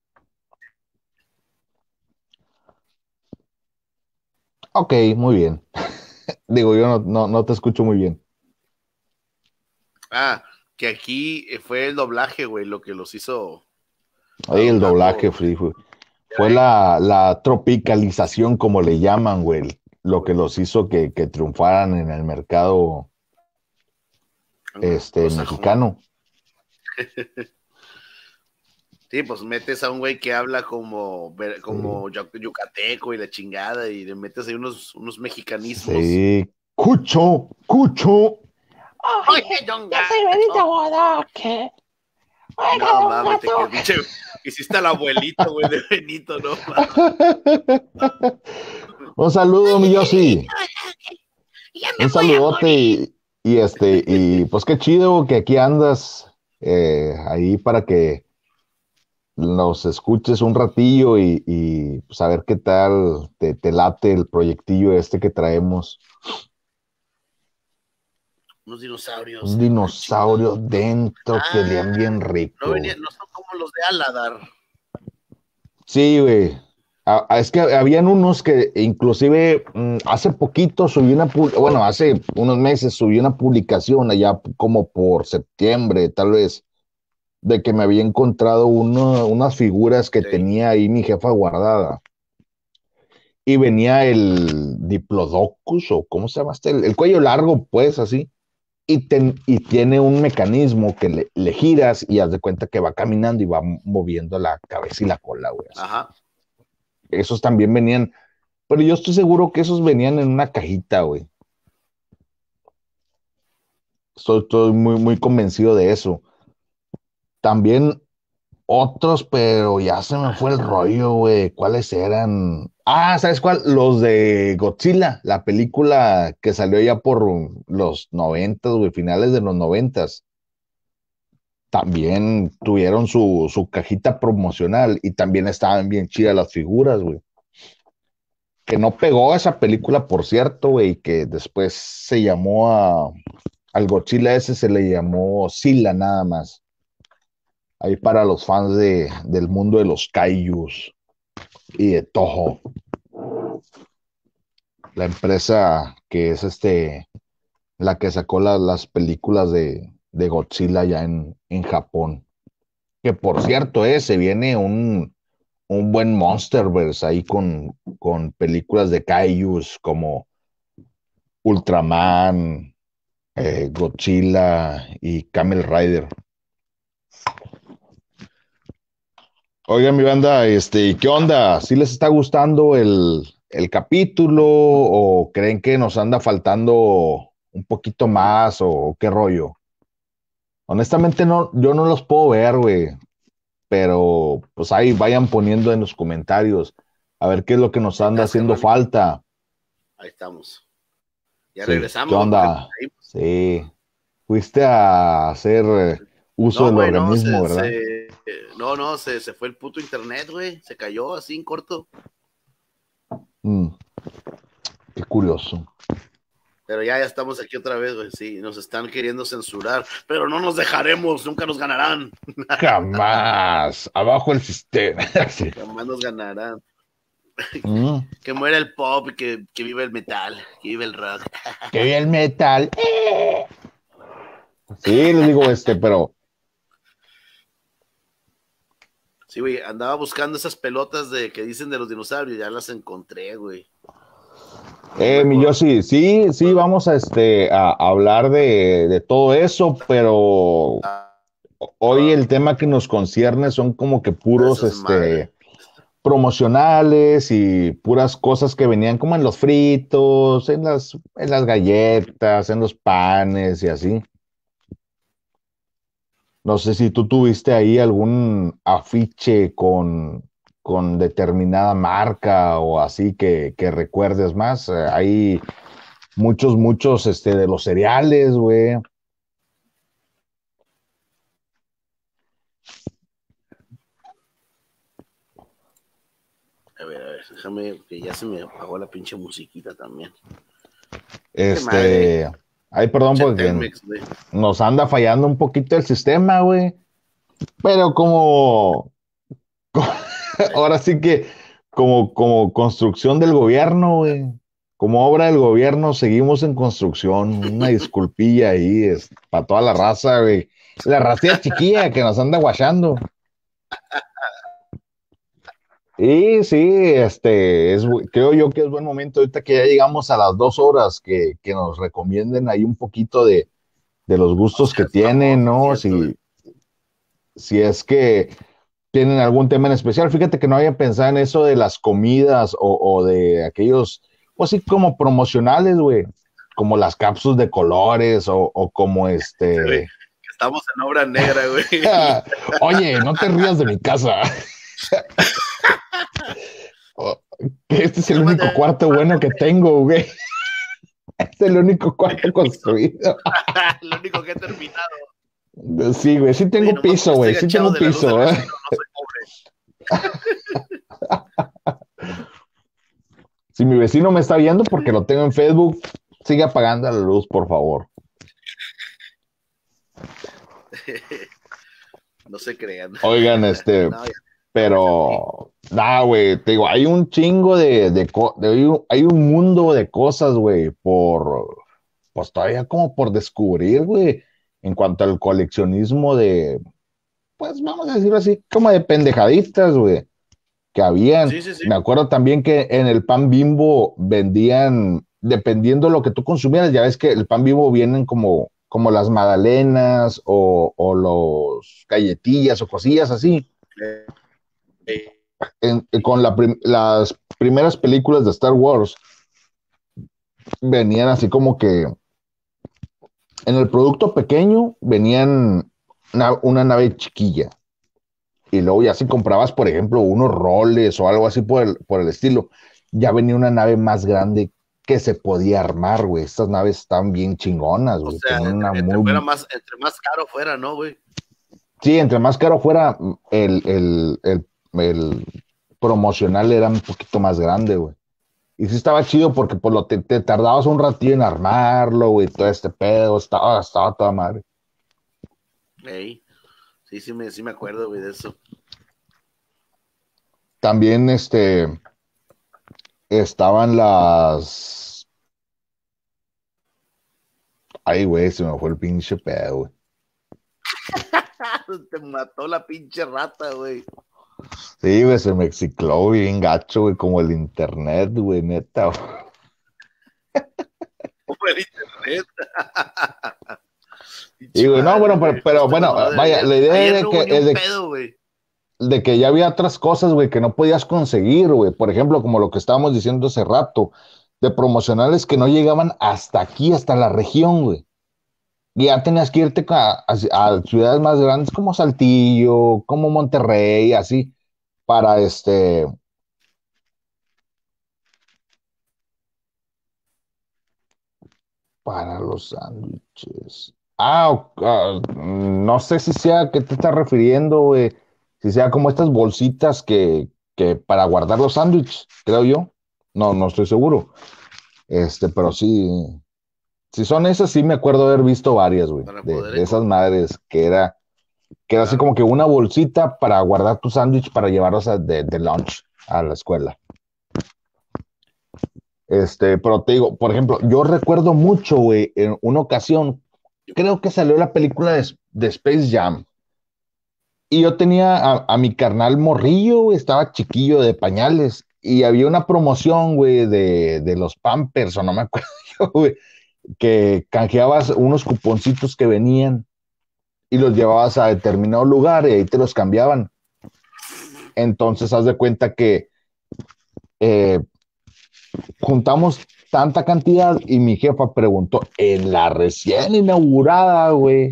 ok, muy bien. Digo, yo no te escucho muy bien. Ah, que aquí fue el doblaje, güey, lo que los hizo a Ahí Don el doblaje Gato. fue la tropicalización, como le llaman, güey, lo que los hizo que triunfaran en el mercado Anglosajón. mexicano. Sí, pues metes a un güey que habla como yucateco y la chingada, y le metes ahí unos mexicanismos. Sí, cucho. Oye, Don Gato. No, mames, pinche, hiciste al abuelito, güey, de Benito, ¿no? Un saludo, mi Yossi. Ya me Un voy a saludote morir. y pues qué chido que aquí andas ahí para que nos escuches un ratillo y pues a ver qué tal te late el proyectillo este que traemos. Unos dinosaurios. Un dinosaurio dentro que Ah, olían bien no rico, güey. no son como los de Aladar. Sí, güey. Es que habían unos que inclusive hace poquito subí bueno, hace unos meses subí una publicación allá como por septiembre, tal vez, de que me había encontrado unas figuras que Sí. tenía ahí mi jefa guardada. Y venía el Diplodocus, o ¿cómo se llama este? El cuello largo, pues, así. Y tiene un mecanismo que le giras y haz de cuenta que va caminando y va moviendo la cabeza y la cola, güey. Así. Ajá. Esos también venían, pero yo estoy seguro que esos venían en una cajita, güey. Estoy muy, muy convencido de eso. También otros, pero ya se me fue el rollo, güey. ¿Cuáles eran? Ah, ¿sabes cuál? Los de Godzilla, la película que salió ya por los 90, güey, finales de los 90. También tuvieron su cajita promocional y también estaban bien chidas las figuras, güey. Que no pegó esa película, por cierto, güey, que después se llamó al Godzilla ese se le llamó Sila nada más. Ahí para los fans del mundo de los kaijus y de Toho, la empresa que es la que sacó las películas de Godzilla ya en Japón. Que por cierto, se viene un buen Monsterverse ahí con películas de kaijus como Ultraman, Godzilla y Kamen Rider. Oigan, mi banda, ¿qué onda? ¿Sí les está gustando el capítulo o creen que nos anda faltando un poquito más o qué rollo? Honestamente no, yo no los puedo ver, güey, pero pues ahí vayan poniendo en los comentarios a ver qué es lo que nos Sí, anda estás, haciendo carnalito. falta. Ahí estamos. Ya Sí, ¿qué regresamos, güey, porque onda? Sí, fuiste a hacer uso no, del güey, no, organismo, ¿verdad? se fue el puto internet, güey. Se cayó así en corto. Mm, qué curioso. Pero ya estamos aquí otra vez, güey. Sí, nos están queriendo censurar, pero no nos dejaremos, nunca nos ganarán. Jamás. Abajo el sistema. Sí. Jamás nos ganarán. Mm, Que muera el pop y que viva el metal, que viva el rock. que bien el metal. Sí, les digo, pero Sí, güey, andaba buscando esas pelotas que dicen de los dinosaurios, ya las encontré, güey. mi Yossi, sí, vamos a hablar de todo eso, pero hoy el tema que nos concierne son como que puros, Esas madres. promocionales y puras cosas que venían como en los fritos, en las galletas, en los panes y así. No sé si tú tuviste ahí algún afiche con determinada marca o así que recuerdes más. Hay muchos, de los cereales, güey. A ver, déjame, que ya se me apagó la pinche musiquita también. Ay, perdón, porque Telmex, güey. nos anda fallando un poquito el sistema, güey. Pero ahora sí que, como construcción del gobierno, güey. Como obra del gobierno, seguimos en construcción. Una disculpilla ahí, para toda la raza, güey. La racía chiquilla que nos anda guachando. Y sí, creo yo que es buen momento ahorita que ya llegamos a las 2 horas que nos recomienden ahí un poquito de los gustos que tienen, ¿no? Si es que tienen algún tema en especial. Fíjate que no había pensado en eso de las comidas o de aquellos, pues sí, como promocionales, güey, como las cápsulas de colores o como Sí, estamos en obra negra, güey. Oye, no te rías de mi casa. Este es el único cuarto bueno que tengo, güey. Este es el único cuarto construido. Lo único que he terminado. Sí, güey, sí tengo piso, güey, sí tengo piso, no soy pobre. Si mi vecino me está viendo porque lo tengo en Facebook, sigue apagando la luz, por favor. No se crean. Oigan, pero, güey, te digo, hay un chingo hay un mundo de cosas, güey, pues todavía como por descubrir, güey, en cuanto al coleccionismo pues vamos a decirlo así, como de pendejaditas, güey, que habían. Sí. Me acuerdo también que en el pan Bimbo vendían, dependiendo de lo que tú consumieras, ya ves que el pan Bimbo vienen como las magdalenas o los galletillas o cosillas así. Con las primeras películas de Star Wars venían así como que en el producto pequeño venían una nave chiquilla y luego ya si comprabas, por ejemplo, unos roles o algo así por el estilo, ya venía una nave más grande que se podía armar, güey. Estas naves están bien chingonas, güey. O sea, entre más caro fuera, ¿no, güey? Sí, entre más caro fuera, el promocional era un poquito más grande, güey. Y sí estaba chido porque pues, te tardabas un ratillo en armarlo, güey, todo este pedo, estaba toda madre. Hey. Sí me acuerdo, güey, de eso. También, estaban las... Ay, güey, se me fue el pinche pedo, güey. Te mató la pinche rata, güey. Sí, güey, se me cicló bien gacho, güey, como el internet, güey, neta. Como el internet. Y güey, no, bueno, pero bueno, vaya, la idea de que ya había otras cosas, güey, que no podías conseguir, güey. Por ejemplo, como lo que estábamos diciendo hace rato, de promocionales que no llegaban hasta aquí, hasta la región, güey. Y ya tenías que irte a ciudades más grandes como Saltillo, como Monterrey, así, para para los sándwiches. No sé si sea a qué te estás refiriendo, güey. Si sea como estas bolsitas que para guardar los sándwiches, creo yo. No estoy seguro. Pero sí. Si son esas, sí me acuerdo haber visto varias, güey. De esas madres que era así como que una bolsita para guardar tu sándwich para llevarlos de lunch a la escuela. Pero te digo, por ejemplo, yo recuerdo mucho, güey, en una ocasión, creo que salió la película de Space Jam. Y yo tenía a mi carnal morrillo, güey, estaba chiquillo de pañales. Y había una promoción, güey, de los Pampers, o no me acuerdo yo, güey, que canjeabas unos cuponcitos que venían y los llevabas a determinado lugar y ahí te los cambiaban. Entonces, haz de cuenta que juntamos tanta cantidad y mi jefa preguntó en la recién inaugurada, güey,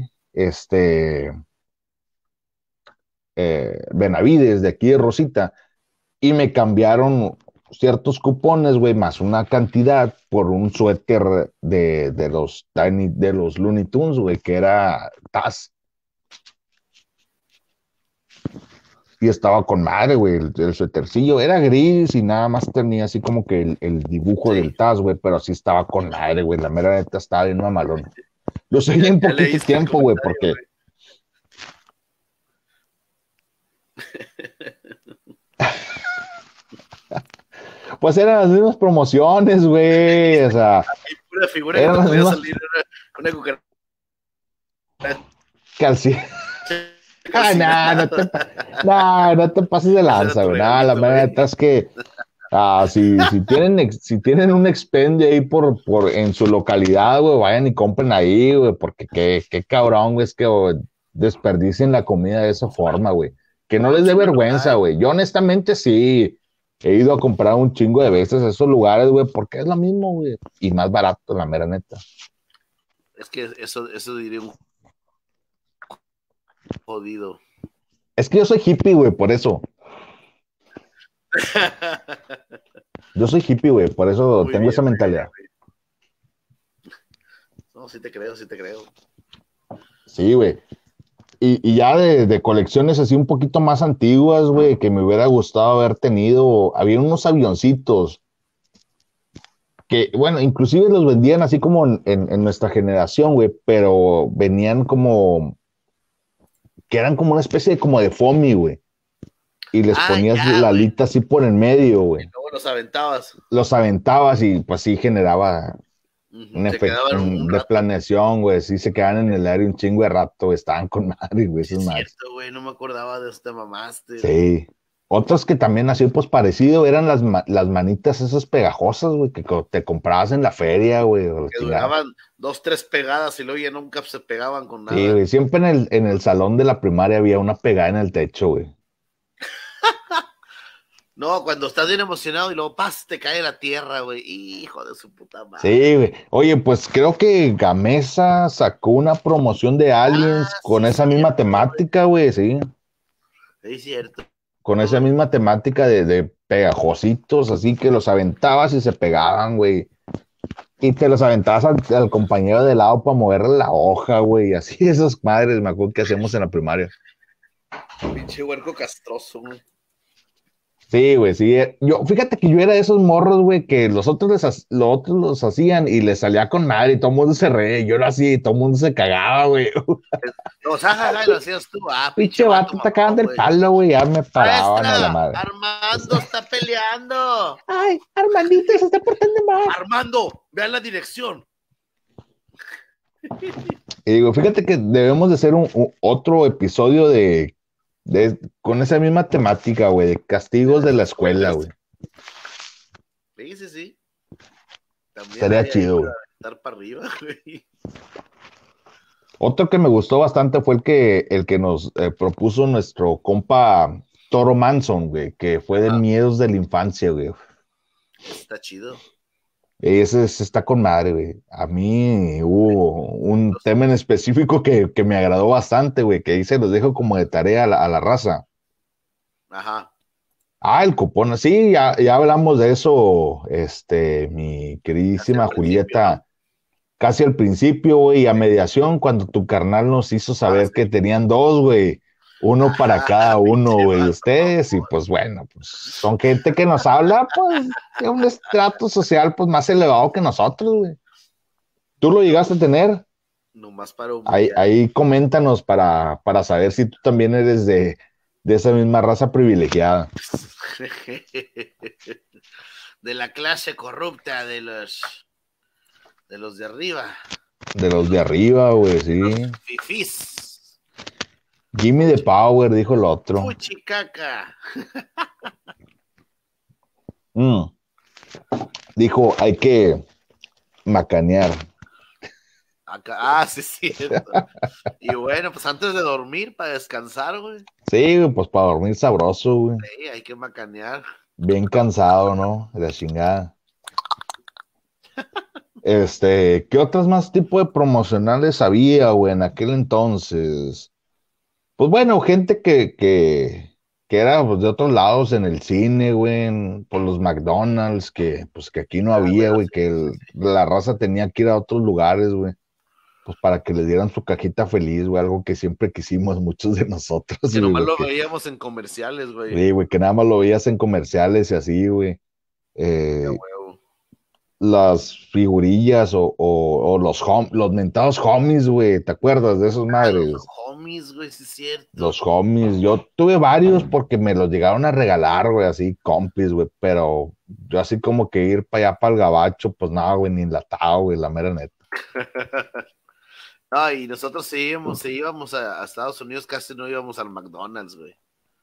Benavides de aquí de Rosita, y me cambiaron ciertos cupones, güey, más una cantidad por un suéter de los Looney Tunes, güey, que era Taz. Y estaba con madre, güey, el suétercillo era gris y nada más tenía así como que el dibujo Sí. del Taz, güey, pero sí estaba con madre, güey, la mera neta estaba bien mamalón. Lo seguí en Ya poquito leíste el tiempo, güey, comentario, porque pues eran las mismas promociones, güey, o sea, Hay pura figura que eran te las podía mismas salir una cucaracha. calci. No te pases de Ese era lanza, tu güey. La regalito, mera güey. neta es que si tienen un expendio ahí en su localidad, güey, vayan y compren ahí, güey, porque qué cabrón, güey, es que desperdicien la comida de esa forma, güey. Que no Un les dé chingo de vergüenza, lugar. güey. Yo honestamente sí he ido a comprar un chingo de veces a esos lugares, güey, porque es lo mismo, güey. Y más barato, la mera neta. Es que eso diría un jodido. Es que yo soy hippie, güey, por eso. Yo soy hippie, güey, por eso Muy tengo bien, esa muy mentalidad. bien, güey. No, sí te creo, sí te creo. Sí, güey. Y ya de colecciones así un poquito más antiguas, güey, que me hubiera gustado haber tenido, había unos avioncitos que, bueno, inclusive los vendían así como en nuestra generación, güey, pero venían como, que eran como una especie de como de foamy, güey, y les Ah, ponías ya, la güey. alita así por en medio, güey. Luego los aventabas. Los aventabas y pues sí generaba un Se efecto quedaban un de rato. planeación, güey, sí se quedaban en el aire un chingo de rato, güey, estaban con madre, güey, Sí, esas es madres. cierto, güey. No me acordaba de este mamaste, güey. Sí. Otros que también así pues parecido eran las manitas esas pegajosas, güey, que te comprabas en la feria, güey, o la Que chingada. duraban 2, 3 pegadas y luego ya nunca se pegaban con Sí, nada. güey, siempre en el salón de la primaria había una pegada en el techo, güey. No, cuando estás bien emocionado y luego te cae la tierra, güey. Hijo de su puta madre. Sí, güey. Oye, pues creo que Gamesa sacó una promoción de Aliens con sí, esa misma cierto, temática, güey, sí. Es cierto. Con esa misma temática de pegajositos, así que los aventabas y se pegaban, güey. Y te los aventabas al compañero de lado para moverle la hoja, güey. Así esas madres, me acuerdo que hacíamos en la primaria. Pinche huerco castroso, güey. Sí, güey, sí. Fíjate que yo era de esos morros, güey, que los otros los hacían y les salía con madre y todo el mundo se reía. Yo lo hacía y todo el mundo se cagaba, güey. No, jajaja, lo hacías tú. Pinche Pinche vato, te acaban del güey. palo, güey. Ya me paraban a la Maestra, madre. Armando está peleando. Ay, Armandito se está portando mal. Armando, vean la dirección. Y digo, fíjate que debemos de hacer otro episodio con esa misma temática, güey, de castigos de la escuela, güey. Sí. También Estaría chido, güey. Estar para arriba, güey. Otro que me gustó bastante fue el que nos propuso nuestro compa Toro Manson, güey, que fue de miedos de la infancia, güey. Está chido. Ese está con madre, güey. A mí hubo un tema en específico que me agradó bastante, güey, que ahí se los dejo como de tarea a la raza. Ajá. El cupón, sí, ya hablamos de eso, mi queridísima Julieta, ¿no? Casi al principio, güey, a mediación, cuando tu carnal nos hizo saber que tenían dos, güey, uno para cada uno, güey, ustedes, y pues bueno, pues son gente que nos habla, pues, de un estrato social, pues, más elevado que nosotros, güey. ¿Tú lo llegaste a tener? Nomás para ahí coméntanos para saber si tú también eres de esa misma raza privilegiada. De la clase corrupta de los de arriba. De los de arriba, güey, sí. Los fifís. Gimme the power, dijo el otro. Fuchicaca. Dijo, hay que macanear. Sí, cierto. Y bueno, pues antes de dormir, para descansar, güey. Sí, pues para dormir sabroso, güey. Sí, hay que macanear. Bien cansado, ¿no? De la chingada. ¿Qué otros más tipos de promocionales había, güey, en aquel entonces? Pues bueno, gente que era pues, de otros lados en el cine, güey, por los McDonald's, que aquí no había, güey, que la raza tenía que ir a otros lugares, güey. pues para que les dieran su cajita feliz, güey, algo que siempre quisimos muchos de nosotros, Que güey, nomás lo porque- veíamos en comerciales, güey. sí, güey, que nada más lo veías en comerciales y así, güey. Qué Eh, huevo. las figurillas o los mentados homies, güey, ¿te acuerdas de esos Ah, los madres? homies, güey, sí es cierto. Los homies, yo tuve varios porque me los llegaron a regalar, güey, así, compis, güey, pero yo así como que ir para allá, para el gabacho, pues nada, güey, ni enlatado, güey, la mera neta. No, y nosotros sí íbamos a Estados Unidos, casi no íbamos al McDonald's, güey.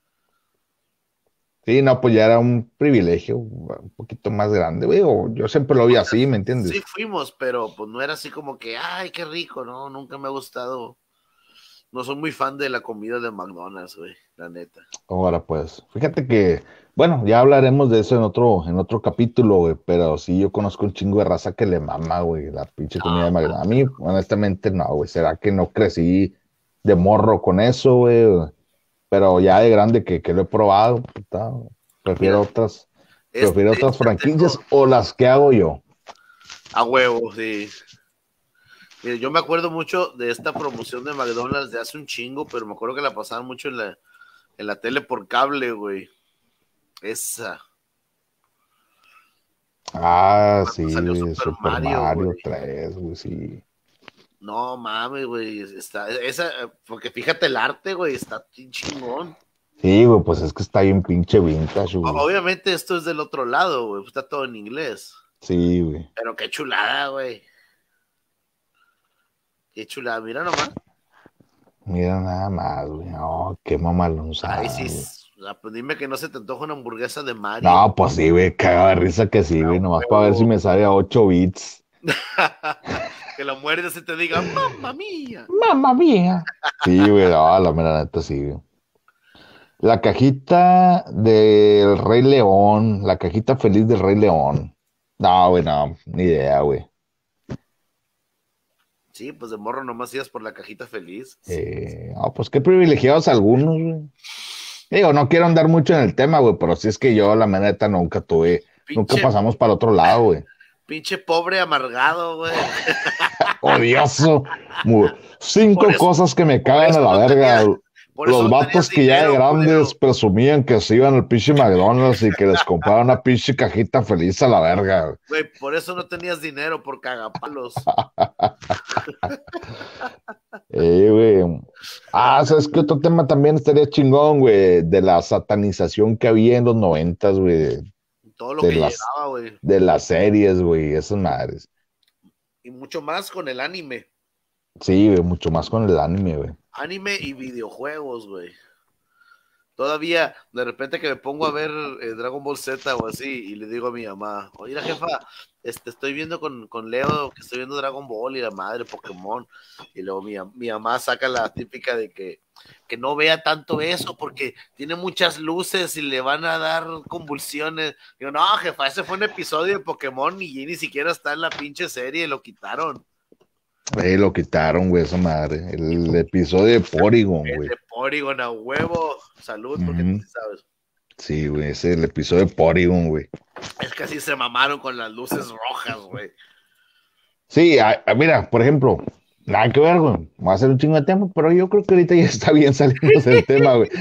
Sí, no, pues ya era un privilegio un poquito más grande, güey, o yo siempre lo vi así, ¿me entiendes? Sí fuimos, pero pues no era así como que, ay, qué rico, no, nunca me ha gustado. No soy muy fan de la comida de McDonald's, güey, la neta. Ahora, pues, fíjate que, bueno, ya hablaremos de eso en otro capítulo, güey, pero sí, yo conozco un chingo de raza que le mama, güey, la pinche comida de McDonald's. A mí, honestamente, no, güey, será que no crecí de morro con eso, güey, pero ya de grande que lo he probado, puta, prefiero Mira, otras, prefiero otras franquicias tengo o las que hago yo. a huevo, sí. Mira, yo me acuerdo mucho de esta promoción de McDonald's de hace un chingo, pero me acuerdo que la pasaban mucho en la tele por cable, güey. Esa. Ah, Cuando sí, salió güey, Super Super Mario, Mario güey. 3, güey, sí. No mames, güey. Porque fíjate el arte, güey, está bien chingón. Sí, güey, pues es que está bien pinche vintage, güey. Obviamente esto es del otro lado, güey. Está todo en inglés. Sí, güey. Pero qué chulada, güey. Qué chulada. Mira nomás. Mira nada más, güey. No, qué mamalonzada, Ay, sí. güey. O sea, pues dime que no se te antoja una hamburguesa de Mario. No, pues sí, güey, cagado de risa que sí, güey. Nomás para ver si me sale a 8 bits. Que lo muerdes y te diga, mamma mía. Mamma mía. Sí, güey, no, la mera neta sí, güey. La cajita del Rey León, la cajita feliz del Rey León. No, güey, no, ni idea, güey. Sí, pues de morro nomás ibas por la cajita feliz. No, pues qué privilegiados algunos, güey. Digo, no quiero andar mucho en el tema, güey, pero sí es que yo, la mera neta, nunca Pinche, pasamos para el otro lado, güey. pinche pobre amargado, güey. Odioso. 5 Por eso- cosas que me cagan eso a la no verga. tenías- por eso Los no vatos tenías que ya de dinero, grandes culero. presumían que se iban al pinche McDonald's y que les compraron una pinche cajita feliz a la verga. Güey, por eso no tenías dinero, por cagapalos. Güey. Ah, ¿sabes qué otro tema también estaría chingón, güey? De la satanización que había en los 90s, güey. Todo lo De que las- llegaba, güey. De las series, güey, esas madres. Y mucho más con el anime. Sí, güey, mucho más con el anime, güey. Anime y videojuegos, güey. Todavía, de repente que me pongo a ver Dragon Ball Z o así, y le digo a mi mamá, oye, la jefa, estoy viendo con Leo, que estoy viendo Dragon Ball y la madre Pokémon. Y luego mi mamá saca la típica de que no vea tanto eso, porque tiene muchas luces y le van a dar convulsiones. Digo, no, jefa, ese fue un episodio de Pokémon y ni siquiera está en la pinche serie, lo quitaron. Lo quitaron, güey, esa madre. El episodio de Porygon, güey. De Porygon a huevo. Salud, porque Ujú. tú sí sabes. Sí, güey, ese es el episodio de Porygon, güey. Es que así se mamaron con las luces rojas, güey. Sí, mira, por ejemplo, nada que ver, güey. Va a ser un chingo de tema, pero yo creo que ahorita ya está bien salirnos del tema, güey.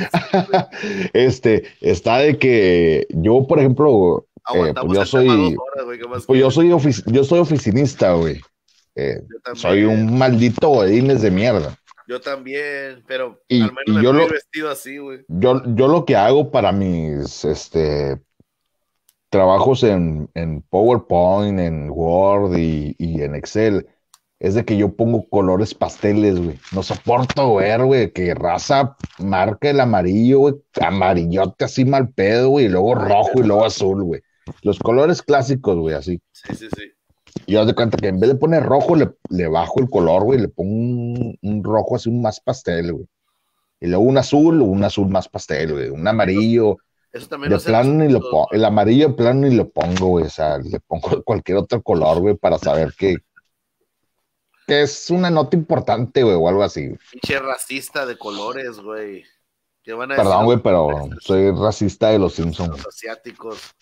Está de que yo, por ejemplo, Aguantamos pues el tema 2 horas, güey. ¿Qué más pues quieres? yo soy oficinista, güey. Yo también. Soy un maldito godines de mierda. Yo también, pero Y- al menos y me yo fui lo- vestido así, güey. Yo lo que hago para mis trabajos en PowerPoint, en Word y en Excel, es de que yo pongo colores pasteles, güey. No soporto ver, güey, que raza marca el amarillo, güey, amarillote así mal pedo, güey, y luego rojo y luego azul, güey. Los colores clásicos, güey, así. Sí, sí, sí. Y haz de cuenta que en vez de poner rojo, le bajo el color, güey, le pongo un rojo así, un más pastel, güey. Y luego un azul más pastel, güey. Un amarillo. Eso también De lo hacemos plano ni lo nosotros, pongo, el amarillo de plano ni lo pongo, güey. O sea, le pongo cualquier otro color, güey, para saber que es una nota importante, güey, o algo así. pinche racista de colores, güey. ¿Qué van a decir Perdón, güey, pero los soy racista de los Simpsons. asiáticos?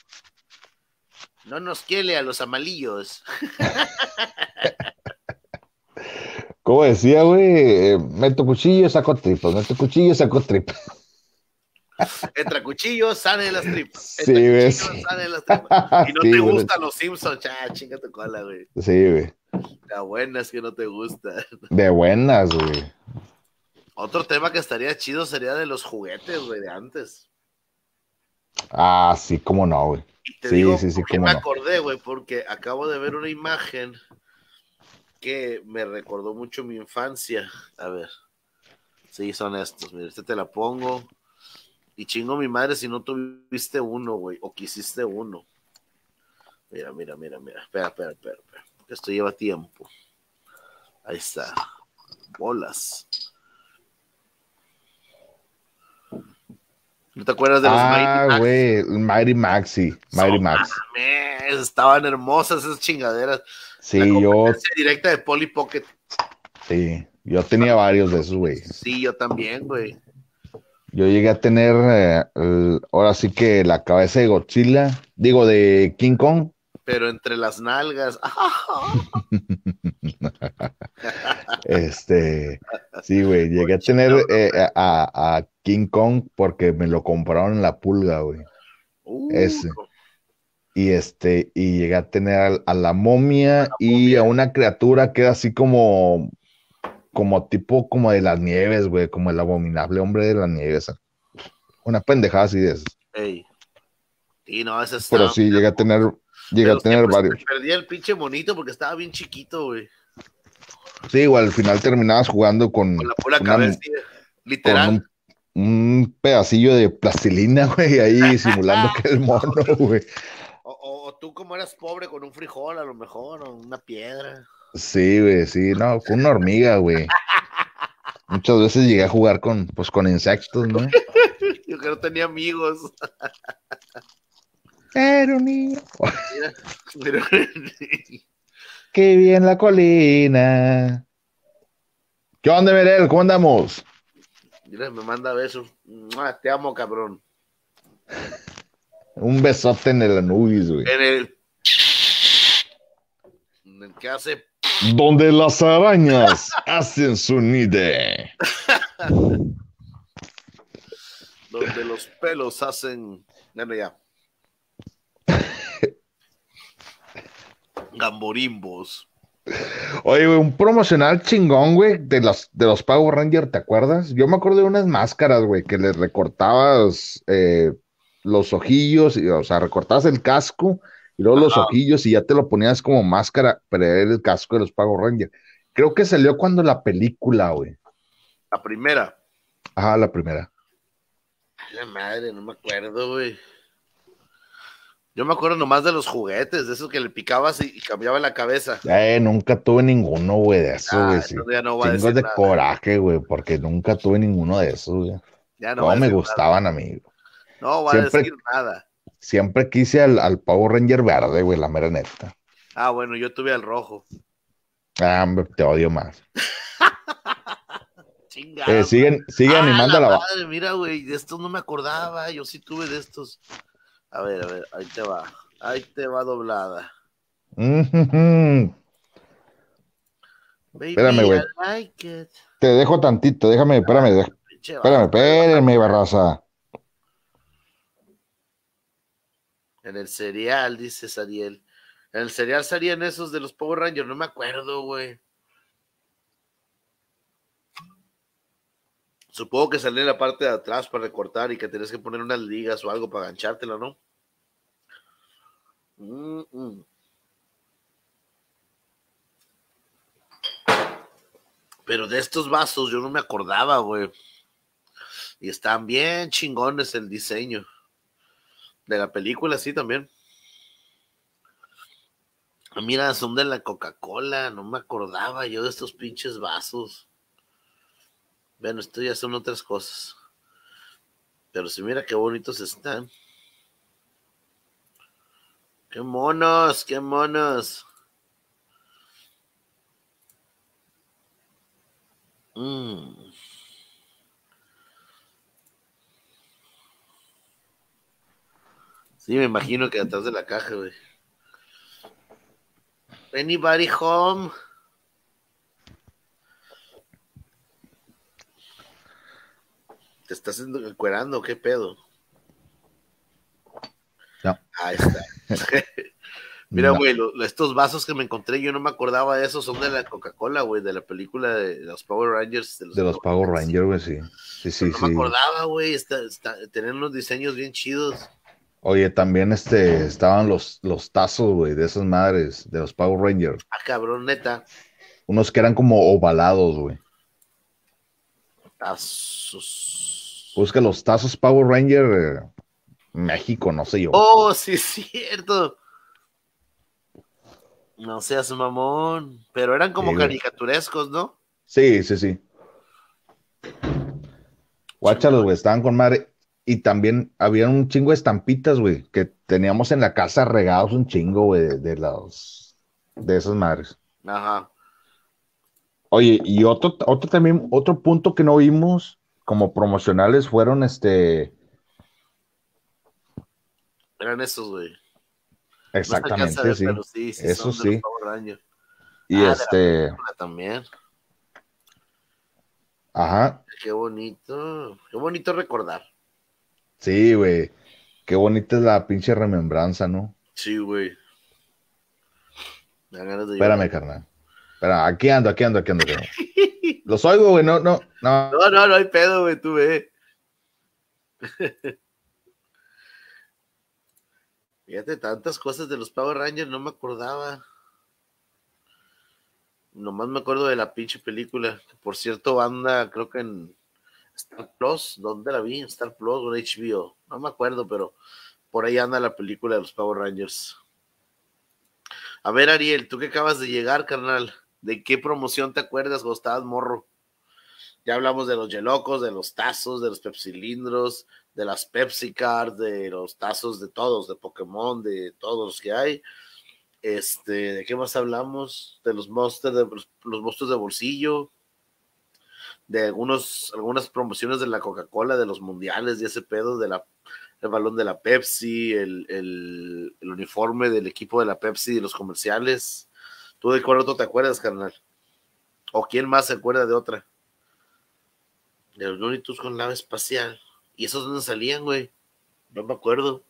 No nos quiere a los amarillos. ¿Cómo decía, güey? Meto cuchillo, saco tripas, meto cuchillo, saco tripas. Entra cuchillos, salen las tripas. Sí, Entra güey, cuchillos, sí. salen las tripas. Y no te Sí, güey. gustan los Simpsons, chinga tu cola, güey. Sí, güey. La buena es que no te gusta. De buenas, güey. Otro tema que estaría chido sería de los juguetes, güey, de antes. Ah, sí, cómo no, güey. Y te Sí, digo, sí, sí, ¿por qué cómo me no. acordé, güey? Porque acabo de ver una imagen que me recordó mucho mi infancia. A ver, sí, son estos. Mira, te la pongo. Y chingo mi madre si no tuviste uno, güey, o quisiste uno. Mira, mira, mira, mira. Espera. Que esto lleva tiempo. Ahí está. Bolas. ¿No te acuerdas de los Mighty Ah, Max? güey, Mighty Max, sí, Mighty No Max. mames, estaban hermosas esas chingaderas. La Sí, competencia directa de Polly Pocket. yo tenía varios de esos, güey. Sí, yo también, güey. Yo llegué a tener, ahora sí que la cabeza de Godzilla, digo, de King Kong. Pero entre las nalgas. Sí, güey, llegué a Cochino, tener bro. a King Kong porque me lo compraron en la pulga, güey. Ese. Y llegué a tener a la momia y a Momia. una criatura que era así como tipo como de las nieves, güey, como el abominable hombre de las nieves. Una pendejada así de esas. Ey. Y no, ese Pero estaba. sí, llegué a Pero tener siempre se te varios. perdía el pinche monito porque estaba bien chiquito, güey. Sí, igual al final terminabas jugando Con la pura una, cabeza, con literal. un pedacillo de plastilina, güey, ahí simulando que el mono, güey. O tú como eras pobre con un frijol, a lo mejor, o una piedra. Sí, güey, sí, no, con una hormiga, güey. Muchas veces llegué a jugar con insectos, ¿no? Yo que no tenía amigos. Era un niño. Mira, pero, Qué bien la colina. ¿Qué onda, Merel? ¿Cómo andamos? mira, me manda besos. ¡Mua! Te amo, cabrón. Un besote en el Anubis, güey. En el que hace. Donde las arañas hacen su nide. Donde los pelos hacen. Bueno, ya. Gamborimbos. Oye, güey, un promocional chingón, güey, de los Power Rangers, ¿te acuerdas? Yo me acuerdo de unas máscaras, güey, que le recortabas los ojillos, o sea, recortabas el casco y luego los Ajá, ojillos y ya te lo ponías como máscara, pero era el casco de los Power Rangers. Creo que salió cuando la película, güey. la primera. Ajá, la primera. La madre, no me acuerdo, güey. Yo me acuerdo nomás de los juguetes, de esos que le picabas y cambiaba la cabeza. Nunca tuve ninguno, güey, de esos, güey, sí. Entonces ya no voy a Chingos decir de nada. coraje, güey, porque nunca tuve ninguno de esos, güey. Ya no voy No a me decir nada. gustaban, amigo. No voy a decir Siempre, nada. siempre quise al Power Ranger verde, güey, la mera neta. Bueno, yo tuve al rojo. Ah, hombre, te odio más. Chingada. Sigue animando La a la... madre, mira, güey, de estos no me acordaba. Yo sí tuve de estos. A ver, ahí te va. Ahí te va doblada. Ujujú. Espérame, Baby, I güey. like it. Te dejo tantito, déjame, Pinche vato, espérame, barraza. en el cereal, dice Sariel. En el cereal salían esos de los Power Rangers, no me acuerdo, güey. Supongo que salía en la parte de atrás para recortar y que tenías que poner unas ligas o algo para ganchártela, ¿no? Pero de estos vasos yo no me acordaba, güey. Y están bien chingones el diseño. De la película, sí, también. Mira, son de la Coca-Cola. No me acordaba yo de estos pinches vasos. Bueno, esto ya son otras cosas. Pero sí, mira qué bonitos están. ¡Qué monos! ¡Qué monos! Sí, me imagino que atrás de la caja, güey. Anybody home? ¿Te estás encuerando? ¿Qué pedo? No. Ahí está. Mira, No. güey, estos vasos que me encontré, yo no me acordaba de esos, son de la Coca-Cola, güey, de la película de los Power Rangers. De los Power Rangers, güey, sí. Sí, sí, Pero no me sí. acordaba, güey, tenían unos diseños bien chidos. Oye, también estaban los tazos, güey, de esas madres, de los Power Rangers. Ah, cabrón, neta. Unos que eran como ovalados, güey. Tazos. Busca los tazos Power Ranger México, no sé yo. Oh, sí, es cierto. No seas mamón. Pero eran como Sí, güey. caricaturescos, ¿no? Sí, sí, sí. Guáchalos, güey, estaban con madre. Y también había un chingo de estampitas, güey, que teníamos en la casa regados un chingo, güey, de esas madres. Ajá. Oye, y otro punto que no vimos como promocionales fueron Eran esos, güey. No se alcanza a exactamente, ver, sí. pero sí Eso son de los sí. Power Rangers. Y De la película también. ajá, Qué bonito recordar. sí, güey. Qué bonita es la pinche remembranza, ¿no? Sí, güey. Me dan ganas de Espérame, llorar. carnal. Espera, aquí ando, carnal. Los oigo, güey, no. No hay pedo, güey, tú ve. Fíjate, tantas cosas de los Power Rangers, no me acordaba. Nomás me acuerdo de la pinche película. Que por cierto, anda, creo que en Star Plus. ¿Dónde la vi? Star Plus o en HBO. No me acuerdo, pero por ahí anda la película de los Power Rangers. A ver, Ariel, tú que acabas de llegar, carnal. ¿De qué promoción te acuerdas cuando estabas morro? Ya hablamos de los Yelocos, de los tazos, de los pepsilindros, de las Pepsi Cards, de los tazos de todos, de Pokémon, de todos los que hay. ¿De qué más hablamos? De los monsters los monstruos de bolsillo, de algunas promociones de la Coca-Cola, de los mundiales, de ese pedo, el balón de la Pepsi, el uniforme del equipo de la Pepsi y los comerciales. ¿Tú de cuál otro te acuerdas, carnal? ¿O quién más se acuerda de otra? De los Looney Tunes con nave espacial. ¿Y esos dónde salían, güey? No me acuerdo.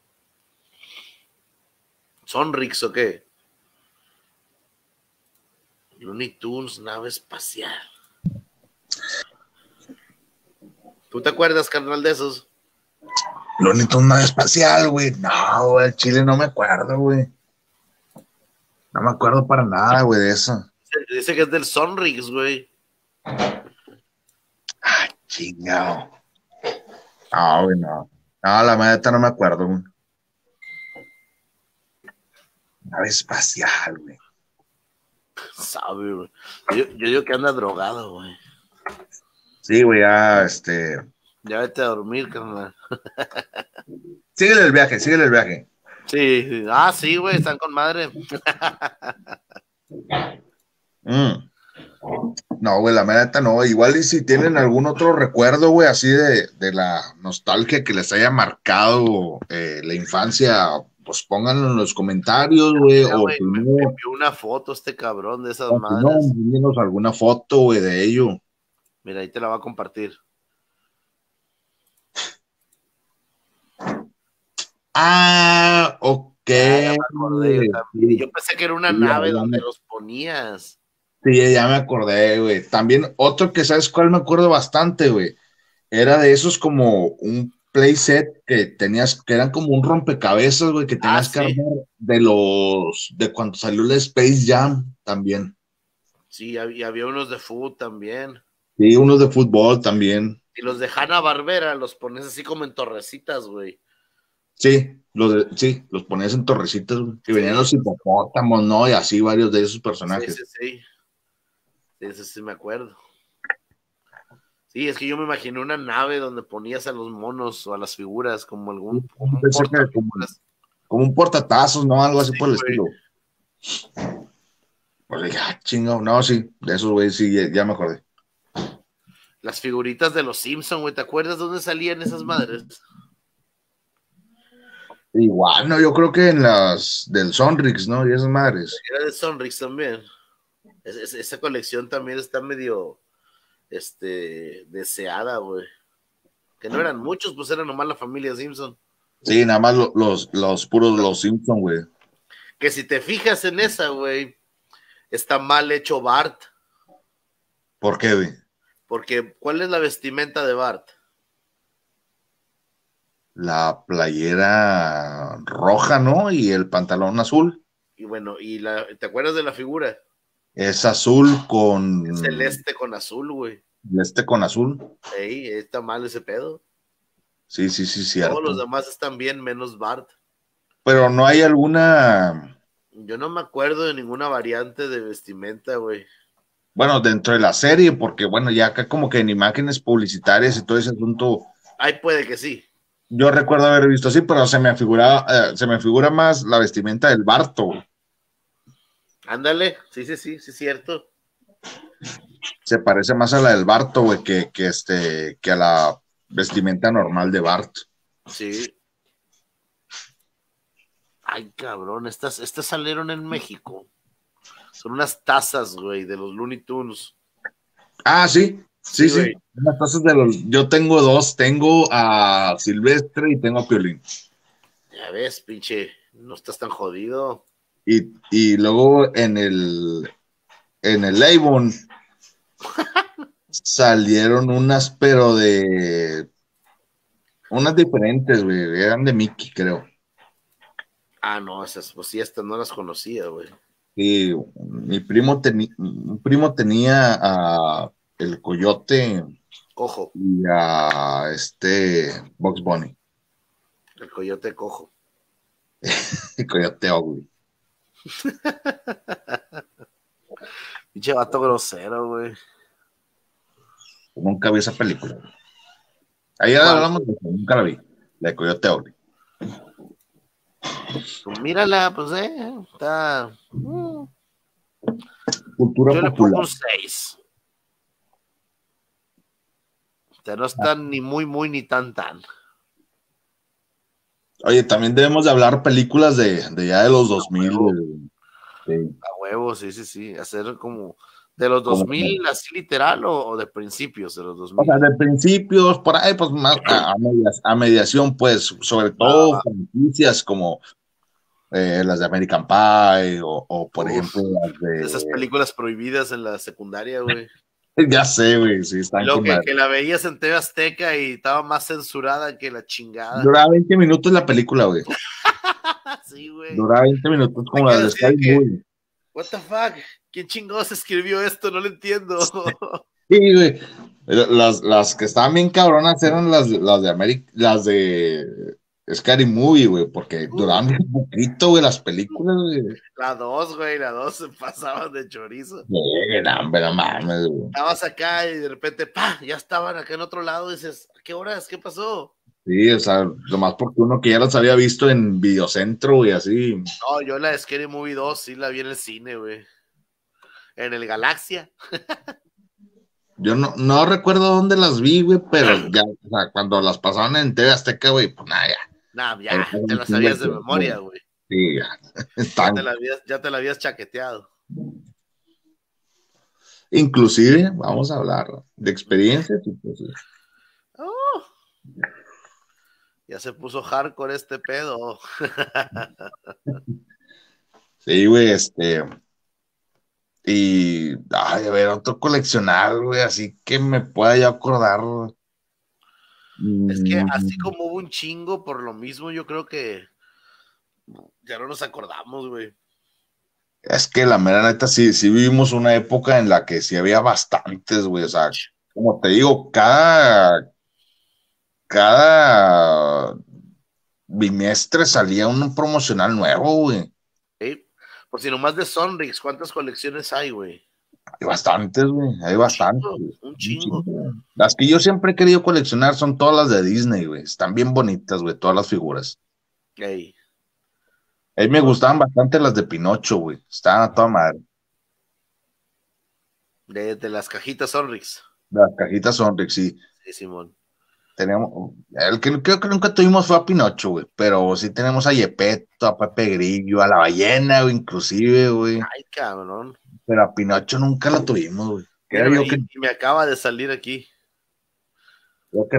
¿Sonrix o qué? Looney Tunes, nave espacial. ¿Tú te acuerdas, carnal, de esos? Looney Tunes nave espacial, güey. No, güey, Chile no me acuerdo, güey. No me acuerdo para nada, güey, de eso. Dice que es del Sonrix, güey. Ah, chingado. No, güey, no. No, la neta no me acuerdo, güey. Nave espacial, güey. Sabe, güey. Yo digo que anda drogado, güey. Sí, güey, ya, Ya vete a dormir, carnal. Síguele el viaje. Sí. Sí, güey, están con madre. No, güey, la neta no. Igual y si tienen algún otro recuerdo, güey, así de la nostalgia que les haya marcado la infancia, pues pónganlo en los comentarios, güey. Mira, O güey, me primero, envió una foto este cabrón de esas o si no, madres. envíenos alguna foto, güey, de ello. Mira, ahí te la va a compartir. Ah, ok. Ya me acordé yo también. Sí, Yo pensé que era una sí, nave ya donde me- los ponías. sí, ya me acordé, güey. También otro que, ¿sabes cuál me acuerdo bastante, güey? Era de esos como un playset que tenías, que eran como un rompecabezas, güey, que tenías que Sí. armar de cuando salió la Space Jam también. Sí, había unos de food también. Sí, unos de fútbol también. Y los de Hanna-Barbera los pones así como en torrecitas, güey. Sí, los ponías en torrecitas, güey. Y venían Sí. los hipopótamos, ¿no? Y así varios de esos personajes. Sí. Eso sí me acuerdo. Sí, es que yo me imaginé una nave donde ponías a los monos o a las figuras como como un Pensé que era portafiguras. como un portatazos, ¿no? Algo así Sí, por el güey. estilo. Pues dije, chingo, no, sí, de esos, güey, sí, ya me acordé. Las figuritas de los Simpson, güey, ¿te acuerdas dónde salían esas madres? Igual, no, yo creo que en las del Sonrix, ¿no? Y esas madres. Era de Sonrix también. Esa colección también está medio deseada, güey. Que no eran muchos, pues eran nomás la familia Simpson. Sí, nada más los puros los Simpson, güey. Que si te fijas en esa, güey, está mal hecho Bart. ¿Por qué, güey? Porque, ¿cuál es la vestimenta de Bart? La playera roja, ¿no? Y el pantalón azul. Y bueno, ¿te acuerdas de la figura? Es azul con... Es celeste con azul, güey. Celeste con azul. Ey, está mal ese pedo. Sí, cierto. Todos los demás están bien, menos Bart. Pero no hay alguna... Yo no me acuerdo de ninguna variante de vestimenta, güey. Bueno, dentro de la serie, porque bueno, ya acá como que en imágenes publicitarias y todo ese asunto... Ahí puede que sí. Yo recuerdo haber visto así, pero se me figura más la vestimenta del Barto, güey. Ándale, sí, cierto. Se parece más a la del Barto, güey, que a la vestimenta normal de Bart. Sí. Ay, cabrón, estas salieron en México. Son unas tazas, güey, de los Looney Tunes. Ah, sí. Sí. Unas tazas yo tengo dos, tengo a Silvestre y tengo a Piolín. Ya ves, pinche, no estás tan jodido. Y luego en el Avon salieron unas, pero unas diferentes, güey, eran de Mickey, creo. Ah, no, esas, pues sí, estas no las conocía, güey. Sí, un primo tenía a el Coyote Cojo. y a Bugs Bunny. El Coyote Cojo. El Coyote Ugly. Pinche vato grosero, güey. Nunca vi esa película. Ayer hablamos de eso, nunca la vi. La de Coyote Ugly. Pues mírala, pues está. Cultura Yo popular. le pongo un 6. O sea, no está ni muy ni tan. Oye, también debemos de hablar películas de ya de los 2000. A huevo, sí. Hacer como de los 2000, así literal, o de principios de los 2000. O sea, de principios, por ahí, pues más a mediación, pues, sobre todo franquicias como las de American Pie, o por ejemplo, las de... Esas películas prohibidas en la secundaria, güey. Ya sé, güey, sí, están Lo que la veías en TV Azteca y estaba más censurada que la chingada. Duraba 20 minutos la película, güey. Sí, güey. Duraba 20 minutos como la de Sky Movie. What the fuck? ¿Quién chingados escribió esto? No lo entiendo. Sí, güey. Las que estaban bien cabronas eran las de Scary Movie, güey, porque duraban un poquito, güey, las películas, güey. La 2, güey, la 2 se pasaban de chorizo. No mames, güey. Estabas acá y de repente, ¡pah! Ya estaban acá en otro lado y dices, ¿a qué horas? ¿Qué pasó? Sí, o sea, nomás porque uno que ya las había visto en Videocentro, güey, así. No, yo la de Scary Movie 2 sí la vi en el cine, güey. En el Galaxia. Yo no recuerdo dónde las vi, güey, pero ya, o sea, cuando las pasaban en TV Azteca, güey, pues nada, ya. Nah, ya, te las sabías de memoria, güey. Sí, ya. Ya te la habías chaqueteado. Inclusive, vamos a hablar de experiencias. Pues, Oh, ya se puso hardcore este pedo. Sí, güey, y, ay, a ver, otro coleccionar, güey, así que me pueda yo acordar. Es que así como hubo un chingo, por lo mismo yo creo que ya no nos acordamos, güey. Es que la mera neta, sí vivimos una época en la que sí había bastantes, güey, o sea, como te digo, cada bimestre salía un promocional nuevo, güey. ¿Sí? Por si nomás de Sonrix, ¿cuántas colecciones hay, güey? Hay bastantes, güey, hay bastantes. Un chingo. Las que yo siempre he querido coleccionar son todas las de Disney, güey. Están bien bonitas, güey, todas las figuras. Ey. A mí me gustaban bastante las de Pinocho, güey. Estaban a toda madre. De las cajitas Sonrix. Las cajitas Sonrix, sí. Sí, Simón. Tenemos, el que creo que nunca tuvimos fue a Pinocho, güey. Pero sí tenemos a Yepeto, a Pepe Grillo, a la ballena, güey, inclusive, güey. Ay, cabrón. Pero a Pinocho nunca la tuvimos, güey. Mira, y me acaba de salir aquí. Creo que no.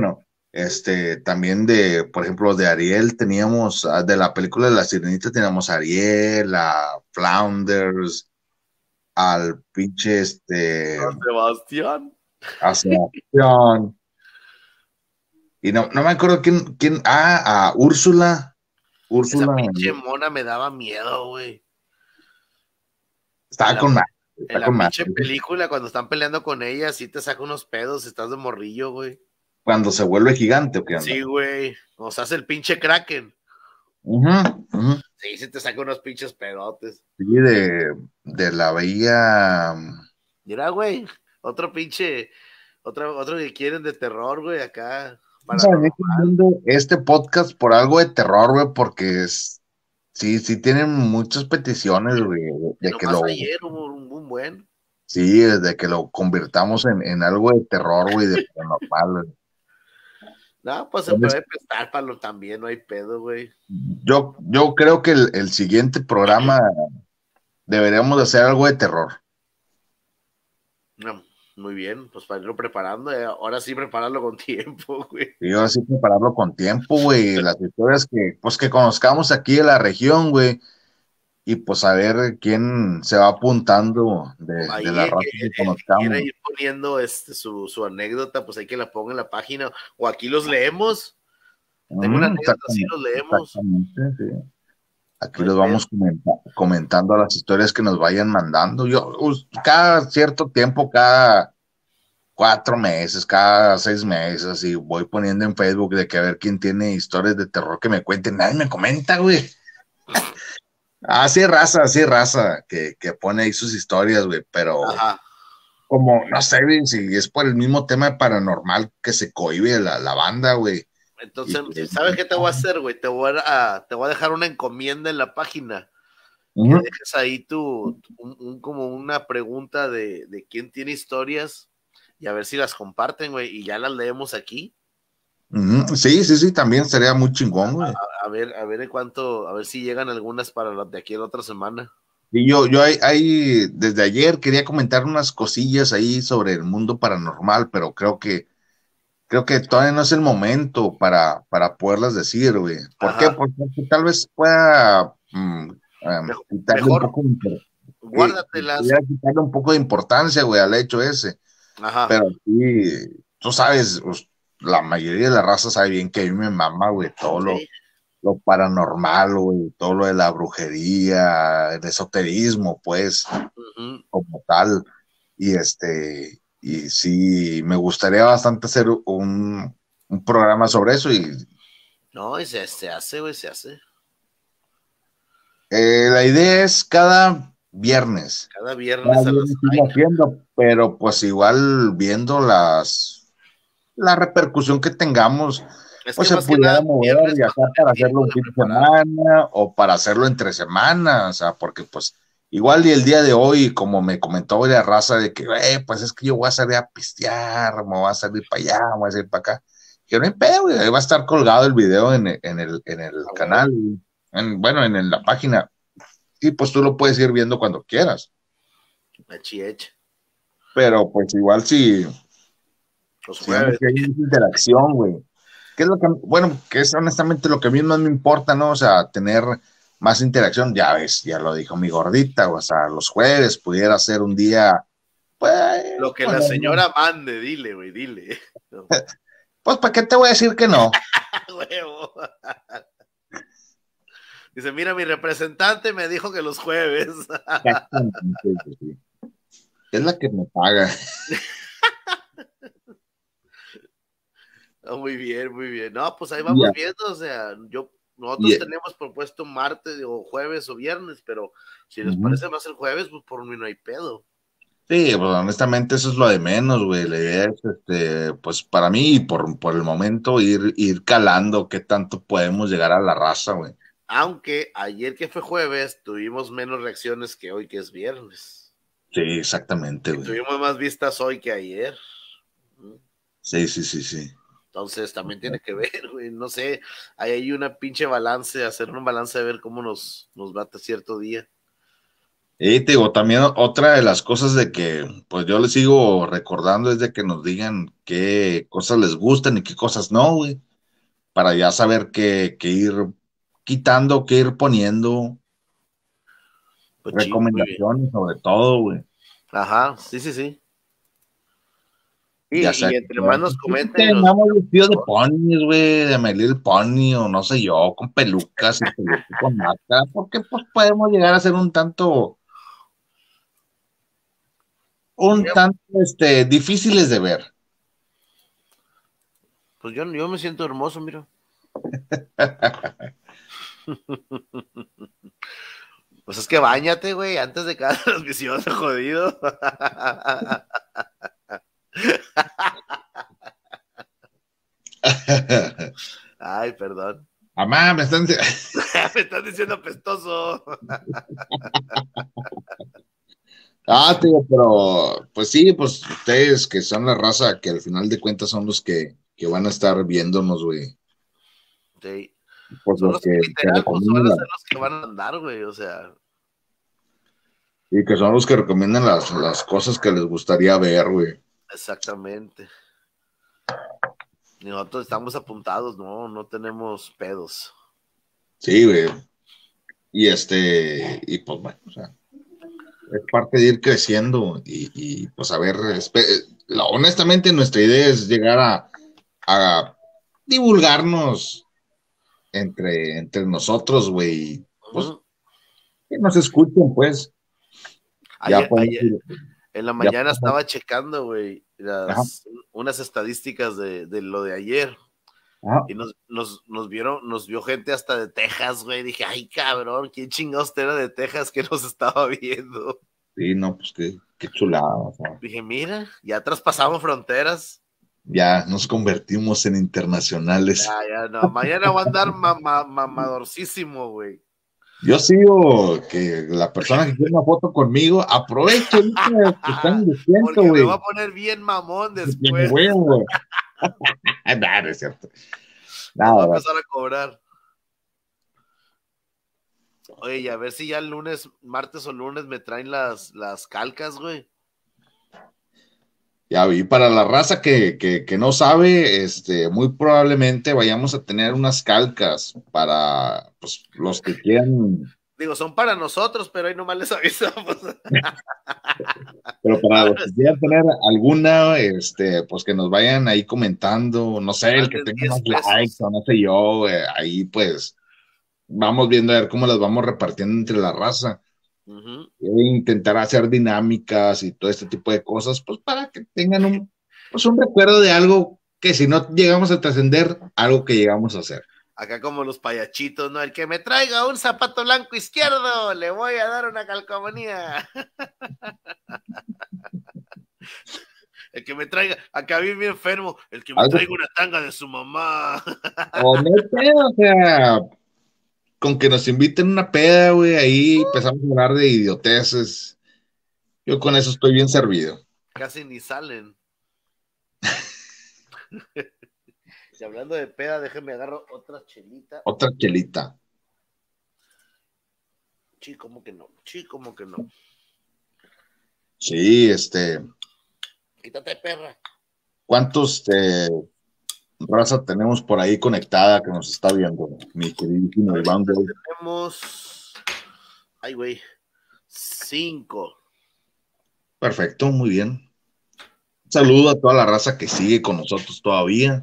También de, por ejemplo, de Ariel teníamos, de la película de La Sirenita teníamos a Ariel, a Flounders, al pinche, Sebastián. a Sebastián, y no me acuerdo a Úrsula, Esa Úrsula, pinche mona me daba miedo, güey. estaba con madre, En está la con madre. pinche película, cuando están peleando con ella, sí te saca unos pedos, estás de morrillo, güey. Cuando se vuelve gigante, ¿o qué onda? Sí, güey. O sea, hace el pinche Kraken. Ujú, ujú. Sí te saca unos pinches pedotes. Sí, de la bahía. Mira, güey, otro pinche, otro que quieren de terror, güey, acá, Vamos a venir paranormal. viendo este podcast por algo de terror, güey, porque sí tienen muchas peticiones, güey, Y de que nomás lo, ayer hubo un buen. sí, de que lo convirtamos en algo de terror, güey, de paranormal, güey. No, pues se Entonces, puede prestar para lo también, no hay pedo, güey. yo creo que el siguiente programa deberíamos de hacer algo de terror. No, muy bien, pues para irlo preparando, ahora sí prepararlo con tiempo, güey. Y ahora sí prepararlo con tiempo, güey, las historias que conozcamos aquí de la región, güey, y pues a ver quién se va apuntando de Ahí la raza que el que quiera conozcamos. ir poniendo su anécdota, pues hay que la ponga en la página, o aquí los leemos. Tengo una anécdota, así los leemos. Exactamente, sí. No Aquí hay los pedo. vamos comentando las historias que nos vayan mandando. Cada cierto tiempo, cada 4 meses, cada 6 meses, y voy poniendo en Facebook de que a ver quién tiene historias de terror que me cuenten. Nadie me comenta, güey. Así raza, que pone ahí sus historias, güey, pero Ajá. como, no sé, güey, si es por el mismo tema paranormal que se cohíbe la banda, güey. Y Entonces, que, ¿sabes qué te voy a hacer, güey? Te voy a dejar una encomienda en la página. Que Ujú, dejes ahí como una pregunta de quién tiene historias y a ver si las comparten, güey, y ya las leemos aquí. ujú. Sí, también sería muy chingón, güey. A ver en cuánto, a ver si llegan algunas para las de aquí en otra semana. Y yo desde ayer quería comentar unas cosillas ahí sobre el mundo paranormal, pero creo que todavía no es el momento para poderlas decir, güey. ¿Por qué? Ajá. Porque tal vez pueda quitarle un Mejor, poco guárdatelas. pudiera quitarle un poco de importancia, güey, al hecho ese. Ajá. Pero sí, tú sabes, la mayoría de la raza sabe bien que a mí me mama, güey, todo lo, Sí. lo paranormal, güey, todo lo de la brujería, el esoterismo, pues, Ujú. como tal. Y sí, me gustaría bastante hacer un programa sobre eso. Y No, y se hace, güey, se hace. la idea es cada viernes. Cada Cada viernes a las. viernes irlo haciendo, pero pues igual viendo la repercusión que tengamos, Es pues que se más que pudiera nada, mover, viernes ya para sea tener para hacerlo tiempo un de fin de preparar. semana o para hacerlo entre semanas, o sea, porque pues igual y el día de hoy, como me comentó la raza de que, pues es que yo voy a salir a pistear, me voy a salir para allá, me voy a salir para acá, que no hay pedo, güey, ahí va a estar colgado el video en el A canal, huevo. bueno, en la página, y pues tú lo puedes ir viendo cuando quieras, Hecha. pero pues igual Los si vemos jueves. que hay mucha interacción, güey. ¿Qué es lo que, bueno, que es honestamente lo que a mí más me importa, ¿no? O sea, tener más interacción, ya ves, ya lo dijo mi gordita, o sea, los jueves pudiera ser un día, pues, Lo que la bueno, señora mande, dile, güey, dile. pues, ¿para qué te voy a decir que no? Huevo. Dice, mira, mi representante me dijo que los jueves. Exactamente, sí. Es la que me paga. Oh, muy bien, muy bien. No, pues ahí vamos Ya, viendo, o sea, nosotros ya. tenemos propuesto martes o jueves o viernes, pero si les Ujú. parece más el jueves, pues por mí no hay pedo. Sí, pues honestamente eso es lo de menos, güey. La idea es, pues para mí, y por el momento, ir calando qué tanto podemos llegar a la raza, güey. Aunque ayer que fue jueves, tuvimos menos reacciones que hoy que es viernes. Sí, exactamente, Y güey. tuvimos más vistas hoy que ayer. Sí. Entonces también tiene que ver, güey. No sé, hay una pinche balance, hacer un balance de ver cómo nos va a cierto día. Y te digo, también otra de las cosas de que, pues yo les sigo recordando es de que nos digan qué cosas les gustan y qué cosas no, güey, para ya saber qué ir quitando, qué ir poniendo, Pues chido, muy bien. recomendaciones sobre todo, güey. Ajá, sí, sí, sí. Ya sea Y entre más nos que comenten los... andamos vestidos de ponis, güey, de My Little Pony, o no sé yo, con pelucas y pelucas con máscara, porque pues podemos llegar a ser difíciles de ver. Pues yo me siento hermoso, mira. Pues es que báñate, güey, antes de cada transmisión, jodido. Ay, perdón. Mamá, me están... Me estás diciendo apestoso. Tío, pero pues sí, pues ustedes que son la raza que al final de cuentas son los que van a estar viéndonos, güey. Sí. Pues Son los los que que literal pues, van a recomiendan, ser los que van a andar, güey, o sea. y que son los que recomiendan las cosas que les gustaría ver, güey. Exactamente. Y nosotros estamos apuntados, no tenemos pedos. Sí, güey. Y y pues bueno, o sea, es parte de ir creciendo y pues a ver, honestamente nuestra idea es llegar a divulgarnos entre nosotros, güey, pues que nos escuchen, pues. Ayer, Podemos ayer, ir, en la ya mañana podemos, estaba checando, güey, ajá, unas estadísticas de lo de ayer. ajá. Y nos vio gente hasta de Texas, güey. Dije, ay, cabrón, ¿quién chingados era de Texas que nos estaba viendo? Sí, no, pues qué chulada, o sea. Dije, mira, ya traspasamos fronteras. Ya nos convertimos en internacionales. Ya, no. Mañana voy a andar mamadorcísimo, güey. Yo sigo que la persona que quiere una foto conmigo, aproveche ahorita que están en descuento, Porque me güey. voy a poner bien mamón Tiene después. huevo, güey. No, es cierto. Les voy a Nada, empezar a cobrar. Oye, y a ver si ya el lunes, martes o lunes me traen las calcas, güey. ya vi, para la raza que no sabe, muy probablemente vayamos a tener unas calcas para pues, los que quieran. Digo, son para nosotros, pero ahí nomás les avisamos. Pero para los que quieran tener alguna, pues que nos vayan ahí comentando, no sé, el que tenga más likes o no sé yo, ahí pues vamos viendo a ver cómo las vamos repartiendo entre la raza. Intentar hacer dinámicas y todo este tipo de cosas, pues para que tengan un recuerdo de algo que si no llegamos a trascender, algo que llegamos a hacer. Acá como los payachitos, ¿no? El que me traiga un zapato blanco izquierdo, le voy a dar una calcomanía. El que me traiga, acá bien enfermo, el que me traiga una tanga de su mamá. O sea, con que nos inviten una peda, güey, ahí empezamos a hablar de idioteces. Yo con eso estoy bien servido. Casi ni salen. Y hablando de peda, déjenme agarro otra chelita. Otra chelita. Sí, como que no. Sí, Quítate, perra. ¿Cuántos raza tenemos por ahí conectada que nos está viendo, mi queridísimo Iván? Tenemos, ay, güey, 5. Perfecto, muy bien. Un saludo a toda la raza que sigue con nosotros todavía.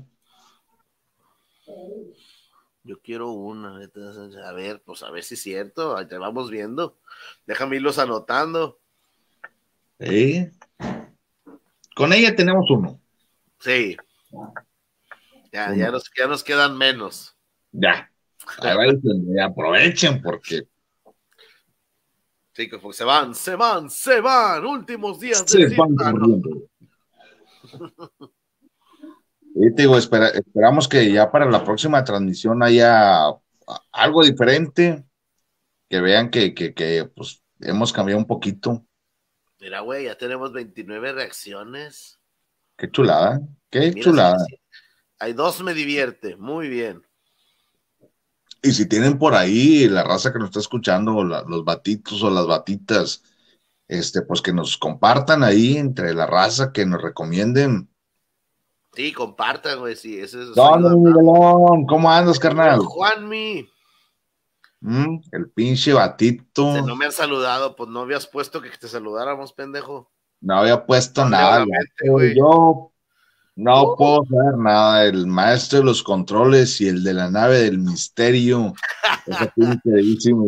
Yo quiero una, a ver si es cierto, ahí te vamos viendo. Déjame irlos anotando. ¿Sí? Con ella tenemos uno. Sí. Ya nos quedan menos. Ya. Ahí va diciendo, ya aprovechen porque. Sí, porque se van. Últimos días del invierno. Y te digo, esperamos que ya para la próxima transmisión haya algo diferente, que vean que pues hemos cambiado un poquito. Mira, güey, ya tenemos 29 reacciones. Qué chulada, qué mira, chulada. Sí. Hay 2 me divierte, muy bien. Y si tienen por ahí la raza que nos está escuchando, los batitos o las batitas, pues que nos compartan ahí entre la raza, que nos recomienden. Sí, compartan, güey, sí, eso es. ¿Dónde, Miguelón? ¿Cómo andas, carnal? Juanmi. El pinche batito. Si no me han saludado, pues no habías puesto que te saludáramos, pendejo. No había puesto nada. Yo no puedo saber nada. El maestro de los controles y el de la nave del misterio. Ese pinche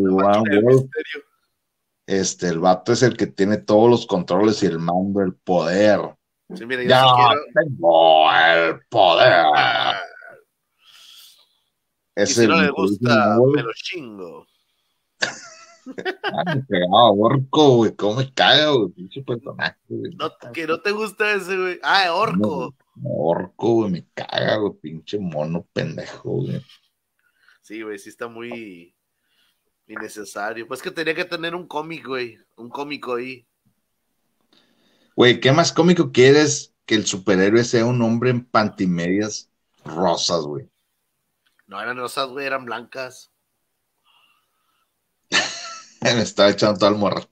el vato es el que tiene todos los controles y el mando, el poder. Sí, mira, ya sí tengo el poder. Y si no le gusta, me lo chingo. Me pegaba Orco, güey. ¿Cómo me caga, güey? Pinche personaje, güey. Que no te gusta ese, güey. Ah, Orco. Orco, güey, me caga, güey. Pinche mono pendejo, güey. Sí, güey, sí está muy innecesario. Pues que tenía que tener un cómic, güey. Un cómico ahí. Güey, ¿qué más cómico quieres que el superhéroe sea un hombre en pantimedias rosas, güey? No eran rosas, güey, eran blancas. Me estaba echando todo el morro.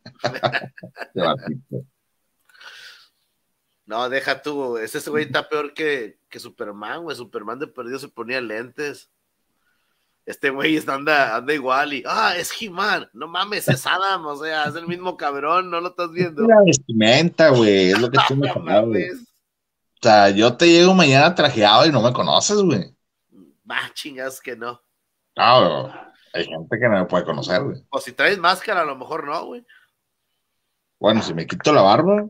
No, deja tú. Ese güey está peor que Superman, güey. Superman de perdido se ponía lentes. Este güey anda igual y, es He-Man, no mames, es Adam, o sea, es el mismo cabrón, no lo estás viendo. La vestimenta, güey, es lo que estoy mejorando, güey. O sea, yo te llego mañana trajeado y no me conoces, güey. Chingas que no. No, hay gente que no me puede conocer, güey. O si traes máscara, a lo mejor no, güey. Bueno, si me quito la barba.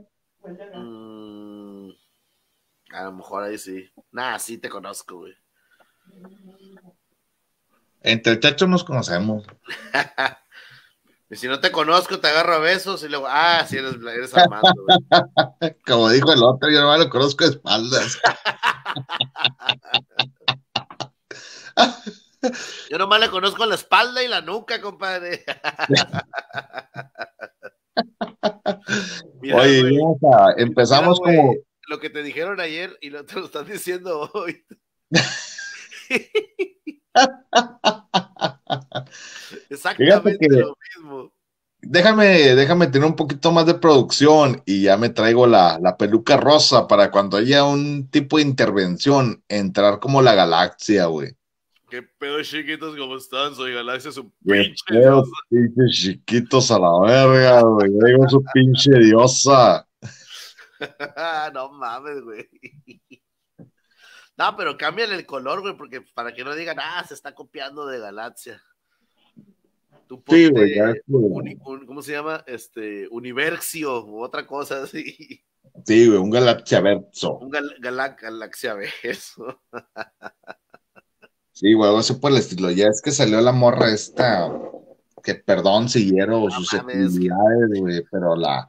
A lo mejor ahí sí. Sí te conozco, güey. Entre chachos nos conocemos. Y si no te conozco, te agarro a besos y luego, sí eres Armando, güey. Como dijo el otro, yo no lo conozco de espaldas. Yo nomás le conozco la espalda y la nuca, compadre. Mira, oye, güey, empezamos mira, como... Lo que te dijeron ayer y te lo están diciendo hoy. Exactamente lo mismo. Déjame tener un poquito más de producción y ya me traigo la peluca rosa para cuando haya un tipo de intervención, entrar como la galaxia, güey. Qué pedo, chiquitos, ¿cómo están? Soy Galaxia, su pinche diosa. Pinches chiquitos a la verga, güey. Digo su pinche diosa. No mames, güey. No, pero cámbiale el color, güey, porque para que no digan, se está copiando de Galaxia. Tú ponte, sí, güey, ¿cómo se llama? Universio u otra cosa así. Sí, güey, un Galaxia verso. Un Galaxia verso. Sí, güey, eso por el estilo. Ya es que salió la morra esta, que perdón si hiero sus actividades, güey, pero la...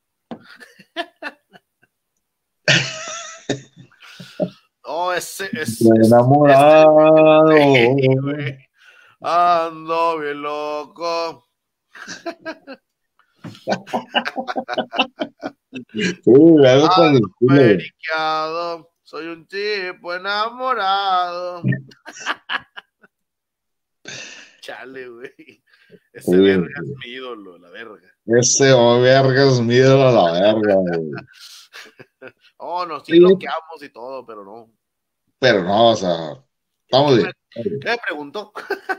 ese enamorado. Güey. Ando bien loco. Sí, algo con el estilo. Soy un tipo enamorado. Chale, güey. Ese verga es mi ídolo, la verga. Ese verga es mi ídolo, la verga, güey. No, sí lo que amos y todo, pero no. Pero no, o sea, vamos bien. ¿Qué me preguntó?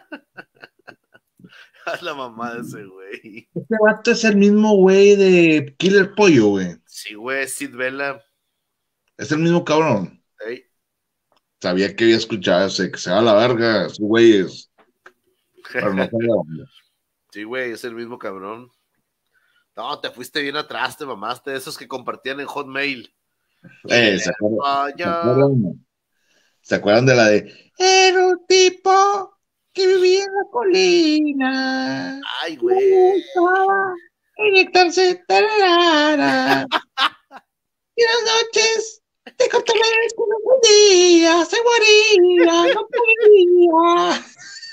Haz la mamá de ese güey. Este vato es el mismo güey de Killer Pollo, güey. Sí, güey, Sid Vela. Es el mismo cabrón. Sí. Sabía que había escuchado ese, que se va a la verga, sus güeyes. Pero no sabía dónde. Sí, güey, es el mismo cabrón. No, te fuiste bien atrás, te mamaste de esos que compartían en Hotmail. ¿Se acuerdan de la de era un tipo que vivía en la colina? Ay, güey. Inyectarse tarara. Y las noches te contaba que un día se moría, no podía.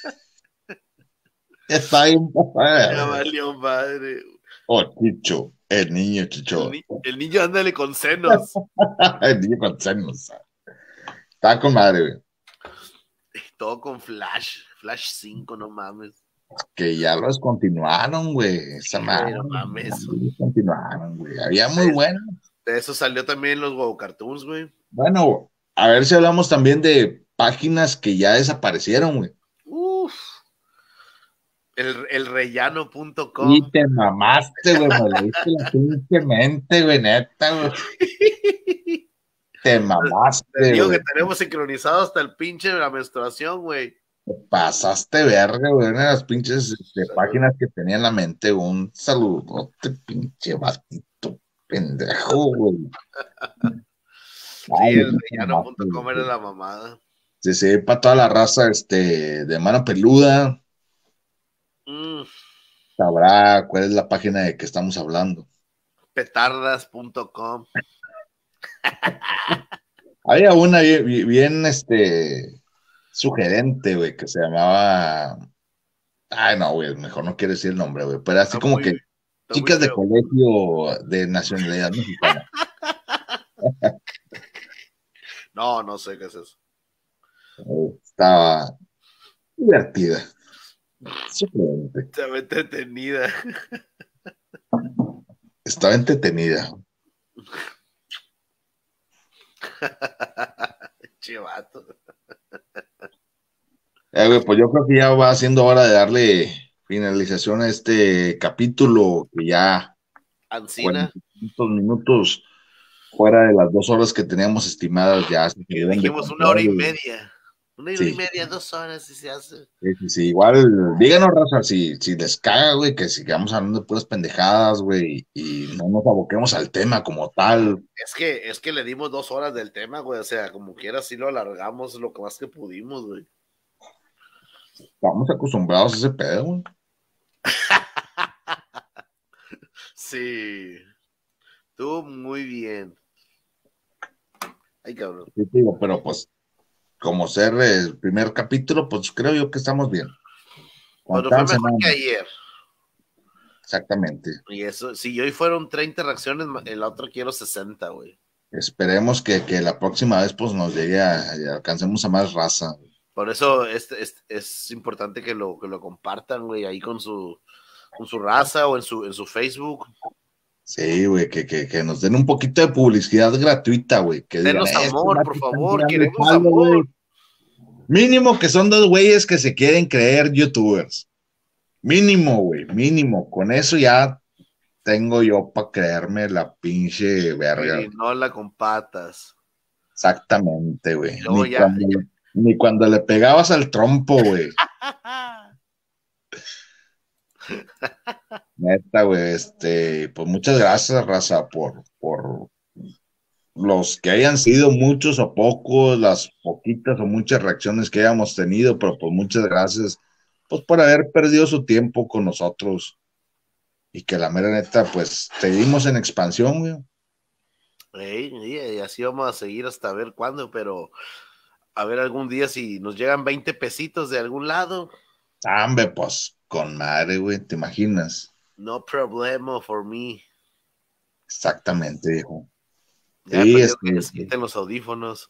Está bien. Ya valió madre. Chicho, el niño Chicho. El niño ándale con senos. El niño con senos. Está con madre, güey. Todo con Flash 5, no mames. Que ya lo descontinuaron, güey. Esa madre. No mames. Lo descontinuaron, güey. Había muy bueno. De eso salió también los Wow Cartoons, güey. Bueno, a ver si hablamos también de páginas que ya desaparecieron, güey. Uf. El rellano.com. Y te mamaste, güey. Me leíste la pinche mente, güey, neta, güey. Te mamaste, Te digo güey. que tenemos sincronizado hasta el pinche de la menstruación, güey. Te pasaste verga, güey. Una de las pinches páginas que tenía en la mente. Un saludote, pinche batito pendejo, güey. Sí, el rellano.com era la mamada. Sí, sí, para toda la raza de mano peluda. Sabrá cuál es la página de que estamos hablando. Petardas.com. Había una bien, sugerente, güey, que se llamaba... Ay, no, güey, mejor no quiero decir el nombre, güey, pero así como que chicas de colegio de nacionalidad mexicana. No sé qué es eso. Estaba divertida. Sugerente. Estaba entretenida. Estaba entretenida. Chivato. Güey, pues yo creo que ya va siendo hora de darle finalización a este capítulo que ya Ancina. 40 minutos fuera de las 2 horas que teníamos estimadas ya. Dijimos 1 hora y media. 1 hora y media, 2 horas si se hace. Sí, igual, díganos, raza, si les caga, güey, que sigamos hablando de puras pendejadas, güey, y no nos aboquemos al tema como tal. Es que le dimos 2 horas del tema, güey, o sea, como quiera, sí lo alargamos lo que más que pudimos, güey. Estamos acostumbrados a ese pedo, güey. Sí. Estuvo muy bien. Ay, cabrón. Sí, digo, pero pues, como ser el primer capítulo, pues creo yo que estamos bien. Bueno, fue mejor que ayer. Exactamente. Y eso, si hoy fueron 30 reacciones, el otro quiero 60, güey. Esperemos que la próxima vez pues nos llegue alcancemos a más raza. Por eso es importante que lo compartan, güey, ahí con su raza o en su Facebook. Sí, güey, que nos den un poquito de publicidad gratuita, güey. Denos amor, por favor, queremos amor. Wey. Mínimo que son 2 güeyes que se quieren creer youtubers. Mínimo, güey, mínimo. Con eso ya tengo yo para creerme la pinche verga. Y no la con patas. Exactamente, güey. Ni cuando le pegabas al trompo, güey. Neta, güey, pues muchas gracias, raza, por los que hayan sido muchos o pocos, las poquitas o muchas reacciones que hayamos tenido, pero pues muchas gracias, pues por haber perdido su tiempo con nosotros y que la mera neta, pues seguimos en expansión, güey. Y así vamos a seguir hasta ver cuándo, pero a ver algún día si nos llegan 20 pesitos de algún lado. Hombre, pues con madre, güey, ¿te imaginas? No problema for me. Exactamente, hijo. Ya sí, que se quiten los audífonos.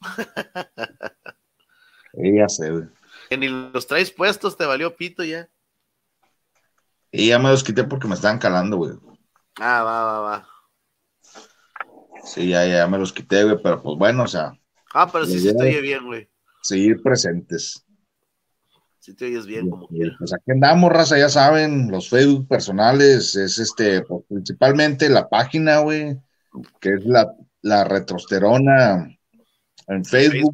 Sí, ya sé, güey. Que ni los traes puestos, te valió pito ya. Y ya me los quité porque me estaban calando, güey. Ah, va. Sí, ya me los quité, güey, pero pues bueno, o sea. Pero sí te oye bien, güey. Seguir presentes. Sí te oyes bien, como quieras. Pues aquí andamos, raza, ya saben, los Facebook personales, es pues, principalmente la página, güey, que es la Retrosterona en Facebook.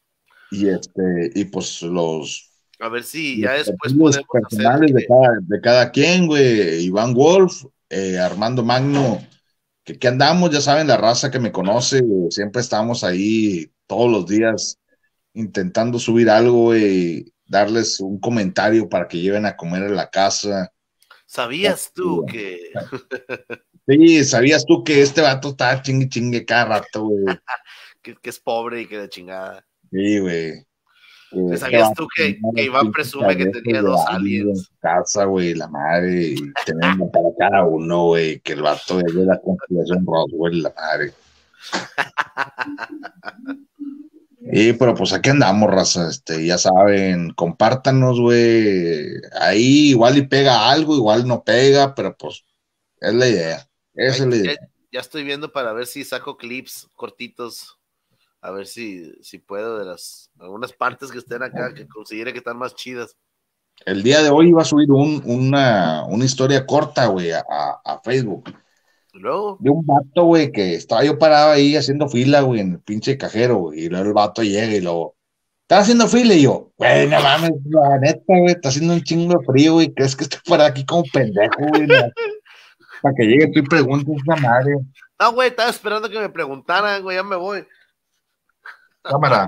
Y pues los... A ver si ya después podemos personales de cada quien, güey. Iván Wolf, Armando Magno, que andamos, ya saben, la raza que me conoce, siempre estamos ahí todos los días intentando subir algo, güey, darles un comentario para que lleven a comer en la casa. ¿Sabías tú que...? Sí, ¿sabías tú que este vato está chingue cada rato, güey? que es pobre y que de chingada. Sí, güey. ¿Sabías tú que Iván presume que tenía 2 aliens? En casa, güey, la madre, y tenemos para cada uno, güey, que el vato es de la conspiración Roswell, la madre. Y pero pues aquí andamos, raza, ya saben, compártanos, güey, ahí igual y pega algo, igual no pega, pero pues es la idea, esa es la idea. Ya estoy viendo para ver si saco clips cortitos, a ver si puedo de algunas partes que estén acá, que considere que están más chidas. El día de hoy iba a subir una historia corta, güey, a Facebook. Luego, De un vato, güey, que estaba yo parado ahí haciendo fila, güey, en el pinche cajero, güey, y luego el vato llega y luego, ¿estás haciendo fila? Y yo, güey, no mames, la neta, güey, está haciendo un chingo de frío, güey, ¿crees que estoy parado aquí como pendejo, güey? Para que llegue tú y preguntes esa madre. no, güey, estaba esperando que me preguntaran, güey, ya me voy. Cámara.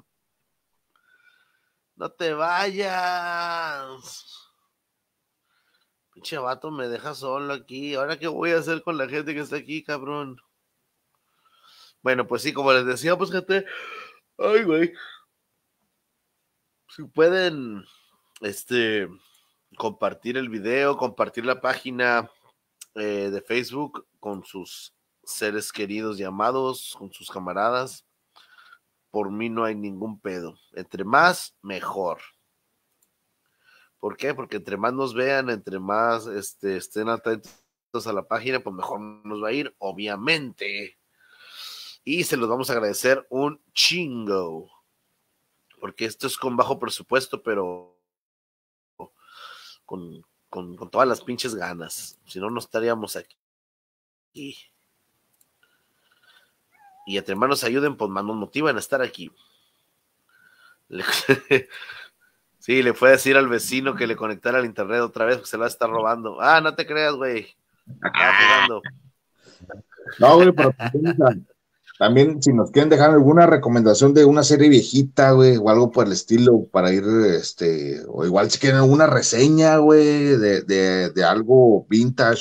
No te vayas. Pinche vato me deja solo aquí. ¿Ahora qué voy a hacer con la gente que está aquí, cabrón? Bueno, pues sí, como les decía, pues gente. Ay, güey. Si pueden, compartir el video, compartir la página de Facebook con sus seres queridos y amados, con sus camaradas. Por mí no hay ningún pedo. Entre más, mejor. ¿Por qué? Porque entre más nos vean, entre más estén atentos a la página, pues mejor nos va a ir, obviamente. Y se los vamos a agradecer un chingo. Porque esto es con bajo presupuesto, pero con todas las pinches ganas. Si no, no estaríamos aquí. Y entre más nos ayuden, pues más nos motivan a estar aquí. Sí, le fue a decir al vecino que le conectara al internet otra vez, porque se la está robando. Ah, no te creas, güey. Estaba jugando. No, güey, pero también si nos quieren dejar alguna recomendación de una serie viejita, güey, o algo por el estilo, para ir, o igual si quieren alguna reseña, güey, de algo vintage.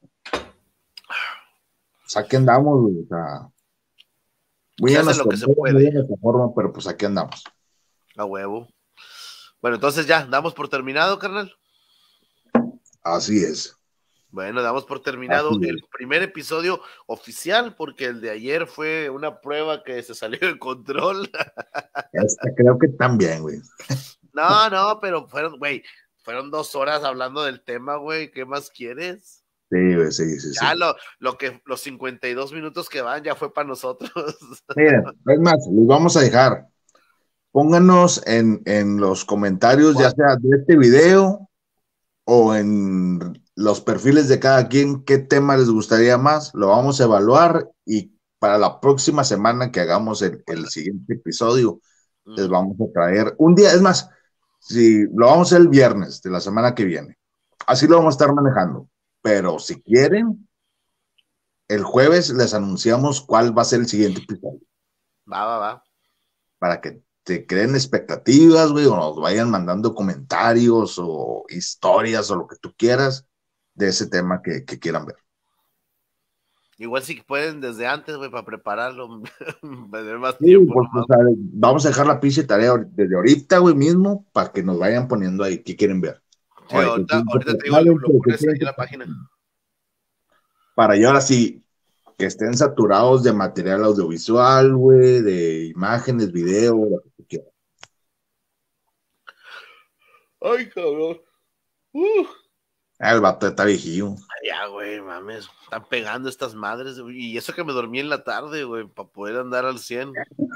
Pues aquí andamos, güey, o sea, muy a lo que se puede. nuestra forma, pero pues aquí andamos. A huevo. Bueno, entonces ya, damos por terminado, carnal. Así es. Bueno, damos por terminado el primer episodio oficial, porque el de ayer fue una prueba que se salió de control. Creo que también, güey. No, pero fueron 2 horas hablando del tema, güey. ¿Qué más quieres? Sí, güey, sí. Ya los 52 minutos que van ya fue para nosotros. Miren, es más, les vamos a dejar. Pónganos en los comentarios, ya sea de este video o en los perfiles de cada quien, qué tema les gustaría más. Lo vamos a evaluar y para la próxima semana que hagamos el siguiente episodio, les vamos a traer un día. Es más, si lo vamos a hacer el viernes de la semana que viene, así lo vamos a estar manejando. Pero si quieren, el jueves les anunciamos cuál va a ser el siguiente episodio. Va. Para que te creen expectativas, güey, o nos vayan mandando comentarios o historias o lo que tú quieras de ese tema que quieran ver. Igual si pueden desde antes, güey, para prepararlo, tener más tiempo. Pues, vamos a dejar la pinche tarea desde ahorita, güey, mismo, para que nos vayan poniendo ahí qué quieren ver. Sí, ahorita te digo, lo pones ahí en la página. Para yo ahora sí, que estén saturados de material audiovisual, güey, de imágenes, video, lo que tú quieras. Ay, cabrón. El vato está viejillo. Ya, güey, mames. Están pegando estas madres. Y eso que me dormí en la tarde, güey, para poder andar al 100.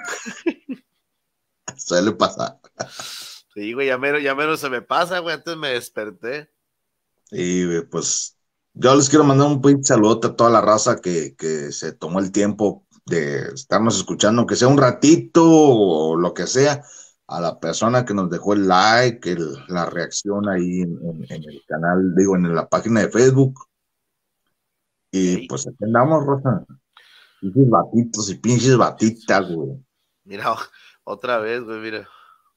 Suele pasar. Sí, güey, ya mero se me pasa, güey. Antes me desperté. Y, güey, pues yo les quiero mandar un saludo a toda la raza que se tomó el tiempo de estarnos escuchando, aunque sea un ratito o lo que sea. A la persona que nos dejó el like, la reacción ahí en el canal, digo, en la página de Facebook. Y pues aquí andamos, Rosa. Pinches batitos y pinches batitas, güey. Mira, otra vez, güey, mira.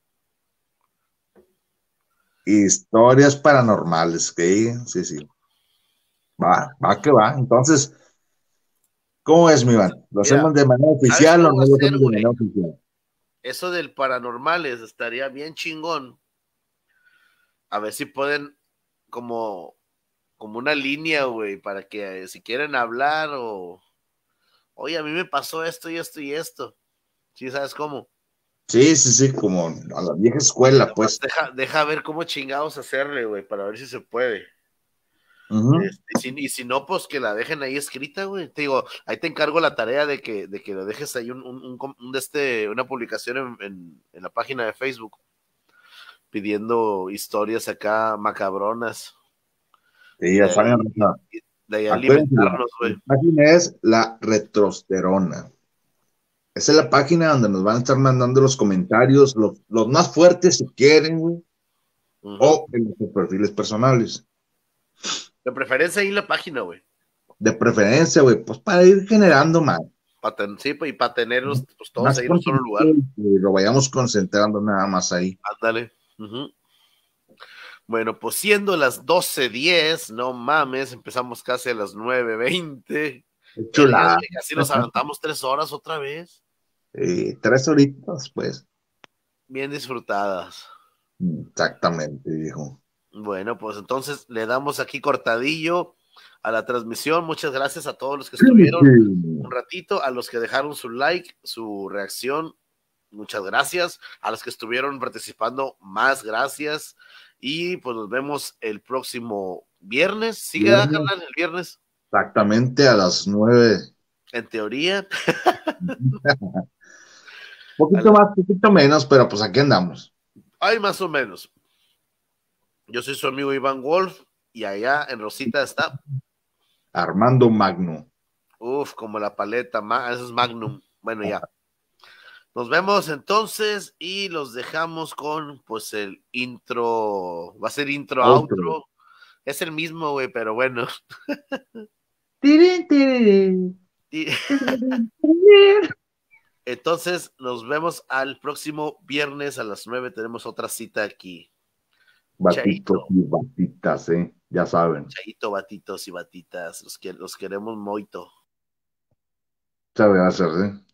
Historias paranormales, ¿qué? Sí. Va que va. Entonces, ¿cómo es, mi Iván? ¿Lo hacemos de manera oficial o no lo hacemos de manera oficial? Eso del paranormales estaría bien chingón. A ver si pueden como una línea, güey, para que si quieren hablar o oye, a mí me pasó esto y esto y esto. ¿Sí sabes cómo? Sí, como a la vieja escuela, pues. Deja ver cómo chingados hacerle, güey, para ver si se puede. Y si no, pues que la dejen ahí escrita, güey. Te digo, ahí te encargo la tarea de que lo dejes ahí una publicación en la página de Facebook pidiendo historias acá macabronas. Sí, ya saben. De ahí alimentarnos, güey. La página es La Retrosterona. Esa es la página donde nos van a estar mandando los comentarios, los más fuertes si quieren, güey. O en los perfiles personales. De preferencia ahí en la página, güey. De preferencia, güey, pues para ir generando más. Sí, y para tenerlos pues, todos ahí en un solo lugar. Y lo vayamos concentrando nada más ahí. Ándale. Bueno, pues siendo las 12:10, no mames, empezamos casi a las 9:20. Chulada. Casi nos aventamos 3 horas otra vez. 3 horitas, pues. Bien disfrutadas. Exactamente, viejo. Bueno, pues entonces le damos aquí cortadillo a la transmisión. Muchas gracias a todos los que estuvieron un ratito, a los que dejaron su like, su reacción. Muchas gracias. A los que estuvieron participando, más gracias. Y pues nos vemos el próximo viernes. ¿Sigue carnal, el viernes? Exactamente, a las 9. En teoría. Poquito más, poquito menos, pero pues aquí andamos. Ay, más o menos. Yo soy su amigo Iván Wolf y allá en Rosita está Armando Magno. Uf, como la paleta, eso es Magnum. Bueno, ya. Nos vemos entonces y los dejamos con pues el intro. Va a ser intro, outro. Es el mismo, güey, pero bueno. Entonces nos vemos al próximo viernes a las 9. Tenemos otra cita aquí. Batitos y batitas, ya saben. Chaito, batitos y batitas. Los queremos moito. Sabe hacer,